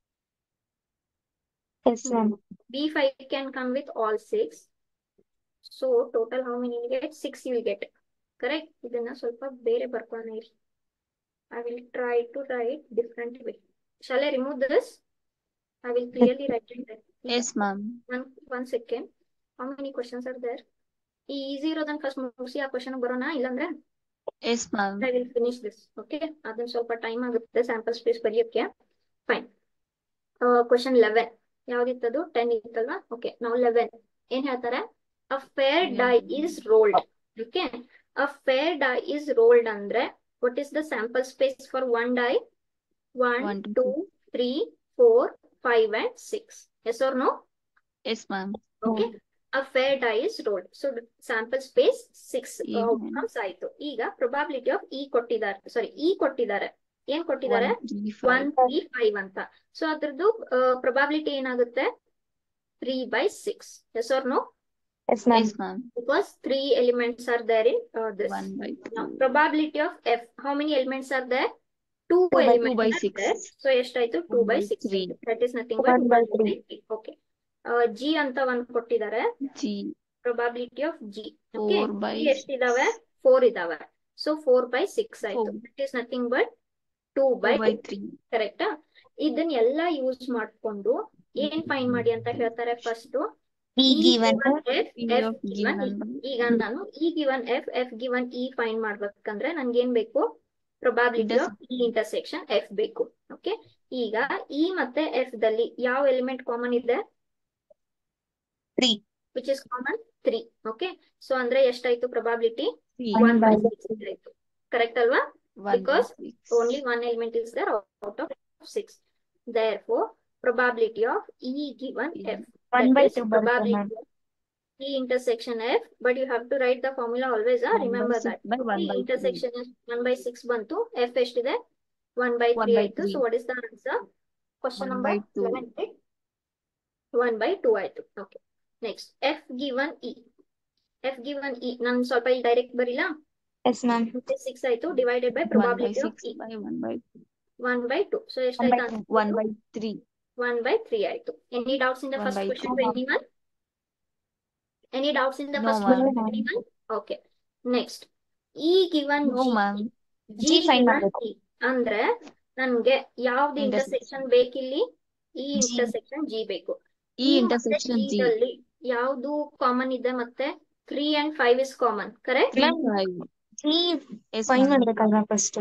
Speaker 4: Yes, ma'am.
Speaker 1: B5 can come with all 6. So total how many you get? 6 you will get. Correct? ಇದನ್ನ ಸ್ವಲ್ಪ ಬೇರೆ ಬರ್ಕೋಣ ಇರಿ. I will try to write different way. Shall I remove this? I will clearly write it there.
Speaker 3: yes ma'am.
Speaker 1: One second. How many questions are there? ಈ easy ಇರೋದನ್ನ first ಮುಗಿಸಿ ಆ question ಬರೋಣ, ಇಲ್ಲಾಂದ್ರೆ
Speaker 3: yes ma'am.
Speaker 1: I will finish this. Okay? ಅದನ್ನ ಸ್ವಲ್ಪ time ಆಗುತ್ತೆ sample space ಬರೆಯೋಕೆ. ಫೈನ್. ಕ್ವಶನ್ 11 ಯಾವ್ದಿತ್ತದು? 10 ಇತ್ತಲ್ವಾ? ಓಕೆ, ನಾವು 11 ಏನ್ ಹೇಳ್ತಾರೆ? A fair die is rolled. Okay? A fair die is rolled ಅಂದ್ರೆ what is the sample space for one die? 1 2 3 4 5 and 6. Yes or no?
Speaker 3: yes ma'am.
Speaker 1: Okay. A fair die is rolled. So sample space 6
Speaker 3: Even.
Speaker 1: outcomes ಆಯ್ತು. ಈಗ probability of E ಕೊಟ್ಟಿದ್ದಾರೆ, ಸಾರಿ E ಕೊಟ್ಟಿದ್ದಾರೆ. ಏನ್ ಕೊಟ್ಟಿದ್ದಾರೆ?
Speaker 3: 1 3
Speaker 1: 1 3 5 ಅಂತ. So ಅದ್ರದ್ದು probability ಏನಾಗುತ್ತೆ? 3 by 6. Yes or no?
Speaker 4: Yes, ma'am.
Speaker 3: yes ma'am.
Speaker 1: Because 3 elements are there in this.
Speaker 3: 1 by 3
Speaker 1: Now, probability of F, how many elements are there? 2
Speaker 4: by
Speaker 1: elements
Speaker 3: 2 by
Speaker 1: are
Speaker 3: 6.
Speaker 1: there. So ಎಷ್ಟಾಯ್ತು? 2 by 6.
Speaker 3: 3
Speaker 1: That is nothing but
Speaker 4: 1 by
Speaker 1: 1 by 3. Okay. G ಅಂತ ಒಂದು ಕೊಟ್ಟಿದ್ದಾರೆ.
Speaker 3: G
Speaker 1: Probability of G. Okay.
Speaker 3: 4 by
Speaker 1: G ಎಷ್ಟಿದಾವೆ? 4 ಇದಾವೆ. So 4 by 6 ಆಯ್ತು.
Speaker 3: 4.
Speaker 1: That is nothing but 2 by
Speaker 3: 2 by 3
Speaker 1: ಕರೆಕ್ಟಾ? ಇದನ್ನ ಎಲ್ಲ use ಮಾಡ್ಕೊಂಡು ಏನ್ ಫೈಂಡ್ ಮಾಡಿ ಅಂತ ಹೇಳ್ತಾರೆ? First
Speaker 4: E given
Speaker 1: F,
Speaker 3: P
Speaker 1: F
Speaker 3: of
Speaker 1: given
Speaker 3: given
Speaker 1: E.
Speaker 3: by
Speaker 1: ಈಗ ನಾನು E given F given E find ಮಾಡ್ಬೇಕಂದ್ರೆ ನನ್ಗೆ ಏನ್ ಬೇಕು? probability of E intersection F ಬೇಕು. ಓಕೆ, ಈಗ E ಮತ್ತೆ F ದಲ್ಲಿ ಯಾವ ಎಲಿಮೆಂಟ್ ಕಾಮನ್ ಇದೆ?
Speaker 4: 3.
Speaker 1: which is common 3. Okay, so ಅಂದ್ರೆ ಎಷ್ಟಾಯ್ತು probability?
Speaker 3: 3
Speaker 1: 1 by 6 ಆಯ್ತು. ಕರೆಕ್ಟ್ ಅಲ್ವಾ?
Speaker 3: 1 by
Speaker 1: Because
Speaker 3: 6
Speaker 1: only one element is there out of 6. Therefore, probability of E given F,
Speaker 4: 1
Speaker 1: that
Speaker 4: by
Speaker 1: is
Speaker 4: 2 ಬರುತ್ತೆ
Speaker 1: probability
Speaker 4: ma'am.
Speaker 1: of E intersection F, but you have to write the formula always.
Speaker 3: 1 by
Speaker 1: Remember
Speaker 3: 6
Speaker 1: that.
Speaker 3: by 1
Speaker 1: E
Speaker 3: by 3
Speaker 1: intersection is 1 by 6 ಬಂತು. F ಎಷ್ಟಿದೆ? 1 by
Speaker 3: 1
Speaker 1: 3
Speaker 3: by
Speaker 1: ಆಯ್ತು.
Speaker 3: 3
Speaker 1: So what is the answer? Question
Speaker 3: 1
Speaker 1: number
Speaker 3: by 2
Speaker 1: 11. 1 by 2 ಆಯ್ತು. Okay. Next, F given E. F given E. ನಾನು ಸ್ವಲ್ಪ ಇಲ್ಲಿ direct ಬರಿಲ್ಲ.
Speaker 4: Yes, ma'am.
Speaker 1: 6 ಆಯ್ತು. Divided by
Speaker 3: 1 by
Speaker 1: probability of
Speaker 3: 6
Speaker 1: E.
Speaker 3: by 1 by 2
Speaker 1: 1/2. ಸೊ
Speaker 4: 1
Speaker 1: ಎಷ್ಟಾಯ್ತು
Speaker 4: by
Speaker 1: answer
Speaker 3: 1/3.
Speaker 1: 1/3 ಆಯ್ತು. Any doubts in the first
Speaker 3: 1/3.
Speaker 1: Question to anyone? Any doubts in the
Speaker 3: No,
Speaker 1: first
Speaker 3: ma'am.
Speaker 1: question to anyone? Okay. Next. E given
Speaker 3: No,
Speaker 1: G.
Speaker 3: ma'am.
Speaker 1: G
Speaker 4: G find
Speaker 1: given
Speaker 4: ಮಾಡ್ಬೇಕು.
Speaker 1: G. ಅಂದ್ರೆ ನನ್ಗೆ ಯಾವ್ದು
Speaker 3: Intersection.
Speaker 1: Intersection ಬೇಕಿಲ್ಲಿ? ಈ
Speaker 4: G.
Speaker 1: Intersection G ಬೇಕು.
Speaker 3: E
Speaker 1: ಈ ಮತ್ತೆ
Speaker 3: intersection
Speaker 1: G
Speaker 3: G.
Speaker 1: ದಲ್ಲಿ ಯಾವ್ದು ಕಾಮನ್ ಇದೆ ಮತ್ತೆ 3 and 5 is common, correct?
Speaker 3: 3,
Speaker 4: Ma'am,
Speaker 3: 5.
Speaker 4: G
Speaker 3: Yes,
Speaker 4: fine
Speaker 3: ma'am.
Speaker 4: ಮಾಡ್ಬೇಕಲ್ವಾ ಫಸ್ಟ್?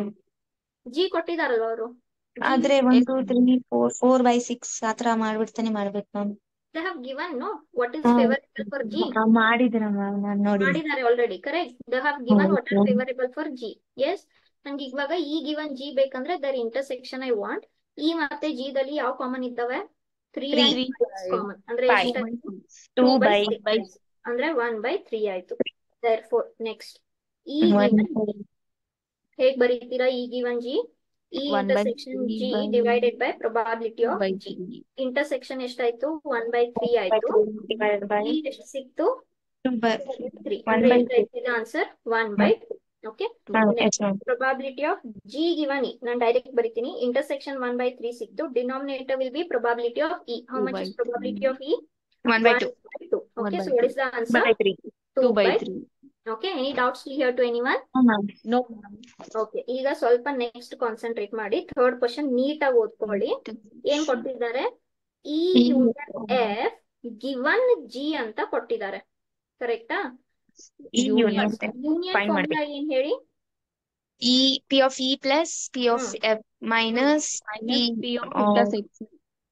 Speaker 1: G ಕೊಟ್ಟಿದಾರಲ್ವ ಅವರು?
Speaker 4: ಆದ್ರೆ 1 2 3 4 by 6 ಆತರ ಮಾಡ್ಬಿಡ್ತಾನೆ ಮಾಡ್ಬೇಕು ma'am.
Speaker 1: They have given, no? What is favorable for G?
Speaker 4: ಮಾಡಿದಿರ ಮ್ಯಾಮ್, ನಾನು ನೋಡಿ.
Speaker 1: ಮಾಡಿದ್ದಾರೆ already, correct. They have given what are favourable for G. Yes, ನಂಗೆ ಇವಾಗ ಈ ಗಿವನ್ ಜಿ ಬೇಕಂದ್ರೆ ದರ್ ಇಂಟರ್ಸೆಕ್ಷನ್ ಐ ವಾಂಟ್. ಈ ಮತ್ತೆ ಜಿ ದಲ್ಲಿ ಯಾವ ಕಾಮನ್ ಇದ್ದಾವೆ? 3
Speaker 4: Three.
Speaker 1: and 5 common. ಅಂದ್ರೆ
Speaker 4: 5.
Speaker 1: ಎಷ್ಟಾಯ್ತು?
Speaker 4: 2
Speaker 1: 2 by
Speaker 4: by
Speaker 1: 6 ಅಂದ್ರೆ 1/3 ಆಯ್ತು. Therefore next ಈ
Speaker 4: 1
Speaker 1: given ಹೇಗ್ ಬರೀತೀರಾ? ಈ ಗಿವನ್ ಜಿ, ಈ intersection
Speaker 3: 1/3
Speaker 1: G
Speaker 3: by
Speaker 1: divided by probability of G.
Speaker 3: 2/3.
Speaker 1: Intersection ಎಷ್ಟಾಯ್ತು? 1/3 ಆಯ್ತು.
Speaker 4: divided by
Speaker 1: ಈ ಎಷ್ಟು ಸಿಕ್ತು?
Speaker 4: 2 by
Speaker 1: 3.
Speaker 4: 1
Speaker 1: ಅಂದ್ರೆ
Speaker 4: by
Speaker 1: ಎಷ್ಟಾಯ್ತು ಆನ್ಸರ್? 1/3. ಓಕೆ.
Speaker 4: yes ma'am.
Speaker 1: Probability of G given E. ನಾನು ಡೈರೆಕ್ಟ್ ಬರಿತೀನಿ. Intersection 1/3 ಸಿಕ್ತು. Denominator will be probability of E. How much is
Speaker 3: 2/3.
Speaker 1: probability of E?
Speaker 4: 1/2.
Speaker 1: 1/2. Okay, so
Speaker 3: 1/2.
Speaker 1: what is the answer?
Speaker 4: 1/3.
Speaker 1: 2/3. Okay, any doubts here to anyone?
Speaker 4: ma'am.
Speaker 3: No, ma'am.
Speaker 1: Okay, ಈಗ ಸ್ವಲ್ಪ next concentrate ಮಾಡಿ. Third question ನೀಟಾಗಿ ಓದ್ಕೊಳ್ಳಿ. ಏನ್ ಕೊಟ್ಟಿದ್ದಾರೆ? E union F given G ಅಂತ ಕೊಟ್ಟಿದ್ದಾರೆ, ಕರೆಕ್ಟಾ?
Speaker 4: ಈ union
Speaker 1: ಯೂನಿಯನ್
Speaker 4: find
Speaker 1: ಫಾರ್ಮುಲಾ ಏನ್ ಹೇಳಿ?
Speaker 4: E P of E plus P of F minus
Speaker 3: Minus P of
Speaker 4: of
Speaker 3: intersection.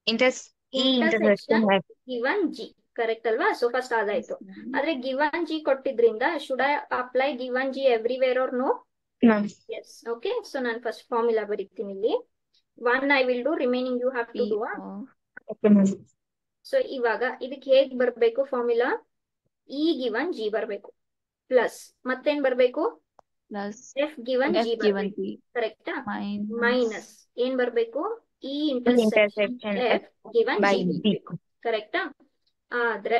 Speaker 4: intersection F.
Speaker 1: Given G, correct ಅಲ್ವಾ? ಸೊ ಫಸ್ಟ್ ಅದಾಯ್ತು.
Speaker 3: Yes, ma'am.
Speaker 1: ಆದ್ರೆ given G ಕೊಟ್ಟಿದ್ರಿಂದ should I apply given G everywhere or no?
Speaker 4: Ma'am.
Speaker 1: Yes. Okay, so ನಾನು first formula ಬರೀತೀನಿ ಇಲ್ಲಿ. 1 I will do, remaining you have to
Speaker 3: P
Speaker 1: do.
Speaker 3: of
Speaker 4: Okay ma'am.
Speaker 1: So ಇವಾಗ ಇದಕ್ಕೆ ಹೇಗ್ ಬರ್ಬೇಕು formula? E given G ಬರ್ಬೇಕು, plus ಮತ್ತೇನ್ ಬರ್ಬೇಕು?
Speaker 3: plus
Speaker 1: F given
Speaker 3: F
Speaker 1: G
Speaker 3: given
Speaker 1: ಬರ್ಬೇಕು,
Speaker 3: P
Speaker 1: ಕರೆಕ್ಟಾ?
Speaker 3: minus
Speaker 1: ಮೈನಸ್ ಏನ್ ಬರ್ಬೇಕು? E intersection
Speaker 4: Intersection
Speaker 1: F given
Speaker 4: by
Speaker 1: G
Speaker 4: B.
Speaker 1: ಬರ್ಬೇಕು, ಕರೆಕ್ಟಾ? ಆದ್ರೆ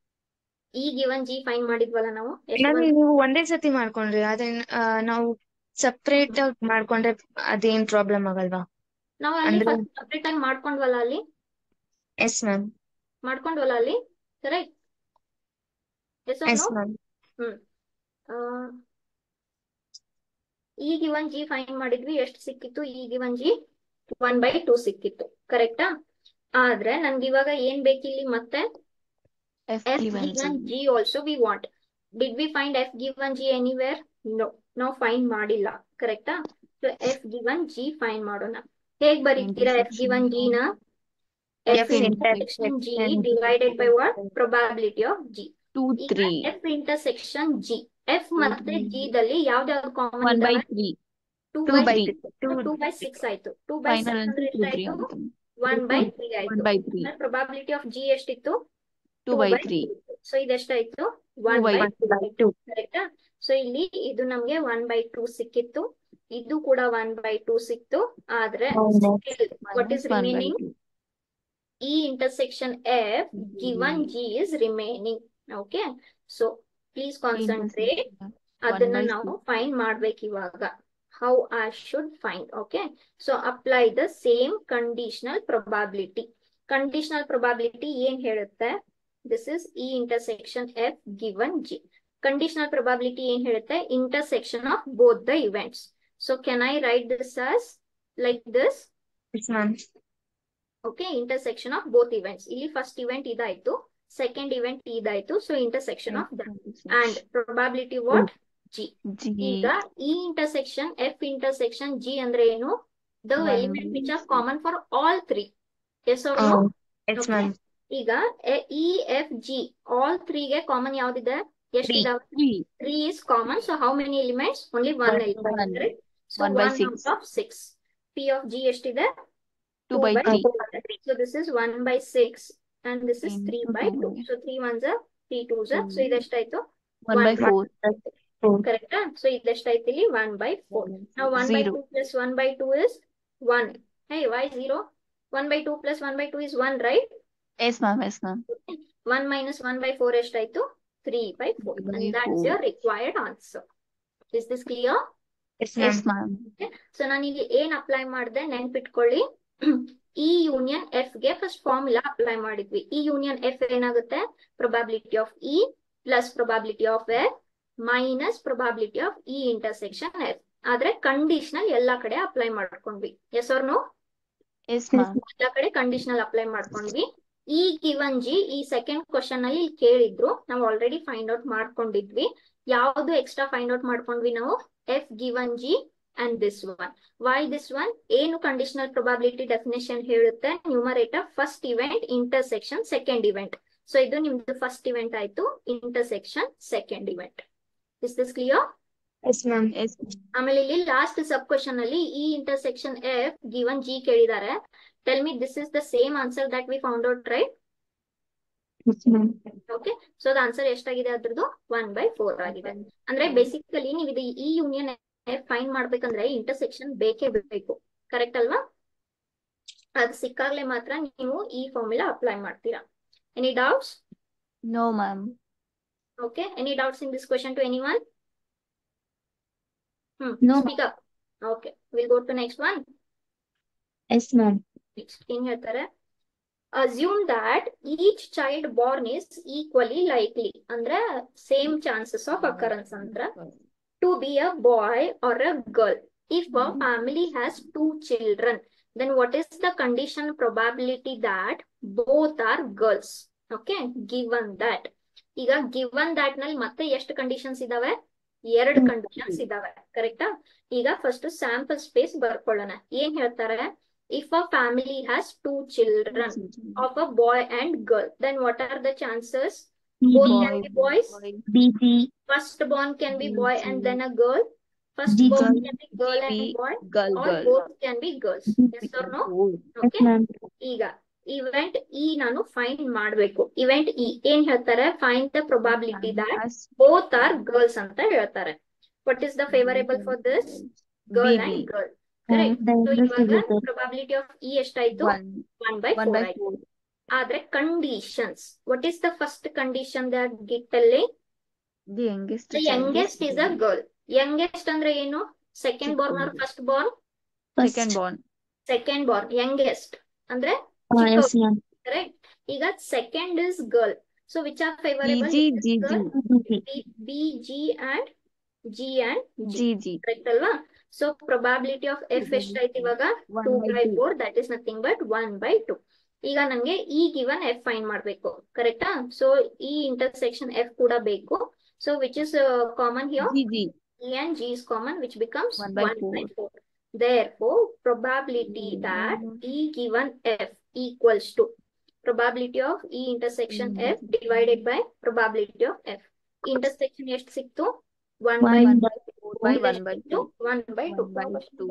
Speaker 1: ಈ ಗಿವನ್ ಜಿ ಫೈನ್ ಮಾಡಿದ್ವಲ್ಲ ನಾವು, ಎಷ್ಟು
Speaker 4: ಮ್ಯಾಮ್
Speaker 1: ಬಂತು?
Speaker 4: ನೀವು ಒಂದೇ ಸತಿ ಮಾಡ್ಕೊಂಡ್ರಿ, ಅದನ್ನ ನಾವು ಸಪ್ರೇಟ್ ಆಗಿ ಮಾಡ್ಕೊಂಡ್ರೆ ಅದೇನ್ ಪ್ರಾಬ್ಲಮ್ ಆಗಲ್ವಾ?
Speaker 1: ನಾವು ಅಲ್ಲಿ
Speaker 4: ಅಂದ್ರೆ
Speaker 1: ಫಸ್ಟ್ ಸಪ್ರೇಟ್ ಆಗಿ ಮಾಡ್ಕೊಂಡ್ವಲ್ಲ, ಅಲ್ಲಿ
Speaker 4: ಎಸ್ ಮ್ಯಾಮ್.
Speaker 1: ಮಾಡ್ಕೊಂಡ್ವಲ್ಲ ಅಲ್ಲಿ, correct? Yes or
Speaker 4: yes
Speaker 1: no?
Speaker 4: Ma'am.
Speaker 1: ಈ ಗಿವನ್ ಜಿ ಫೈನ್ ಮಾಡಿದ್ವಿ, ಎಷ್ಟು ಸಿಕ್ಕಿತ್ತು? ಈ ಗಿವನ್ ಜಿ 1/2 ಸಿಕ್ಕಿತ್ತು, ಕರೆಕ್ಟಾ? ಆದ್ರೆ ನನ್ಗೆ ಇವಾಗ ಏನ್ ಬೇಕಿಲ್ಲಿ ಮತ್ತೆ?
Speaker 3: F
Speaker 1: F
Speaker 3: given
Speaker 1: given
Speaker 3: G.
Speaker 1: G also we want. Did we find F given G anywhere? No. ನಾವು ಫೈನ್ ಮಾಡಿಲ್ಲ, ಕರೆಕ್ಟಾ? ಸೊ F given G ಫೈನ್ ಮಾಡೋಣ. ಹೇಗ್ ಬರೀತೀರಾ F given G ನ? F intersection G divided by what? Probability of G.
Speaker 3: 2,
Speaker 1: ಈಗ
Speaker 3: 3.
Speaker 1: F intersection G. F ಮತ್ತೆ G ದಲ್ಲಿ ಯಾವ್ದಾವ್ದು ಕಾಮನ್
Speaker 3: 1 by
Speaker 1: ಇದಾವೆ?
Speaker 3: 3.
Speaker 1: 2/6 ಆಯ್ತು. 2/6
Speaker 3: Final
Speaker 1: ಅಂದ್ರೆ
Speaker 3: answer 2, 3
Speaker 1: ಎಷ್ಟಾಯ್ತು?
Speaker 3: ಆಗುತ್ತೆ.
Speaker 1: 1/3 ಆಯ್ತು.
Speaker 3: 1/3.
Speaker 1: ಪ್ರಾಬಬಿಲಿಟಿ ಆಫ್ G ಎಷ್ಟಿತ್ತು?
Speaker 3: 2/3.
Speaker 1: ಸೊ ಇದೆಷ್ಟಾಯ್ತು?
Speaker 3: 2/2.
Speaker 1: 1/2, ಕರೆಕ್ಟಾ? ಸೊ ಇಲ್ಲಿ ಇದು ನಮ್ಗೆ 1/2 ಸಿಕ್ಕಿತ್ತು, ಇದು ಕೂಡ 1/2 ಸಿಕ್ತು. ಆದ್ರೆ what
Speaker 3: Minus
Speaker 1: is remaining?
Speaker 3: 1/2.
Speaker 1: E intersection F given G is remaining. Okay, so please concentrate. ಅದನ್ನ ನಾವು ಫೈಂಡ್ ಮಾಡ್ಬೇಕು ಇವಾಗ. How I should find? Okay, so apply the same conditional probability. Conditional probability ಏನ್ ಹೇಳುತ್ತೆ? This is E intersection F given G. Conditional probability ಏನ್ ಹೇಳುತ್ತೆ? Intersection of both the events. So can I write this as like this?
Speaker 4: Yes ma'am.
Speaker 1: Okay, intersection of both events. ಇಲ್ಲಿ first event ಇದಾಯ್ತು, second event ಇದಾಯ್ತು. So intersection of that and probability what? G. ಈಗ ಈ intersection F intersection G ಅಂದ್ರೆ ಏನು? The element which are common for all three. Yes or no?
Speaker 4: Yes ma'am.
Speaker 1: ಈಗ E F G all ತ್ರೀಗೆ common ಯಾವ್ದಿದೆ? ಎಷ್ಟಿದಾವೆ? 3 is common. So how many elements? Only one element. Correct? So 1 out of 6. P of G ಎಷ್ಟಿದೆ?
Speaker 3: 2/3.
Speaker 1: So this is 1/6 and this is 3/2. So 3 ones are 3 twos are. So ಇದೆಷ್ಟಾಯ್ತು?
Speaker 3: 1/4.
Speaker 1: Correct? So ಇದೆಷ್ಟಾಯ್ತು ಇಲ್ಲಿ? 1/4. Now 1/2 plus 1/2 is 1. Hey, why 0? 1/2 plus 1/2 is 1, right?
Speaker 3: Yes ma'am, yes ma'am.
Speaker 1: 1 minus 1/4 ಎಷ್ಟಾಯ್ತು? 3/4. And that's your required answer. Is this clear?
Speaker 4: Yes ma'am.
Speaker 3: Yes ma'am.
Speaker 1: So ನಾನು ಇಲ್ಲಿ ಏನ್ apply ಮಾಡಿದೆ ನೆನ್ಪಿಟ್ಕೊಳ್ಳಿ. E union F ಗೆ first formula apply ಮಾಡಿದ್ವಿ. E union F ಏನಾಗುತ್ತೆ? Probability of E plus probability of F minus probability of E intersection F. ಆದ್ರೆ conditional ಎಲ್ಲಾ ಕಡೆ ಅಪ್ಲೈ ಮಾಡ್ಕೊಂಡ್ವಿ. Yes or no?
Speaker 3: Yes ma'am.
Speaker 1: ಎಲ್ಲಾ ಕಡೆ ಕಂಡೀಷನಲ್ ಅಪ್ಲೈ ಮಾಡ್ಕೊಂಡ್ವಿ. ಈ ಗಿವನ್ ಜಿ ಈ ಸೆಕೆಂಡ್ ಕ್ವಶನ್ ಅಲ್ಲಿ ಇಲ್ಲಿ ಕೇಳಿದ್ರು, ನಾವು ಆಲ್ರೆಡಿ ಫೈಂಡ್ ಔಟ್ ಮಾಡ್ಕೊಂಡಿದ್ವಿ. ಯಾವ್ದು ಎಕ್ಸ್ಟ್ರಾ ಫೈಂಡ್ ಔಟ್ ಮಾಡ್ಕೊಂಡ್ವಿ ನಾವು? F given G and this one. Why this one? ಏನು ಕಂಡೀಷನಲ್ ಪ್ರೊಬಾಬಿಲಿಟಿ ಡೆಫಿನೇಷನ್ ಹೇಳುತ್ತೆ? Numerator first event intersection second event. So ಇದು ನಿಮ್ದು ಫಸ್ಟ್ ಇವೆಂಟ್ ಆಯ್ತು, intersection second event. Is this clear?
Speaker 4: Yes ma'am.
Speaker 3: Yes
Speaker 1: ಆಮೇಲೆ ಇಲ್ಲಿ last sub question ಅಲ್ಲಿ ಈ intersection F given G ಕೇಳಿದ್ದಾರೆ. Tell me this is the same answer that we found out, right?
Speaker 4: Yes ma'am.
Speaker 1: Okay, so the answer ಎಷ್ಟಾಗಿದೆ ಅದ್ರದ್ದು? 1/4 ಆಗಿದೆ. ಅಂದ್ರೆ basically ನೀವು ಇದು ಈ ಯೂನಿಯನ್ ಎಫ್ ಫೈಂಡ್ ಮಾಡ್ಬೇಕಂದ್ರೆ ಇಂಟರ್ಸೆಕ್ಷನ್ ಬೇಕೇ ಬೇಕು, ಕರೆಕ್ಟ್ ಅಲ್ವಾ? ಅದು ಸಿಕ್ಕಾಗ್ಲೇ ಮಾತ್ರ ನೀವು ಈ ಫಾರ್ಮುಲಾ ಅಪ್ಲೈ ಮಾಡ್ತೀರಾ. Any doubts?
Speaker 3: No ma'am.
Speaker 1: Okay, any doubts in this question to anyone?
Speaker 4: No.
Speaker 1: Speak up. Okay, will go to next one.
Speaker 4: Yes ma'am.
Speaker 1: Next ಏನ್ ಹೇಳ್ತಾರೆ? Assume that each child born is equally likely, ಅಂದ್ರೆ same chances of occurrence ಅಂತ, to be a boy R a girl. If a family has 2 children, then what is the condition probability that both are girls? Okay, given that. ಈಗ given that ನಲ್ಲಿ ಮತ್ತೆ ಎಷ್ಟು conditions ಇದಾವೆ? 2 conditions ಇದಾವೆ, ಕರೆಕ್ಟಾ? ಈಗ first sample space ಬರ್ಕೊಳ್ಳೋಣ. ಏನ್ ಹೇಳ್ತಾರೆ? If a family has 2 children of a boy and girl, then what are the chances? Both can be boys.
Speaker 2: BC.
Speaker 1: First born can be boy and then a girl. First
Speaker 2: G.
Speaker 1: born can be girl and boy,
Speaker 3: Girl,
Speaker 1: or
Speaker 3: girl.
Speaker 1: both can be girls. Yes or no?
Speaker 2: Yes,
Speaker 1: Okay.
Speaker 2: ma'am.
Speaker 1: ಈಗ event E ನಾನು find ಮಾಡ್ಬೇಕು. Event E ಏನ್ ಹೇಳ್ತಾರೆ? Find the probability that both are girls ಅಂತ ಹೇಳ್ತಾರೆ. What is the favourable for this? Girl and girl, correct? So ಇವಾಗ probability of E ಎಷ್ಟಾಯ್ತು? 1/4 ಆಯ್ತು. ಆದ್ರೆ conditions, what is the first condition that ಗಿಟ್ಟಲ್ಲಿ?
Speaker 3: The youngest
Speaker 1: The youngest is a girl. Youngest ಅಂದ್ರೆ ಏನು? Second born or first born?
Speaker 3: second born.
Speaker 1: Second born. youngest ಅಂದ್ರೆ
Speaker 2: Yes, ma'am.
Speaker 1: Correct. ಈಗ second is girl. So which are favourable? B, G and G and G,
Speaker 3: G.
Speaker 1: Correct ಅಲ್ವಾ? So probability of F ಎಷ್ಟಾಯ್ತು ಇವಾಗ? 2/4. That is nothing but 1/2. ಈಗ ನಂಗೆ ಈ given F find ಮಾಡ್ಬೇಕು, ಕರೆಕ್ಟಾ? ಸೊ ಈ ಇಂಟರ್ಸೆಕ್ಷನ್ ಎಫ್ ಕೂಡ ಬೇಕು. So which is common here?
Speaker 3: G.
Speaker 1: E and G is common, which becomes
Speaker 3: 1/4.
Speaker 1: 1/4. Therefore, probability that E given F equals to probability of E intersection F divided by probability of F. Intersection ಎಷ್ಟು ಸಿಕ್ತು? 1/4
Speaker 3: by
Speaker 1: ಇದು
Speaker 3: 1/2.
Speaker 1: 1/2.
Speaker 3: 1/2.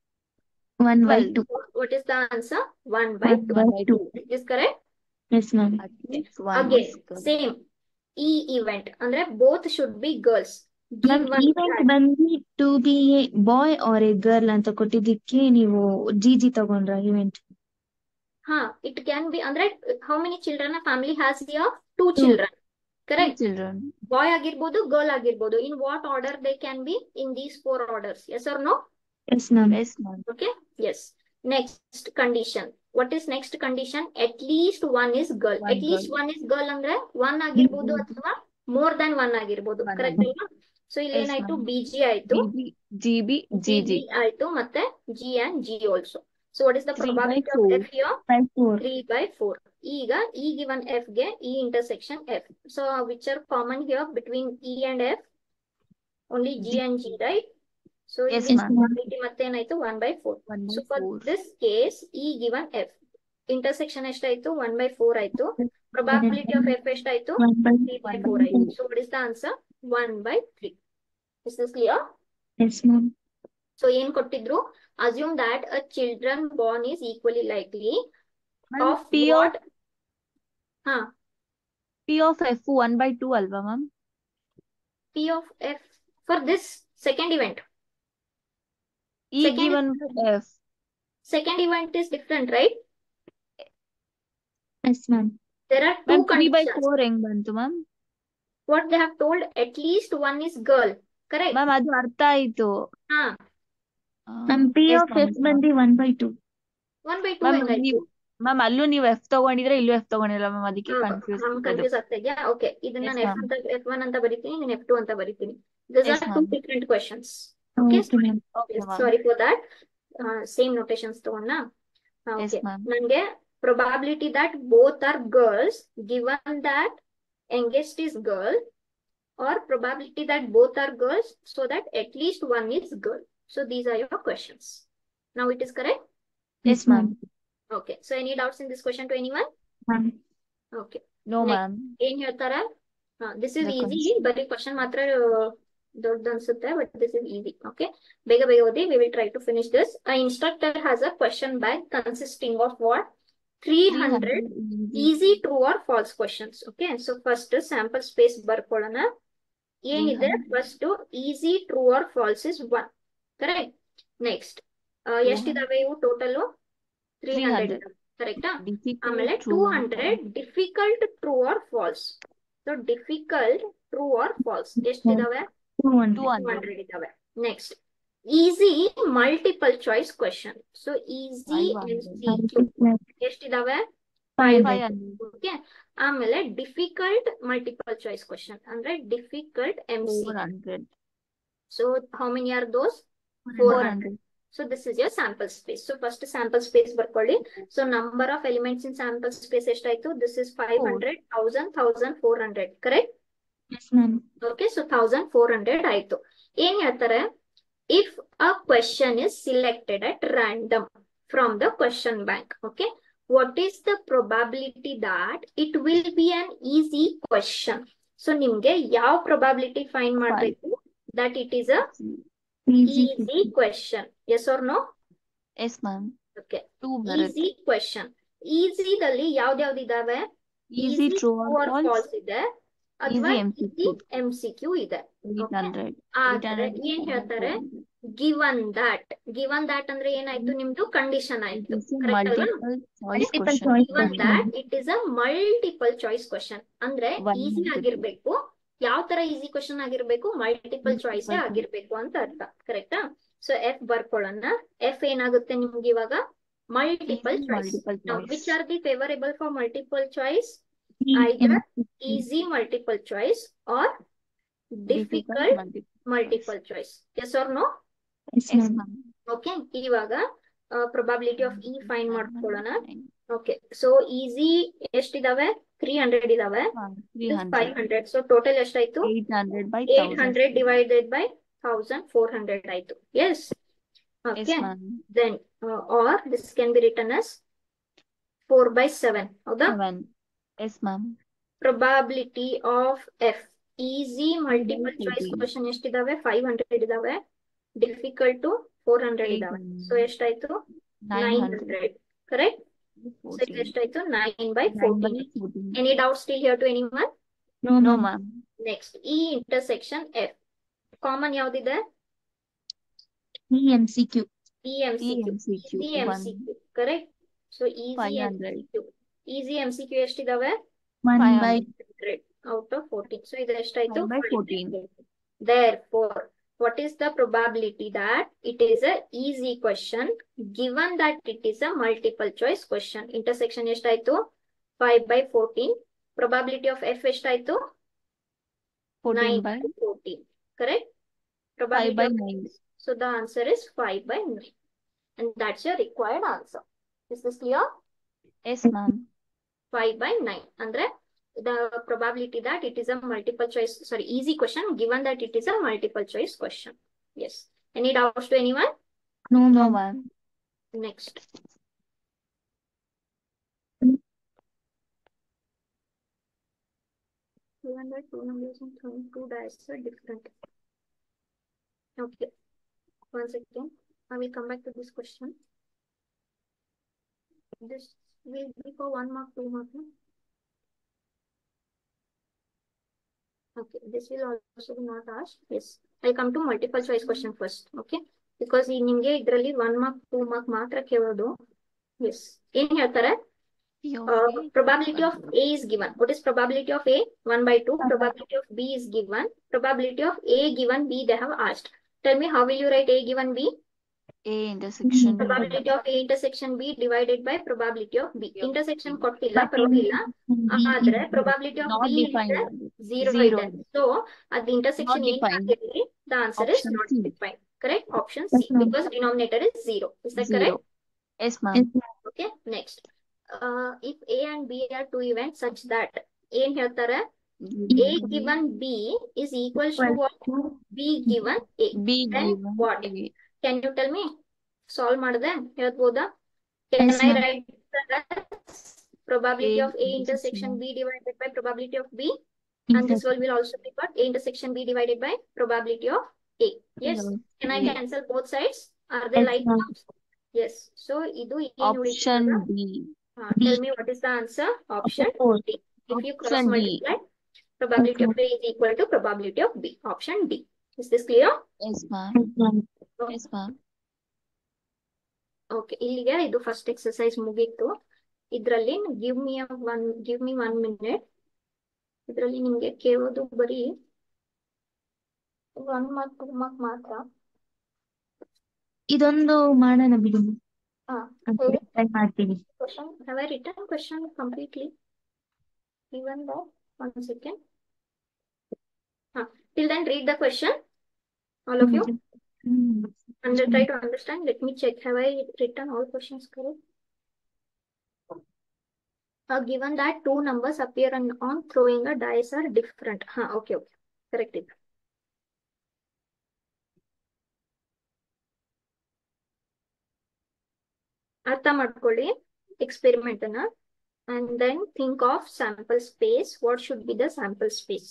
Speaker 2: 1/2.
Speaker 1: What is the answer? 1/2.
Speaker 2: 1/2.
Speaker 1: Is correct?
Speaker 2: Yes, ma'am.
Speaker 1: Again, same. E event ಅಂದ್ರೆ both should be girls.
Speaker 2: Ma'am event ಬಂದು to be a boy or a girl ಅಂತ ಕೊಟ್ಟಿದ್ದಕ್ಕೆ ನೀವು G ತಗೊಂಡ್ರ event?
Speaker 1: ಹಾ, ಇಟ್ ಕ್ಯಾನ್ ಬಿ ಅಂದ್ರೆ how many children a family has here? 2 children. Correct.
Speaker 3: Children.
Speaker 1: Boy ಆಗಿರ್ಬೋದು, girl ಆಗಿರ್ಬೋದು. In what order they can be? In these 4 orders. Yes or no?
Speaker 2: Yes ma'am.
Speaker 3: Yes, ma'am.
Speaker 1: Okay. Yes. Next condition. What is next condition? At least one is girl.
Speaker 3: One
Speaker 1: At least
Speaker 3: girl.
Speaker 1: one is girl ಅಂದ್ರೆ 1 ಆಗಿರ್ಬೋದು ಅಥವಾ more than 1 ಆಗಿರ್ಬೋದು.
Speaker 3: One
Speaker 1: correct
Speaker 3: ಆಗಿರ್ಬೋದು.
Speaker 1: ಅಲ್ವಾ? So ಇಲ್ಲಿ
Speaker 3: Yes,
Speaker 1: ಏನಾಯ್ತು?
Speaker 3: ma'am.
Speaker 1: B G ಆಯ್ತು,
Speaker 3: GB,
Speaker 1: G
Speaker 3: GG.
Speaker 1: ಆಯ್ತು, ಮತ್ತೆ G and G also. So what is the
Speaker 3: 3/4.
Speaker 1: Probability of F here?
Speaker 2: 4.
Speaker 1: 3/4. ಈಗ ಈ ಗಿವನ್ ಎಫ್ ಗೆ E intersection F. So which are common here between E and F? Only G and G, right? So
Speaker 3: Yes,
Speaker 2: Yes,
Speaker 3: ma'am.
Speaker 2: ma'am.
Speaker 1: ಮತ್ತೇನಾಯ್ತು? 1/4. So for
Speaker 3: 1/4.
Speaker 1: This case E given F intersection ಎಷ್ಟಾಯ್ತು? 1/4 ಆಯ್ತು. Probability of F ಎಷ್ಟಾಯ್ತು? 3/4 ಆಯ್ತು. So what is the answer? 1/3. Is this clear?
Speaker 2: Yes ma'am.
Speaker 1: So ಏನ್ ಕೊಟ್ಟಿದ್ರು? Assume that a children born is equally likely
Speaker 3: Ma'am,
Speaker 1: of
Speaker 3: P
Speaker 1: what? ಹಾ,
Speaker 3: P of F 1/2 ಅಲ್ವಾ ma'am?
Speaker 1: P of F for this second event.
Speaker 3: E
Speaker 1: Second
Speaker 3: given by F.
Speaker 1: Second event is different, right?
Speaker 2: Yes ma'am.
Speaker 1: There are 2
Speaker 3: Ma'am,
Speaker 1: conditions.
Speaker 3: 3/4 ಹೆಂಗ್ ಬಂತು ma'am?
Speaker 1: What they have told, at least one is girl. Correct?
Speaker 3: Ma'am ಅದು ಅರ್ಥ ಆಯ್ತು.
Speaker 1: ಹಾ,
Speaker 2: ನಮ್ P
Speaker 3: Yes,
Speaker 2: of
Speaker 3: ma'am,
Speaker 2: F
Speaker 3: yes, ma'am.
Speaker 2: ಬಂದು 1/2.
Speaker 1: 1/2
Speaker 3: ma'am
Speaker 1: ಹೆಂಗಾಯ್ತು?
Speaker 3: ನೀವು ma'am ಅಲ್ಲೂ ನೀವು ಎಫ್ ತಗೊಂಡಿದ್ರೆ ಇಲ್ಲೂ ಎಫ್ ತಗೊಂಡಿಲ್ಲ ಮ್ಯಾಮ್, ಅದಕ್ಕೆ ಕನ್ಫ್ಯೂಸ್ ಆಗೋದು.
Speaker 1: ಕನ್ಫ್ಯೂಸ್ ಆಗ್ತಾ ಇದೆಯಾ? ಓಕೆ, ಇದನ್ನ
Speaker 3: Yes,
Speaker 1: ನಾನು
Speaker 3: ma'am.
Speaker 1: F1 ಅಂತ ಬರೀತೀನಿ, ನೀನು F2 ಅಂತ ಬರೀತೀನಿ. These
Speaker 3: Yes,
Speaker 1: are two
Speaker 3: ma'am.
Speaker 1: different questions. Okay,
Speaker 2: Okay, ma'am.
Speaker 3: Okay, ma'am.
Speaker 1: sorry for that. Same notations ತಗೊಂಡ.
Speaker 3: Yes,
Speaker 1: Okay,
Speaker 3: ma'am.
Speaker 1: ನನಗೆ probability that both are girls given that youngest is girl, or probability that both are girls so that at least one is girl. So these are your questions. Now it is correct?
Speaker 3: Yes, ma'am.
Speaker 1: Okay, so any doubts in this question to anyone?
Speaker 2: Ma'am.
Speaker 1: Okay.
Speaker 3: No,
Speaker 1: Next,
Speaker 3: ma'am.
Speaker 1: ಏನ್ ಹೇಳ್ತಾರ? This is
Speaker 3: The
Speaker 1: easy,
Speaker 3: concept.
Speaker 1: ಬರೀ question ಮಾತ್ರ ದೊಡ್ಡದು ಅನ್ಸುತ್ತೆ, but this is easy. Okay, ಬೇಗ ಬೇಗ ಓದಿ. We will try to finish this. A instructor has a question bank consisting of what? 300 easy true or false questions. Okay, so first sample space ಬರ್ಕೊಳ್ಳೋಣ. ಏನಿದೆ? First easy true or false is 1. Correct? Next ಎಷ್ಟಿದಾವೆ ಇವು total? 300 ಕರೆಕ್ಟಾ? ಆಮೇಲೆ 200 difficult true or false. So difficult true or false ಎಷ್ಟಿದಾವೆ? 200 ಇದಾವೆ. Next easy multiple choice question. So easy MCQ ಎಷ್ಟಿದಾವೆ? 500. Okay, ಆಮೇಲೆ ಡಿಫಿಕಲ್ಟ್ ಮಲ್ಟಿಪಲ್ ಚಾಯ್ಸ್ ಕ್ವೆಶನ್ ಅಂದ್ರೆ difficult MCQ. So how many are those? 400. So this is your sample space. So first sample space ಬರ್ಕೊಳ್ಳಿ. So number of elements in sample space ಎಷ್ಟಾಯ್ತು? This is 500, 1000, 1400. Correct?
Speaker 2: Yes, ma'am.
Speaker 1: Okay, so 1400 ಆಯ್ತು. ಏನ್ ಹೇಳ್ತಾರೆ? If a question is selected at random from the question bank, okay, what is the probability that it will be an easy question? So ನಿಮ್ಗೆ ಯಾವ probability find ಮಾಡ್ಬೇಕು? That it is a easy question. Yes or no?
Speaker 3: Yes, ma'am.
Speaker 1: Okay.
Speaker 3: 2
Speaker 1: Easy question. Easy ದಲ್ಲಿ ಯಾವ್ದು ಇದಾವೆ?
Speaker 3: Easy true or false
Speaker 1: ಇದೆ ಅಥವಾ easy MCQ ಇದೆ.
Speaker 3: 800.
Speaker 1: ಆದ್ರೆ ಏನ್ ಹೇಳ್ತಾರೆ? Given that ಅಂದ್ರೆ ಏನಾಯ್ತು? ನಿಮ್ದು ಕಂಡೀಷನ್ ಆಯ್ತು. ಕರೆಕ್ಟ್ ಅಲ್ವಾ? Given that it is a multiple choice question ಅಂದ್ರೆ ಈಸಿ ಆಗಿರ್ಬೇಕು. ಯಾವ ತರ ಈಸಿ ಕ್ವಶನ್ ಆಗಿರ್ಬೇಕು? ಮಲ್ಟಿಪಲ್ ಚಾಯ್ಸ್ ಆಗಿರ್ಬೇಕು ಅಂತ ಅರ್ಥ. ಕರೆಕ್ಟಾ? So F ಬರ್ಕೊಳ್ಳೋಣ. ಎಫ್ ಏನಾಗುತ್ತೆ ನಿಮ್ಗೆ ಇವಾಗ? Multiple choice. Which are the favourable for multiple choice? Either easy multiple choice or difficult multiple choice. Yes or no? Okay, ಇವಾಗ ಪ್ರೊಬಾಬಿಲಿಟಿ ಆಫ್ ಇ ಫೈಂಡ್ ಮಾಡ್ಕೊಳ್ಳೋಣ. ಓಕೆ, ಸೊ ಈಸಿ ಎಷ್ಟಿದಾವೆ? 300 ಇದಾವೆ. 500. So total ಎಷ್ಟಾಯ್ತು? 800 divided by 1400 ಆಯ್ತು. Yes. Okay, then are this can be written as 4/7. ಹೌದಾ?
Speaker 3: Yes ma'am.
Speaker 1: Probability of F easy multiple choice question ಎಷ್ಟಿದಾವೆ? 500 ಇದಾವೆ. Difficult 400 ಇದಾವೆ. ಸೊ ಎಷ್ಟಾಯ್ತು? 900. Correct? So it is equal to 9/14. Any doubts still here to anyone?
Speaker 3: No, ma'am.
Speaker 1: Next, E intersection F. Common ಯಾವ್ದಿದೆ?
Speaker 2: MCQ.
Speaker 1: MCQ. Correct? So easy MCQ. Easy MCQ ಎಷ್ಟಿದಾವೆ?
Speaker 2: 1/100
Speaker 1: out of 14. So ಇದು ಎಷ್ಟಾಯ್ತು?
Speaker 3: 5/14.
Speaker 1: Therefore, what is the probability that it is a easy question given that it is a multiple choice question? Intersection ಎಷ್ಟಾಯ್ತು? 5/14. Probability of F ಎಷ್ಟಾಯ್ತು? 9/14. Correct? Probability
Speaker 3: 5/9.
Speaker 1: So the answer is 5/9. And that's your required answer. Is this clear?
Speaker 3: Yes, ma'am.
Speaker 1: 5/9. Andre, the probability that it is a multiple choice, sorry, easy question given that it is a multiple choice question. Yes. Any doubts to anyone?
Speaker 2: No,
Speaker 3: No,
Speaker 2: ma'am.
Speaker 3: ma'am.
Speaker 1: Next. Two numbers and two dice are different. Okay. Once again, I will come back to this question. This will be for 1 mark, 2 mark. No? Okay, this will also be not asked. Yes, I'll come to multiple choice question first. Okay, because in ನಿಮಗೆ ಇದರಲ್ಲಿ 1 mark 2 mark ಮಾತ್ರ ಕೇಳೋದು. Yes, ಏನ್ ಹೇಳ್ತಾರೆ?
Speaker 3: Okay.
Speaker 1: Probability of A is given. What is probability of A? 1 by 2. Probability of B is given. Probability of A given B they have asked. Tell me, how will you write A given B?
Speaker 3: A intersection
Speaker 1: Probability of A intersection B divided by probability of B. Intersection ಕೊಟ್ಟಿಲ್ಲ
Speaker 2: But
Speaker 1: ಪರವಾಗಿಲ್ಲ. ಆದ್ರೆ
Speaker 2: in
Speaker 1: probability of
Speaker 3: not
Speaker 1: B
Speaker 3: defined.
Speaker 1: ಇದೆ, 0
Speaker 3: Zero.
Speaker 1: ಇದೆ. So ಅದು intersection
Speaker 3: Not
Speaker 1: ಏನ್
Speaker 3: defined.
Speaker 1: ಆಗಿರಲಿ, the answer is
Speaker 3: Option
Speaker 1: not
Speaker 3: C.
Speaker 1: defined. Correct? Option
Speaker 2: Yes,
Speaker 1: C,
Speaker 2: ma'am.
Speaker 1: because denominator is 0. Is that
Speaker 3: Zero.
Speaker 1: correct?
Speaker 3: Yes, ma'am.
Speaker 1: Okay, next. If A and B are two events such that ಏನ್ ಹೇಳ್ತಾರೆ, A given B is equals to what? B given A.
Speaker 3: B
Speaker 1: Then
Speaker 3: given
Speaker 1: what?
Speaker 3: A.
Speaker 1: Can you tell me? Solve ಮಾಡಿದೆ ಹೇಳ್ಬೋದಾ? Can
Speaker 2: Yes,
Speaker 1: I
Speaker 2: ma'am.
Speaker 1: write as probability
Speaker 3: A
Speaker 1: of A intersection
Speaker 3: intersection
Speaker 1: B divided by probability of B? And this one will also be what? A intersection B divided by probability of A. Yes. Can I
Speaker 3: A.
Speaker 1: cancel both sides? Are they
Speaker 2: Yes,
Speaker 1: like
Speaker 2: ma'am.
Speaker 1: terms? Yes. So idu ಏನು
Speaker 3: Option
Speaker 1: ಉಳಿತದ?
Speaker 3: D.
Speaker 1: Tell me what is the answer? Option D. If you cross
Speaker 3: Option D.
Speaker 1: multiply, probability of A is equal to probability of B. Option D. Is this clear?
Speaker 3: Yes, ma'am.
Speaker 2: Yes, ma'am.
Speaker 3: Yes, ma'am.
Speaker 1: Okay, ಇಲ್ಲಿಗೆ ಇದು first exercise ಮುಗೀತು. ಇದರಲ್ಲಿ give me one minute. ಇದರಲ್ಲಿ ನಿಮ್ಗೆ ಕೇಳೋದು ಬರೀ 1 mark 2 mark ಮಾತ್ರ.
Speaker 2: ಇದೊಂದು ಮಾಡೋಣ ಬಿಡಿ.
Speaker 1: ಹಾ,
Speaker 2: Okay, try ಮಾಡ್ತೀನಿ.
Speaker 1: question. Have I written question completely? Even that, 1 second. Till then read the question, all of you, and try to understand. Let me check. Have I written all questions correct? Given that two numbers appear on throwing a dice are different. Okay. Correct it. ಅರ್ಥ ಮಾಡ್ಕೊಳ್ಳಿ experiment ಅನ್ನ, and then think of sample space. What should be the sample space?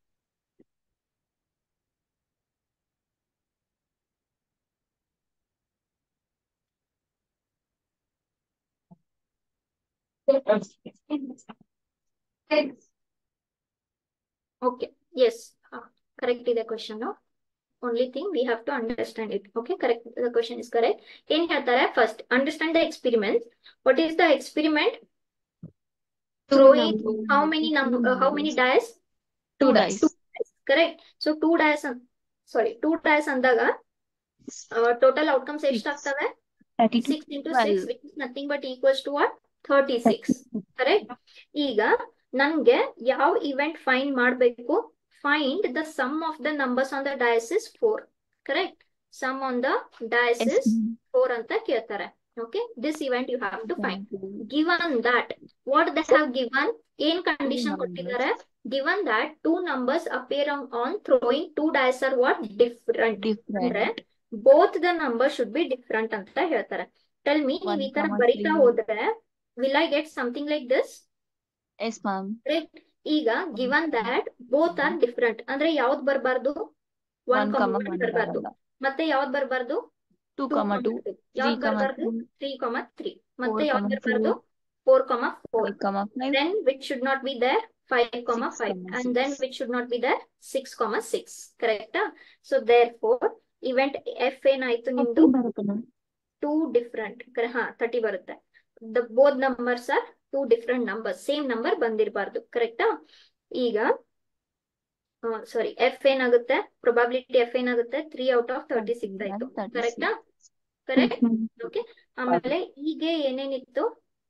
Speaker 1: Okay, yes, correct is the question. No, only thing we have to understand it. Okay, correct, the question is correct. ಏನ್ ಹೇಳ್ತಾರೆ, first understand the experiment. What is the experiment? Throwing how many dice?
Speaker 3: Two dice.
Speaker 1: Correct. So two dice ಅಂದಾಗ total outcomes ಎಷ್ಟಾಗ್ತವೆ? 6 into 6, which is nothing but equals to what? 36. Correct. ಈಗ ನನ್ಗೆ ಯಾವ event find ಮಾಡಬೇಕು? Find the sum of the numbers on the dice is 4. Correct. Sum on the dice is 4 ಅಂತ ಕೇಳ್ತಾರೆ. Okay, this event you have to find. Given that, what they have given, ಏನ್ condition ಕೊಟ್ಟಿದ್ದಾರೆ? Given that two numbers appear on throwing two dice are what? Different. ಅಂದ್ರೆ both the numbers should be different ಅಂತ ಹೇಳ್ತಾರೆ. Tell me, ನೀವು ಈ ತರ ಬರೀತಾ ಹೋದ್ರೆ will I get something like this?
Speaker 3: Yes, ma'am.
Speaker 1: Correct. ಈಗ given that both are different ಅಂದ್ರೆ ಯಾವ್ದು ಬರಬಾರ್ದು? 1, 1 ಬರಬಾರ್ದು. ಮತ್ತೆ ಯಾವ್ದು ಬರಬಾರ್ದು?
Speaker 3: 2, 2.
Speaker 1: ಯಾವ್ದು ಬರಬಾರ್ದು? 3, 3. ಮತ್ತೆ ಯಾವ್ದು ಬರಬಾರ್ದು? 4, 4.
Speaker 3: 5.
Speaker 1: Then which should not be there? 5, 5. And then which should not be there? 6, 6. Correct? So therefore, event F ಏನಾಯ್ತು ನಿಮ್ದು? 2 different. 30 ಬರುತ್ತೆ. The both numbers are 2 different numbers. Same number ಬಂದಿರಬಾರ್ದು. ಕರೆಕ್ಟಾ? ಈಗ ಸಾರಿ, ಎಫ್ ಏನಾಗುತ್ತೆ? ಪ್ರೊಬಾಬಿಲಿಟಿ ಎಫ್ ಏನಾಗುತ್ತೆ? 3 out of 36 ಆಯ್ತು. ಕರೆಕ್ಟಾ? ಕರೆಕ್ಟ್. ಓಕೆ, ಆಮೇಲೆ ಈಗ ಏನೇನಿತ್ತು?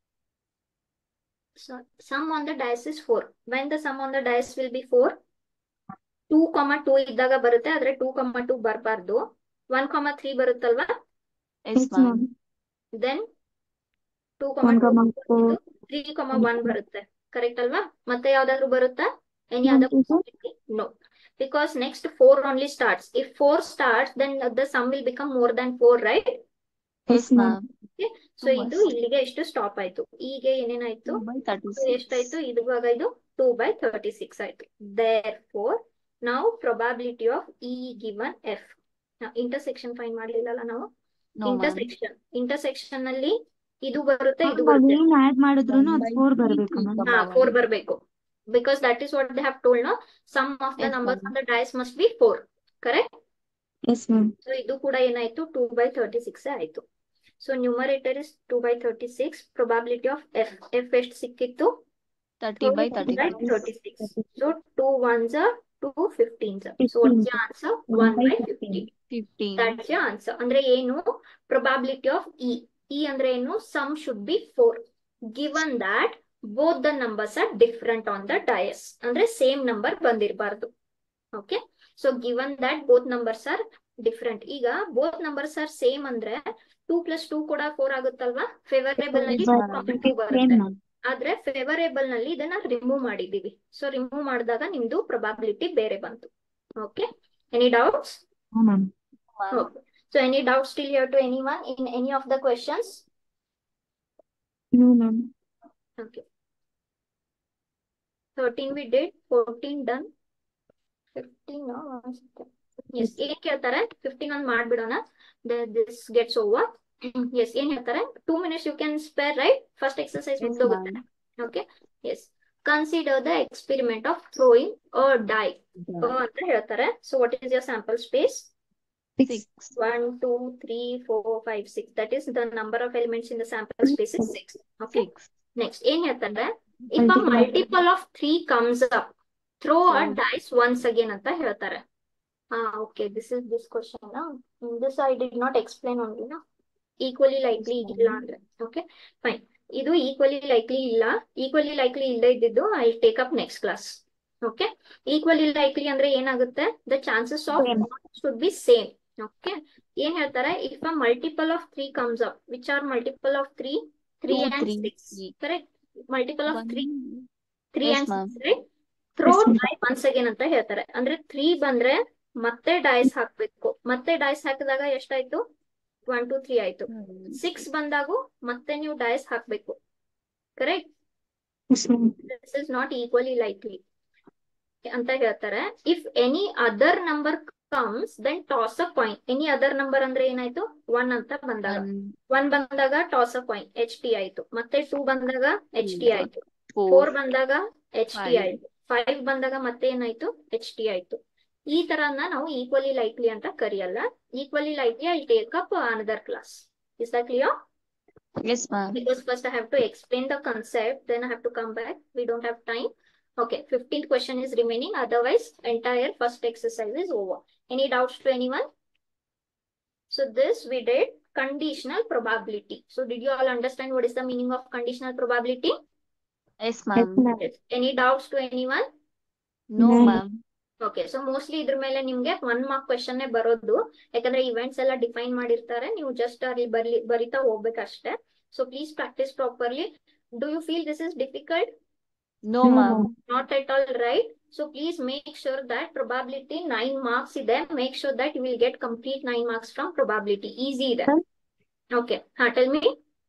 Speaker 1: Sum on the dice is 4. When the sum on the dice will be 4, 2, 2 ಇದ್ದಾಗ ಬರುತ್ತೆ, ಆದ್ರೆ 2, 2 ಬರಬಾರ್ದು. 1, 3 ಬರುತ್ತಲ್ವಾ? Then 2, 2 3, 1 ಬರುತ್ತೆ. ಕರೆಕ್ಟ್ ಅಲ್ವಾ? ಮತ್ತೆ ಯಾವ್ದಾದ್ರು ಬರುತ್ತಾ? Any other possibility? No. Because next 4 only starts. If 4 starts, then the sum will become more than 4, right?
Speaker 3: Yes, ma'am.
Speaker 1: Okay. So ಇದು ಇಲ್ಲಿಗೆ ಎಷ್ಟು ಸ್ಟಾಪ್ ಆಯ್ತು. ಈಗ ಏನೇನಾಯ್ತು? ಎಷ್ಟಾಯ್ತು? ಇದುವಾಗ ಇದು 2/36 ಆಯ್ತು. Therefore, now probability of E given F. Intersection find ಮಾಡ್ಲಿಲ್ಲಲ್ಲ ನಾವು? ಇಂಟರ್ಸೆಕ್ಷನ್ ಅಲ್ಲಿ ಇದು ಬರುತ್ತೆ, ಇದು ಬರುತ್ತೆ.
Speaker 2: ಆಡ್ ಮಾಡಿದ್ರುನು ಅದು 4 ಬರಬೇಕು.
Speaker 1: 4 ಬರಬೇಕು. Because that is what they have told, no? Sum of the numbers on the dice must be 4. Correct?
Speaker 2: Yes, ma'am.
Speaker 1: So ಇದು ಕೂಡ ಏನಾಯ್ತು? 2/36 ಆಯ್ತು. So numerator is 2/36. Probability of F. F ಎಷ್ಟು ಸಿಕ್ಕಿತ್ತು?
Speaker 3: 30/36.
Speaker 1: So 2 ones are 2 15s. So what's your answer? 1/15.
Speaker 3: 15.
Speaker 1: That's your answer. ಅಂದ್ರೆ ಏನು? Probability of E. E ಅಂದ್ರೆ ಏನು? Sum should be 4. Given that both the numbers are different on the dais. ಅಂದ್ರೆ same number ಬಂದಿರಬಾರ್ದು. Okay. So given that both numbers are different. ಈಗ both numbers are same ಅಂದ್ರೆ 2 + 2 ಕೂಡ 4 ಆಗುತ್ತಲ್ವಾ? Favourable ನಲ್ಲಿ 2 ಬರುತ್ತೆ. ಆದ್ರೆ favourable ನಲ್ಲಿ ಇದನ್ನ ರಿಮೂವ್ ಮಾಡಿದೀವಿ. ಸೊ ರಿಮೂವ್ ಮಾಡಿದಾಗ ನಿಮ್ದು ಪ್ರೊಬಾಬಿಲಿಟಿ ಬೇರೆ ಬಂತು. Okay, any doubts? Okay. So any doubts still here to anyone in any of the questions?
Speaker 2: No, ma'am.
Speaker 1: Okay. 13 we did, 14 done. 15 no, yes, ಏನ್ ಕೇಳ್ತಾರೆ? 15 ಒಂದು ಮಾಡ್ಬಿಡೋಣ. This gets over. Yes, ಏನ್ ಹೇಳ್ತಾರೆ? 2 minutes you can spare, right? First exercise ಮುಗ್ದೋಗುತ್ತೆ. Okay, yes. Consider the experiment of throwing a die. ಅಂತ ಹೇಳ್ತಾರೆ. So what is your sample space?
Speaker 3: 6.
Speaker 1: 1, 2, 3, 4, 5, 6. That is the number of elements in the sample space is 6. Okay.
Speaker 3: 6.
Speaker 1: Next, ಏನ್ ಹೇಳ್ತಾರೆ? If a multiple of 3 comes up, throw a dice once again ಅಂತ ಹೇಳ್ತಾರೆ. Okay, this is this question. This I did not explain only. Equally likely ಇಲ್ಲ ಅಂದ್ರೆ. Okay, fine. ಇದು equally likely ಇಲ್ಲ. Equally likely ಇಲ್ಲದೆ ಇದ್ದಿದ್ದು I'll take up next class. Okay, equally likely ಅಂದ್ರೆ ಏನಾಗುತ್ತೆ? The chances of should be same. Okay, ಏನ್ ಹೇಳ್ತಾರೆ? If a multiple of 3 comes up, which are multiple of 3? 3 and 6. Correct? Multiple of 3 and 6, right? Throw die once again ಅಂತ ಹೇಳ್ತಾರೆ. ಅಂದ್ರೆ 3 ಬಂದ್ರೆ ಮತ್ತೆ dies ಹಾಕ್ಬೇಕು. ಮತ್ತೆ ಡೈಸ್ ಹಾಕಿದಾಗ ಎಷ್ಟಾಯ್ತು? 1 2 3 ಆಯ್ತು. 6 ಬಂದಾಗೂ ಮತ್ತೆ ನೀವು ಡೈಸ್ ಹಾಕ್ಬೇಕು. Correct? This is not equally likely ಅಂತ ಹೇಳ್ತಾರೆ. If any other number comes, then toss a coin. Any other number ಅಂದ್ರೆ ಏನಾಯ್ತು? 1 ಅಂತ ಬಂದಾಗ 1 ಬಂದಾಗ toss a coin, HT ಆಯ್ತು. ಮತ್ತೆ 2 ಬಂದಾಗ HT ಆಯ್ತು. 4 ಬಂದಾಗ HT ಆಯ್ತು. 5 ಬಂದಾಗ ಮತ್ತೆ ಏನಾಯ್ತು? HT ಆಯ್ತು. ಈ ತರನ ನಾವು ಈಕ್ವಲಿ ಲೈಕ್ಲಿ ಅಂತ ಕರೆಯಲ್ಲ. Equally likely I take up another class. Is that clear?
Speaker 3: Yes, ma'am.
Speaker 1: Because first I have to explain the concept, then I have to come back. We don't have time. Okay, 15th question is remaining. Otherwise, entire first exercise is over. Any doubts to anyone? So this we did conditional probability. So did you all understand what is the meaning of conditional probability?
Speaker 3: Yes, ma'am.
Speaker 1: Yes. Any doubts to anyone?
Speaker 3: No, ma'am.
Speaker 1: Okay, so mostly ಇದ್ರ ಮೇಲೆ ನಿಮ್ಗೆ 1 mark question ಬರೋದು. ಯಾಕಂದ್ರೆ events ಎಲ್ಲ define ಮಾಡಿರ್ತಾರೆ. ನೀವು just ಅಲ್ಲಿ ಬರಿತಾ ಹೋಗ್ಬೇಕಷ್ಟೇ. So please practice properly. Do you feel this is difficult?
Speaker 3: No, ma'am.
Speaker 1: Not at all, right? So please make sure that probability 9 marks ಇದೆ. Make sure that you will get complete 9 marks from probability. Easy ಇದೆ. Okay, tell me.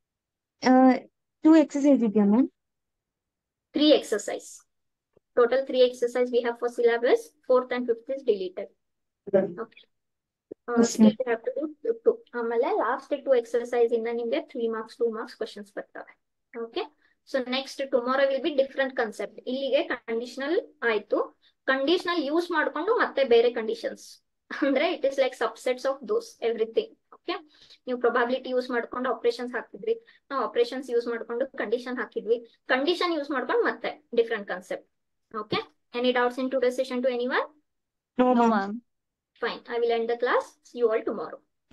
Speaker 4: 2 exercise ಇದೆಯಾ ma'am?
Speaker 1: 3 exercise. Total 3 exercise we have for syllabus. 4th and 5th is deleted. Okay. Still you have to do 2. ಆಮೇಲೆ last 2 exercise ಇಂದ ನಿಮ್ಗೆ 3 marks 2 marks questions ಬರ್ತವೆ. Okay. So next tomorrow will be different concept. ಇಲ್ಲಿಗೆ conditional ಆಯ್ತು. Conditional use ಮಾಡ್ಕೊಂಡು ಮತ್ತೆ ಬೇರೆ conditions ಅಂದ್ರೆ it is like subsets of those everything. Okay, ನೀವು ಪ್ರೊಬಾಬಿಲಿಟಿ ಯೂಸ್ ಮಾಡ್ಕೊಂಡು ಆಪರೇಷನ್ಸ್ ಹಾಕಿದ್ರಿ, ನಾವು ಆಪರೇಷನ್ಸ್ ಯೂಸ್ ಮಾಡ್ಕೊಂಡು ಕಂಡೀಷನ್ ಹಾಕಿದ್ವಿ, ಕಂಡೀಷನ್ ಯೂಸ್ ಮಾಡ್ಕೊಂಡು ಮತ್ತೆ different concept. Okay, any doubts in today session to anyone?
Speaker 3: No, ma'am.
Speaker 1: Fine, I will end the class. See you all tomorrow.